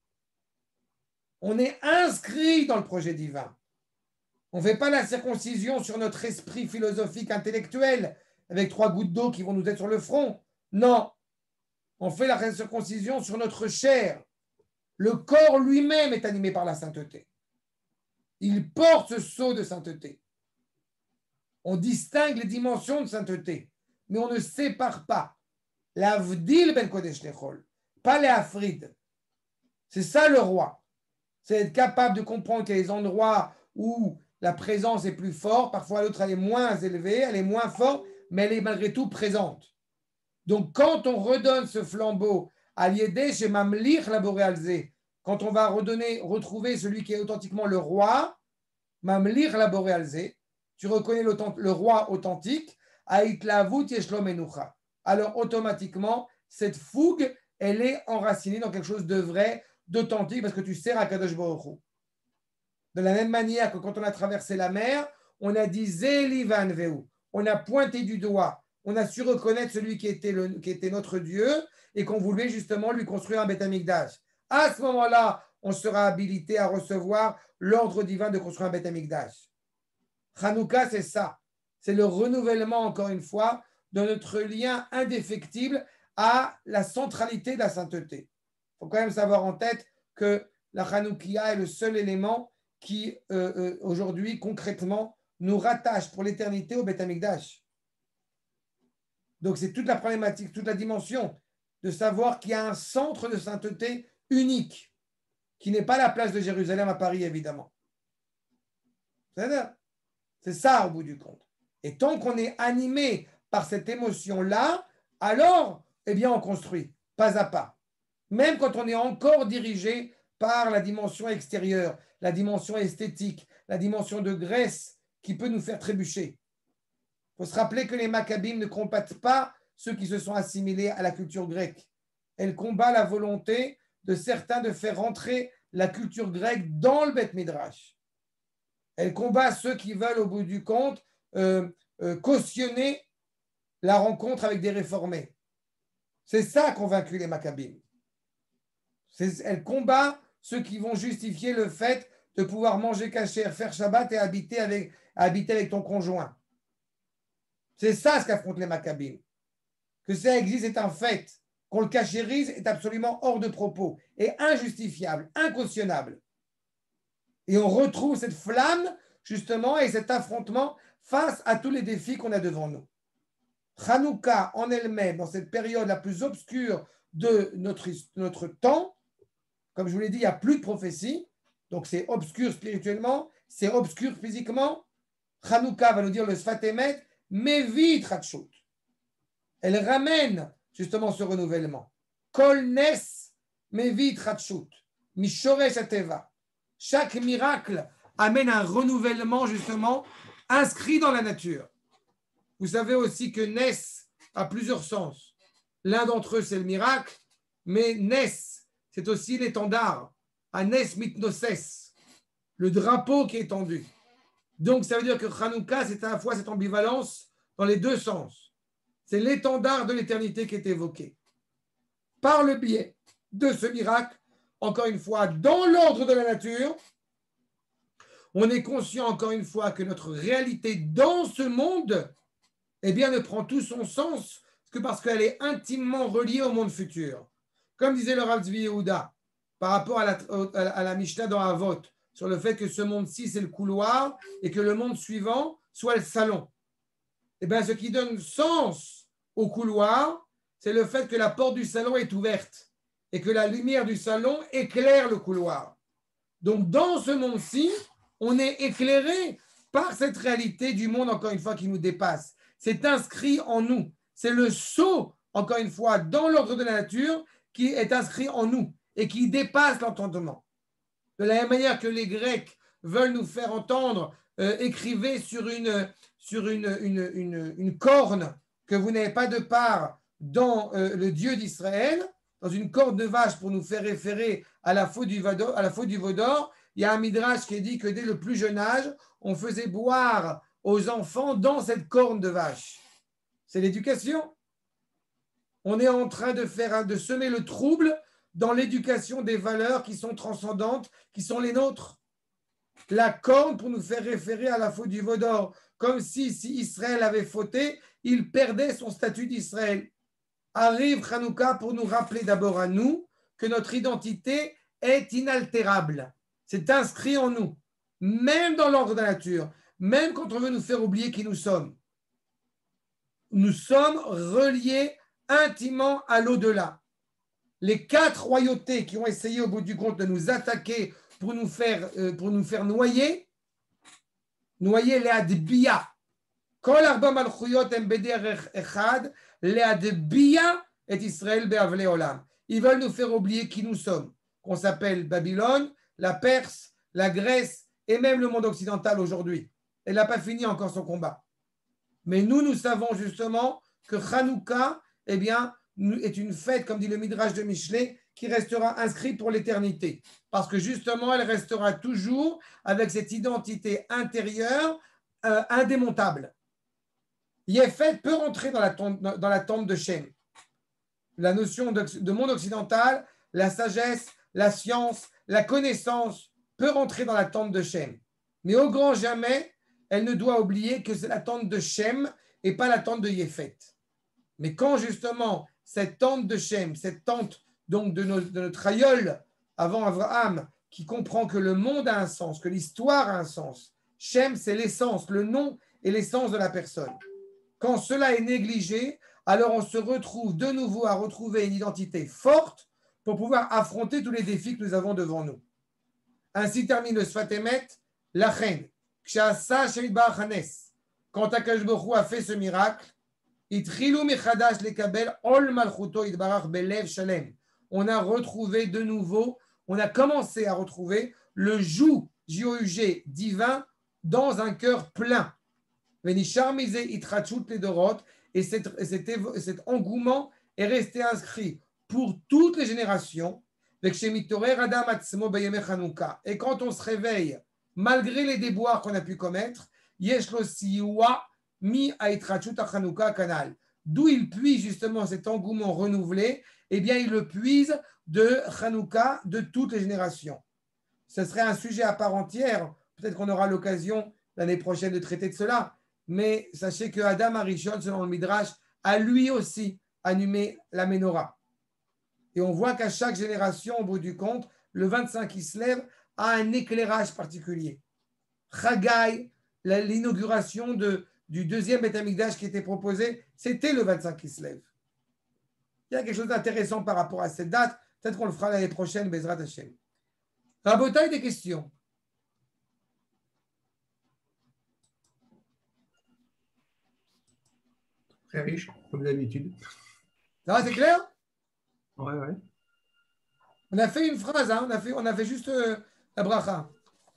On est inscrit dans le projet divin. On ne fait pas la circoncision sur notre esprit philosophique intellectuel avec trois gouttes d'eau qui vont nous être sur le front. Non. On fait la circoncision sur notre chair. Le corps lui-même est animé par la sainteté. Il porte ce sceau de sainteté. On distingue les dimensions de sainteté, mais on ne sépare pas. L'avdil ben kodesh lechol, pas les afrid. C'est ça le roi. C'est être capable de comprendre qu'il y a des endroits où la présence est plus forte, parfois l'autre elle est moins élevée, elle est moins forte, mais elle est malgré tout présente. Donc quand on redonne ce flambeau à l'Yédé chez Mamlich Laboréalzé, quand on va redonner, retrouver celui qui est authentiquement le roi, Mamlich Laboréalzé, tu reconnais le roi authentique, Aïtlavut Yeshlo Menucha. Alors automatiquement, cette fougue, elle est enracinée dans quelque chose de vrai, d'authentique, parce que tu sers à Kadosh Baruch Hu. De la même manière que quand on a traversé la mer, on a dit Zeli Van Veu, on a pointé du doigt, on a su reconnaître celui qui était, le, qui était notre Dieu et qu'on voulait justement lui construire un Beth Amikdash. À ce moment-là, on sera habilité à recevoir l'ordre divin de construire un Beth Amikdash. Hanouka, c'est ça. C'est le renouvellement, encore une fois, de notre lien indéfectible à la centralité de la sainteté. Il faut quand même savoir en tête que la Hanoukia est le seul élément qui, euh, euh, aujourd'hui, concrètement, nous rattache pour l'éternité au Beth Amikdash. Donc, c'est toute la problématique, toute la dimension de savoir qu'il y a un centre de sainteté unique, qui n'est pas la place de Jérusalem à Paris, évidemment. C'est-à-dire, c'est ça au bout du compte. Et tant qu'on est animé par cette émotion-là, alors, eh bien, on construit, pas à pas. Même quand on est encore dirigé par la dimension extérieure, la dimension esthétique, la dimension de graisse qui peut nous faire trébucher. Il faut se rappeler que les Maccabim ne combattent pas ceux qui se sont assimilés à la culture grecque. Elles combattent la volonté de certains de faire rentrer la culture grecque dans le Beth Midrash. Elles combattent ceux qui veulent, au bout du compte, euh, euh, cautionner la rencontre avec des réformés. C'est ça qu'ont vaincu les Maccabim. Elles combattent ceux qui vont justifier le fait de pouvoir manger kasher, faire Shabbat et habiter avec, habiter avec ton conjoint. C'est ça ce qu'affrontent les Maccabim. Que ça existe est un fait. Qu'on le cachérise est absolument hors de propos et injustifiable, incautionnable. Et on retrouve cette flamme, justement, et cet affrontement face à tous les défis qu'on a devant nous. Hanouka en elle-même, dans cette période la plus obscure de notre, notre temps, comme je vous l'ai dit, il n'y a plus de prophétie, donc c'est obscur spirituellement, c'est obscur physiquement. Hanouka va nous dire le Sfat Emet, Mevit Ratshut. Elle ramène justement ce renouvellement. Kol Nes Mevit Ratshut. Mishoresh Ateva. Chaque miracle amène un renouvellement justement inscrit dans la nature. Vous savez aussi que Nes a plusieurs sens. L'un d'entre eux, c'est le miracle, mais Nes, c'est aussi l'étendard. À Nes Mitnoses, le drapeau qui est tendu. Donc, ça veut dire que Hanouka, c'est à la fois cette ambivalence dans les deux sens. C'est l'étendard de l'éternité qui est évoqué. Par le biais de ce miracle, encore une fois, dans l'ordre de la nature, on est conscient encore une fois que notre réalité dans ce monde, eh bien, ne prend tout son sens que parce qu'elle est intimement reliée au monde futur. Comme disait le Rav Tzvi Yehuda, par rapport à la, à la Mishnah dans Avot, sur le fait que ce monde-ci, c'est le couloir et que le monde suivant soit le salon. Eh bien, ce qui donne sens au couloir, c'est le fait que la porte du salon est ouverte et que la lumière du salon éclaire le couloir. Donc, dans ce monde-ci, on est éclairé par cette réalité du monde, encore une fois, qui nous dépasse. C'est inscrit en nous. C'est le sceau, encore une fois, dans l'ordre de la nature qui est inscrit en nous et qui dépasse l'entendement. De la même manière que les Grecs veulent nous faire entendre, euh, écrivez sur, une, sur une, une, une, une corne que vous n'avez pas de part dans euh, le Dieu d'Israël, dans une corne de vache pour nous faire référer à la faute du Vaudor, à la faute du Vaudor. Il y a un midrash qui dit que dès le plus jeune âge, on faisait boire aux enfants dans cette corne de vache. C'est l'éducation. On est en train de faire, de semer le trouble dans l'éducation des valeurs qui sont transcendantes, qui sont les nôtres. La corne pour nous faire référer à la faute du Vaudor, comme si, si Israël avait fauté, il perdait son statut d'Israël. Arrive Hanouka pour nous rappeler d'abord à nous que notre identité est inaltérable. C'est inscrit en nous, même dans l'ordre de la nature, même quand on veut nous faire oublier qui nous sommes. Nous sommes reliés intimement à l'au-delà. Les quatre royautés qui ont essayé au bout du compte de nous attaquer pour nous faire, euh, pour nous faire noyer, noyer les adbiya. Kol arba malchuyot em beder echad, les adbiya et Israël be'avle olam. Ils veulent nous faire oublier qui nous sommes, qu'on s'appelle Babylone, la Perse, la Grèce et même le monde occidental aujourd'hui. Elle n'a pas fini encore son combat. Mais nous, nous savons justement que Hanouka, eh bien, est une fête, comme dit le Midrash de Michelet, qui restera inscrite pour l'éternité. Parce que justement, elle restera toujours avec cette identité intérieure euh, indémontable. Yéfet peut rentrer dans la tombe, dans la tombe de Shem. La notion de, de monde occidental, la sagesse, la science, la connaissance peut rentrer dans la tente de Shem. Mais au grand jamais, elle ne doit oublier que c'est la tente de Shem et pas la tente de Yéfet. Mais quand justement cette tente de Shem, cette tente donc de, nos, de notre aïeul avant Abraham, qui comprend que le monde a un sens, que l'histoire a un sens, Shem c'est l'essence, le nom et l'essence de la personne. Quand cela est négligé, alors on se retrouve de nouveau à retrouver une identité forte pour pouvoir affronter tous les défis que nous avons devant nous. Ainsi termine le Sfat Emet, la reine. Quand Akadosh Baruch Hu a fait ce miracle, on a retrouvé de nouveau, on a commencé à retrouver le joug, J O U G, divin dans un cœur plein. Et cet, cet, cet engouement est resté inscrit pour toutes les générations. Et quand on se réveille, malgré les déboires qu'on a pu commettre, d'où il puise justement cet engouement renouvelé, eh bien il le puise de Hanouka de toutes les générations. ce serait un sujet à part entière. Peut-être qu'on aura l'occasion l'année prochaine de traiter de cela. Mais sachez que Adam Arishon, selon le Midrash, a lui aussi allumé la menorah. Et on voit qu'à chaque génération, au bout du compte, le vingt-cinq qui se lève a un éclairage particulier. Chagai, l'inauguration de, du deuxième Beth Amikdash qui était proposé, c'était le vingt-cinq qui se lève. Il y a quelque chose d'intéressant par rapport à cette date. Peut-être qu'on le fera l'année prochaine, Bezrat Hashem. Rabotaï, des questions? Très riche, comme d'habitude. Ça va, c'est clair? Ouais, ouais. On a fait une phrase, hein? on, a fait, on a fait juste euh, la bracha.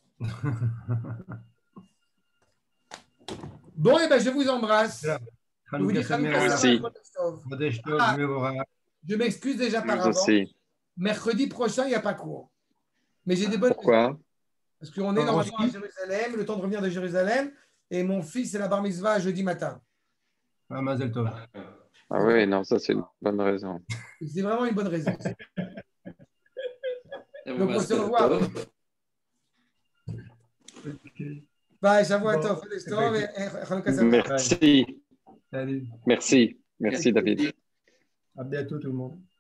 Bon, et ben je vous embrasse. Je vous dis Hanouka Sameach, Chodesh Tov. Ah, je m'excuse déjà par avant. Mercredi prochain, il n'y a pas cours. Mais j'ai des bonnes Pourquoi? raisons. Parce qu'on est normalement à Jérusalem, le temps de revenir de Jérusalem, et mon fils est la bar mitzvah jeudi matin. Ah, Mazel Tov. Ah oui, non, ça c'est une bonne raison. C'est vraiment une bonne raison. Donc on se revoit. Bye, Shavua Tov, Chodesh Tov et Hanouka Sameach. Merci. Salut. Merci. Merci, David. À bientôt tout le monde.